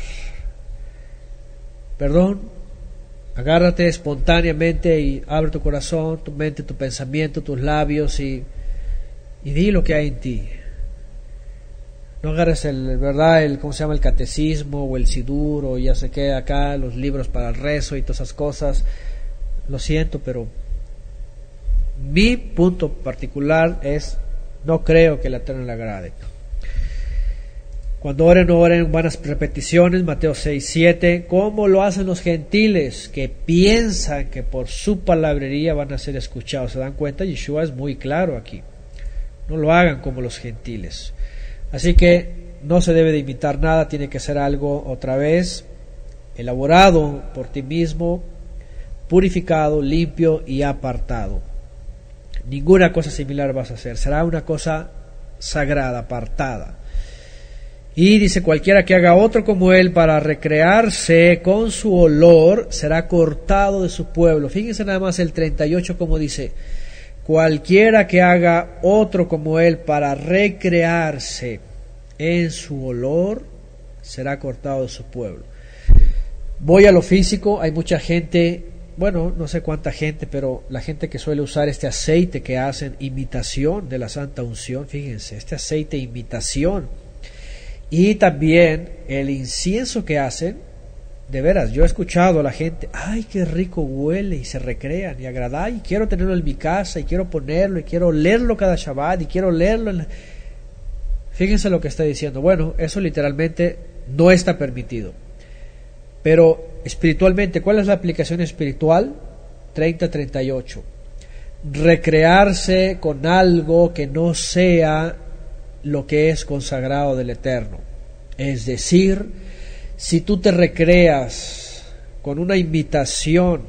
perdón, agárrate espontáneamente y abre tu corazón, tu mente, tu pensamiento, tus labios y, y di lo que hay en ti. No agarres el, ¿verdad? El, ¿cómo se llama? El catecismo o el sidur o ya se queda acá, los libros para el rezo y todas esas cosas. Lo siento, pero mi punto particular es, no creo que el Eterno le agrade. Cuando oren, no oren vanas repeticiones, Mateo seis, siete, como lo hacen los gentiles, que piensan que por su palabrería van a ser escuchados. ¿Se dan cuenta? Yeshua es muy claro aquí. No lo hagan como los gentiles. Así que no se debe de imitar nada, tiene que ser algo otra vez elaborado por ti mismo, purificado, limpio y apartado. Ninguna cosa similar vas a hacer, será una cosa sagrada, apartada. Y dice, cualquiera que haga otro como él para recrearse con su olor, será cortado de su pueblo. Fíjense nada más el treinta y ocho como dice, cualquiera que haga otro como él para recrearse en su olor, será cortado de su pueblo. Voy a lo físico, hay mucha gente, bueno, no sé cuánta gente, pero la gente que suele usar este aceite que hacen imitación de la santa unción, fíjense, este aceite imitación, y también el incienso que hacen, de veras, yo he escuchado a la gente, ay, qué rico huele, y se recrean, y agrada, y quiero tenerlo en mi casa, y quiero ponerlo, y quiero leerlo cada Shabbat, y quiero leerlo en la... Fíjense lo que está diciendo. Bueno, eso literalmente no está permitido. Pero espiritualmente, ¿cuál es la aplicación espiritual? treinta treinta y ocho. Recrearse con algo que no sea lo que es consagrado del Eterno. Es decir, si tú te recreas con una imitación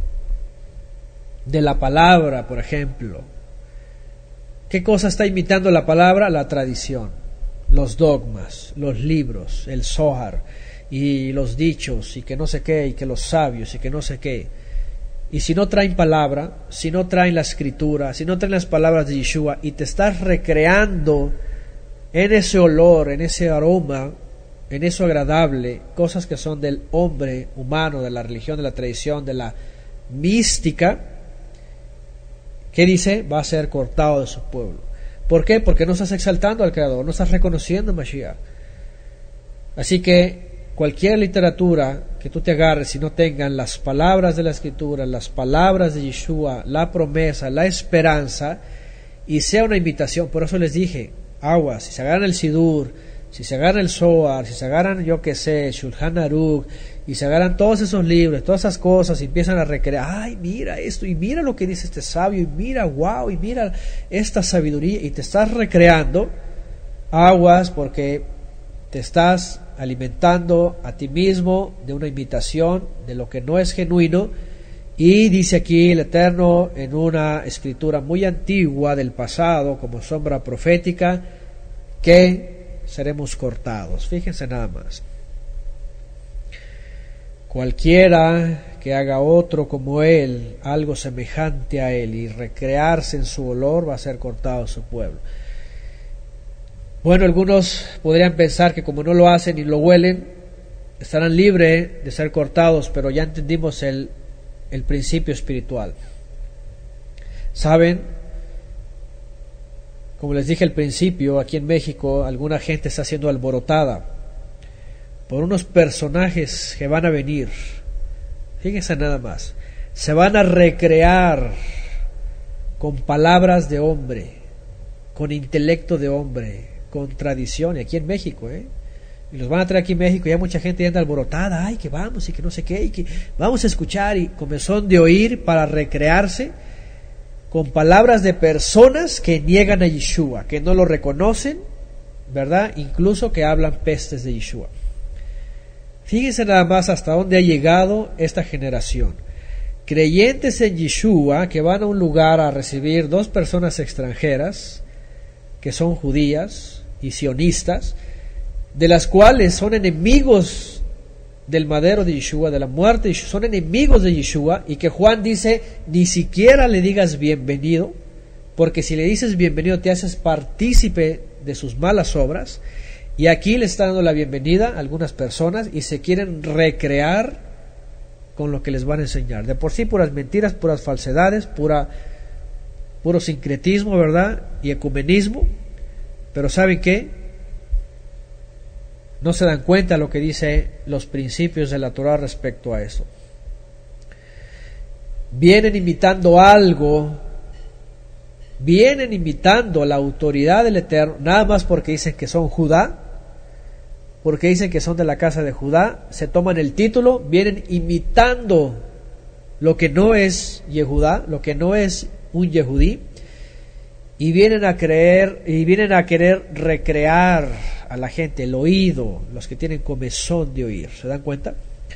de la palabra, por ejemplo, ¿qué cosa está imitando la palabra? La tradición, los dogmas, los libros, el Zohar, y los dichos, y que no sé qué, y que los sabios, y que no sé qué. Y si no traen palabra, si no traen la escritura, si no traen las palabras de Yeshua, y te estás recreando en ese olor, en ese aroma, en eso agradable, cosas que son del hombre humano, de la religión, de la tradición, de la mística, ¿qué dice? Va a ser cortado de su pueblo. ¿Por qué? Porque no estás exaltando al Creador, no estás reconociendo a Mashiach. Así que cualquier literatura que tú te agarres y no tengan las palabras de la Escritura, las palabras de Yeshua, la promesa, la esperanza, y sea una imitación, por eso les dije, aguas, si se agarran el Sidur, si se agarran el Zohar, si se agarran, yo que sé, Shulchan Aruch, y se agarran todos esos libros, todas esas cosas, y empiezan a recrear, ay, mira esto, y mira lo que dice este sabio, y mira, wow, y mira esta sabiduría, y te estás recreando, aguas, porque te estás alimentando a ti mismo de una imitación de lo que no es genuino. Y dice aquí el Eterno en una escritura muy antigua del pasado, como sombra profética, que seremos cortados. Fíjense nada más. Cualquiera que haga otro como él, algo semejante a él, y recrearse en su olor, va a ser cortado de su pueblo. Bueno, algunos podrían pensar que como no lo hacen y lo huelen, estarán libres de ser cortados, pero ya entendimos el, el principio espiritual. ¿Saben? Como les dije al principio, aquí en México, alguna gente está siendo alborotada por unos personajes que van a venir. Fíjense nada más. Se van a recrear con palabras de hombre, con intelecto de hombre, con tradición, y aquí en México, ¿eh? Y los van a traer aquí en México, y ya mucha gente ya anda alborotada, ay, que vamos, y que no sé qué, y que vamos a escuchar, y comezón de oír para recrearse con palabras de personas que niegan a Yeshua, que no lo reconocen, ¿verdad? Incluso que hablan pestes de Yeshua. Fíjense nada más hasta dónde ha llegado esta generación. Creyentes en Yeshua que van a un lugar a recibir dos personas extranjeras, que son judías y sionistas, de las cuales son enemigos del madero de Yeshua, de la muerte de Yeshua, son enemigos de Yeshua, y que Juan dice, ni siquiera le digas bienvenido, porque si le dices bienvenido te haces partícipe de sus malas obras. Y aquí le está dando la bienvenida a algunas personas y se quieren recrear con lo que les van a enseñar. De por sí puras mentiras, puras falsedades, pura, puro sincretismo, ¿verdad? Y ecumenismo. Pero ¿saben qué? No se dan cuenta de lo que dice los principios de la Torah respecto a eso. Vienen imitando algo, vienen imitando a la autoridad del Eterno, nada más porque dicen que son Judá, porque dicen que son de la casa de Judá, se toman el título, vienen imitando lo que no es Yehudá, lo que no es un Yehudí, y vienen a creer y vienen a querer recrear a la gente el oído, los que tienen comezón de oír. ¿Se dan cuenta?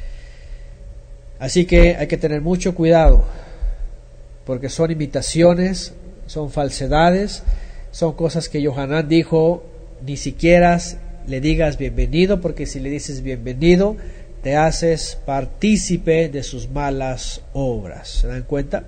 Así que hay que tener mucho cuidado, porque son imitaciones, son falsedades, son cosas que Yohanan dijo, ni siquiera le digas bienvenido, porque si le dices bienvenido te haces partícipe de sus malas obras. ¿Se dan cuenta?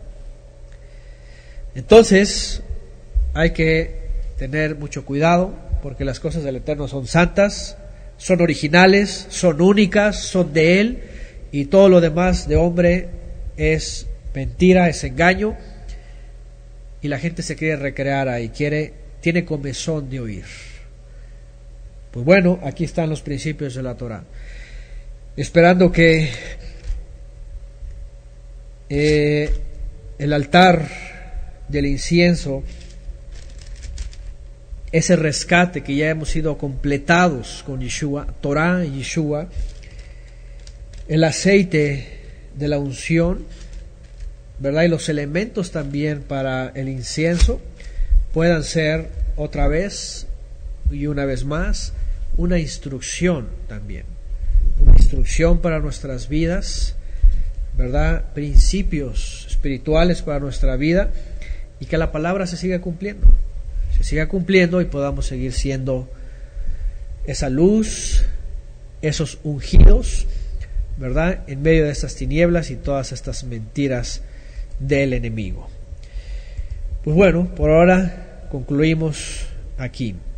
Entonces hay que tener mucho cuidado, porque las cosas del Eterno son santas, son originales, son únicas, son de Él, y todo lo demás de hombre es mentira, es engaño, y la gente se quiere recrear ahí, quiere, tiene comezón de oír. Pues bueno, aquí están los principios de la Torá, esperando que eh, el altar del incienso, ese rescate que ya hemos sido completados con Yeshua, Torá y Yeshua, el aceite de la unción, ¿verdad? Y los elementos también para el incienso puedan ser otra vez y una vez más una instrucción también, una instrucción para nuestras vidas, ¿verdad? Principios espirituales para nuestra vida, y que la palabra se siga cumpliendo, se siga cumpliendo y podamos seguir siendo esa luz, esos ungidos, ¿verdad? En medio de estas tinieblas y todas estas mentiras del enemigo. Pues bueno, por ahora concluimos aquí.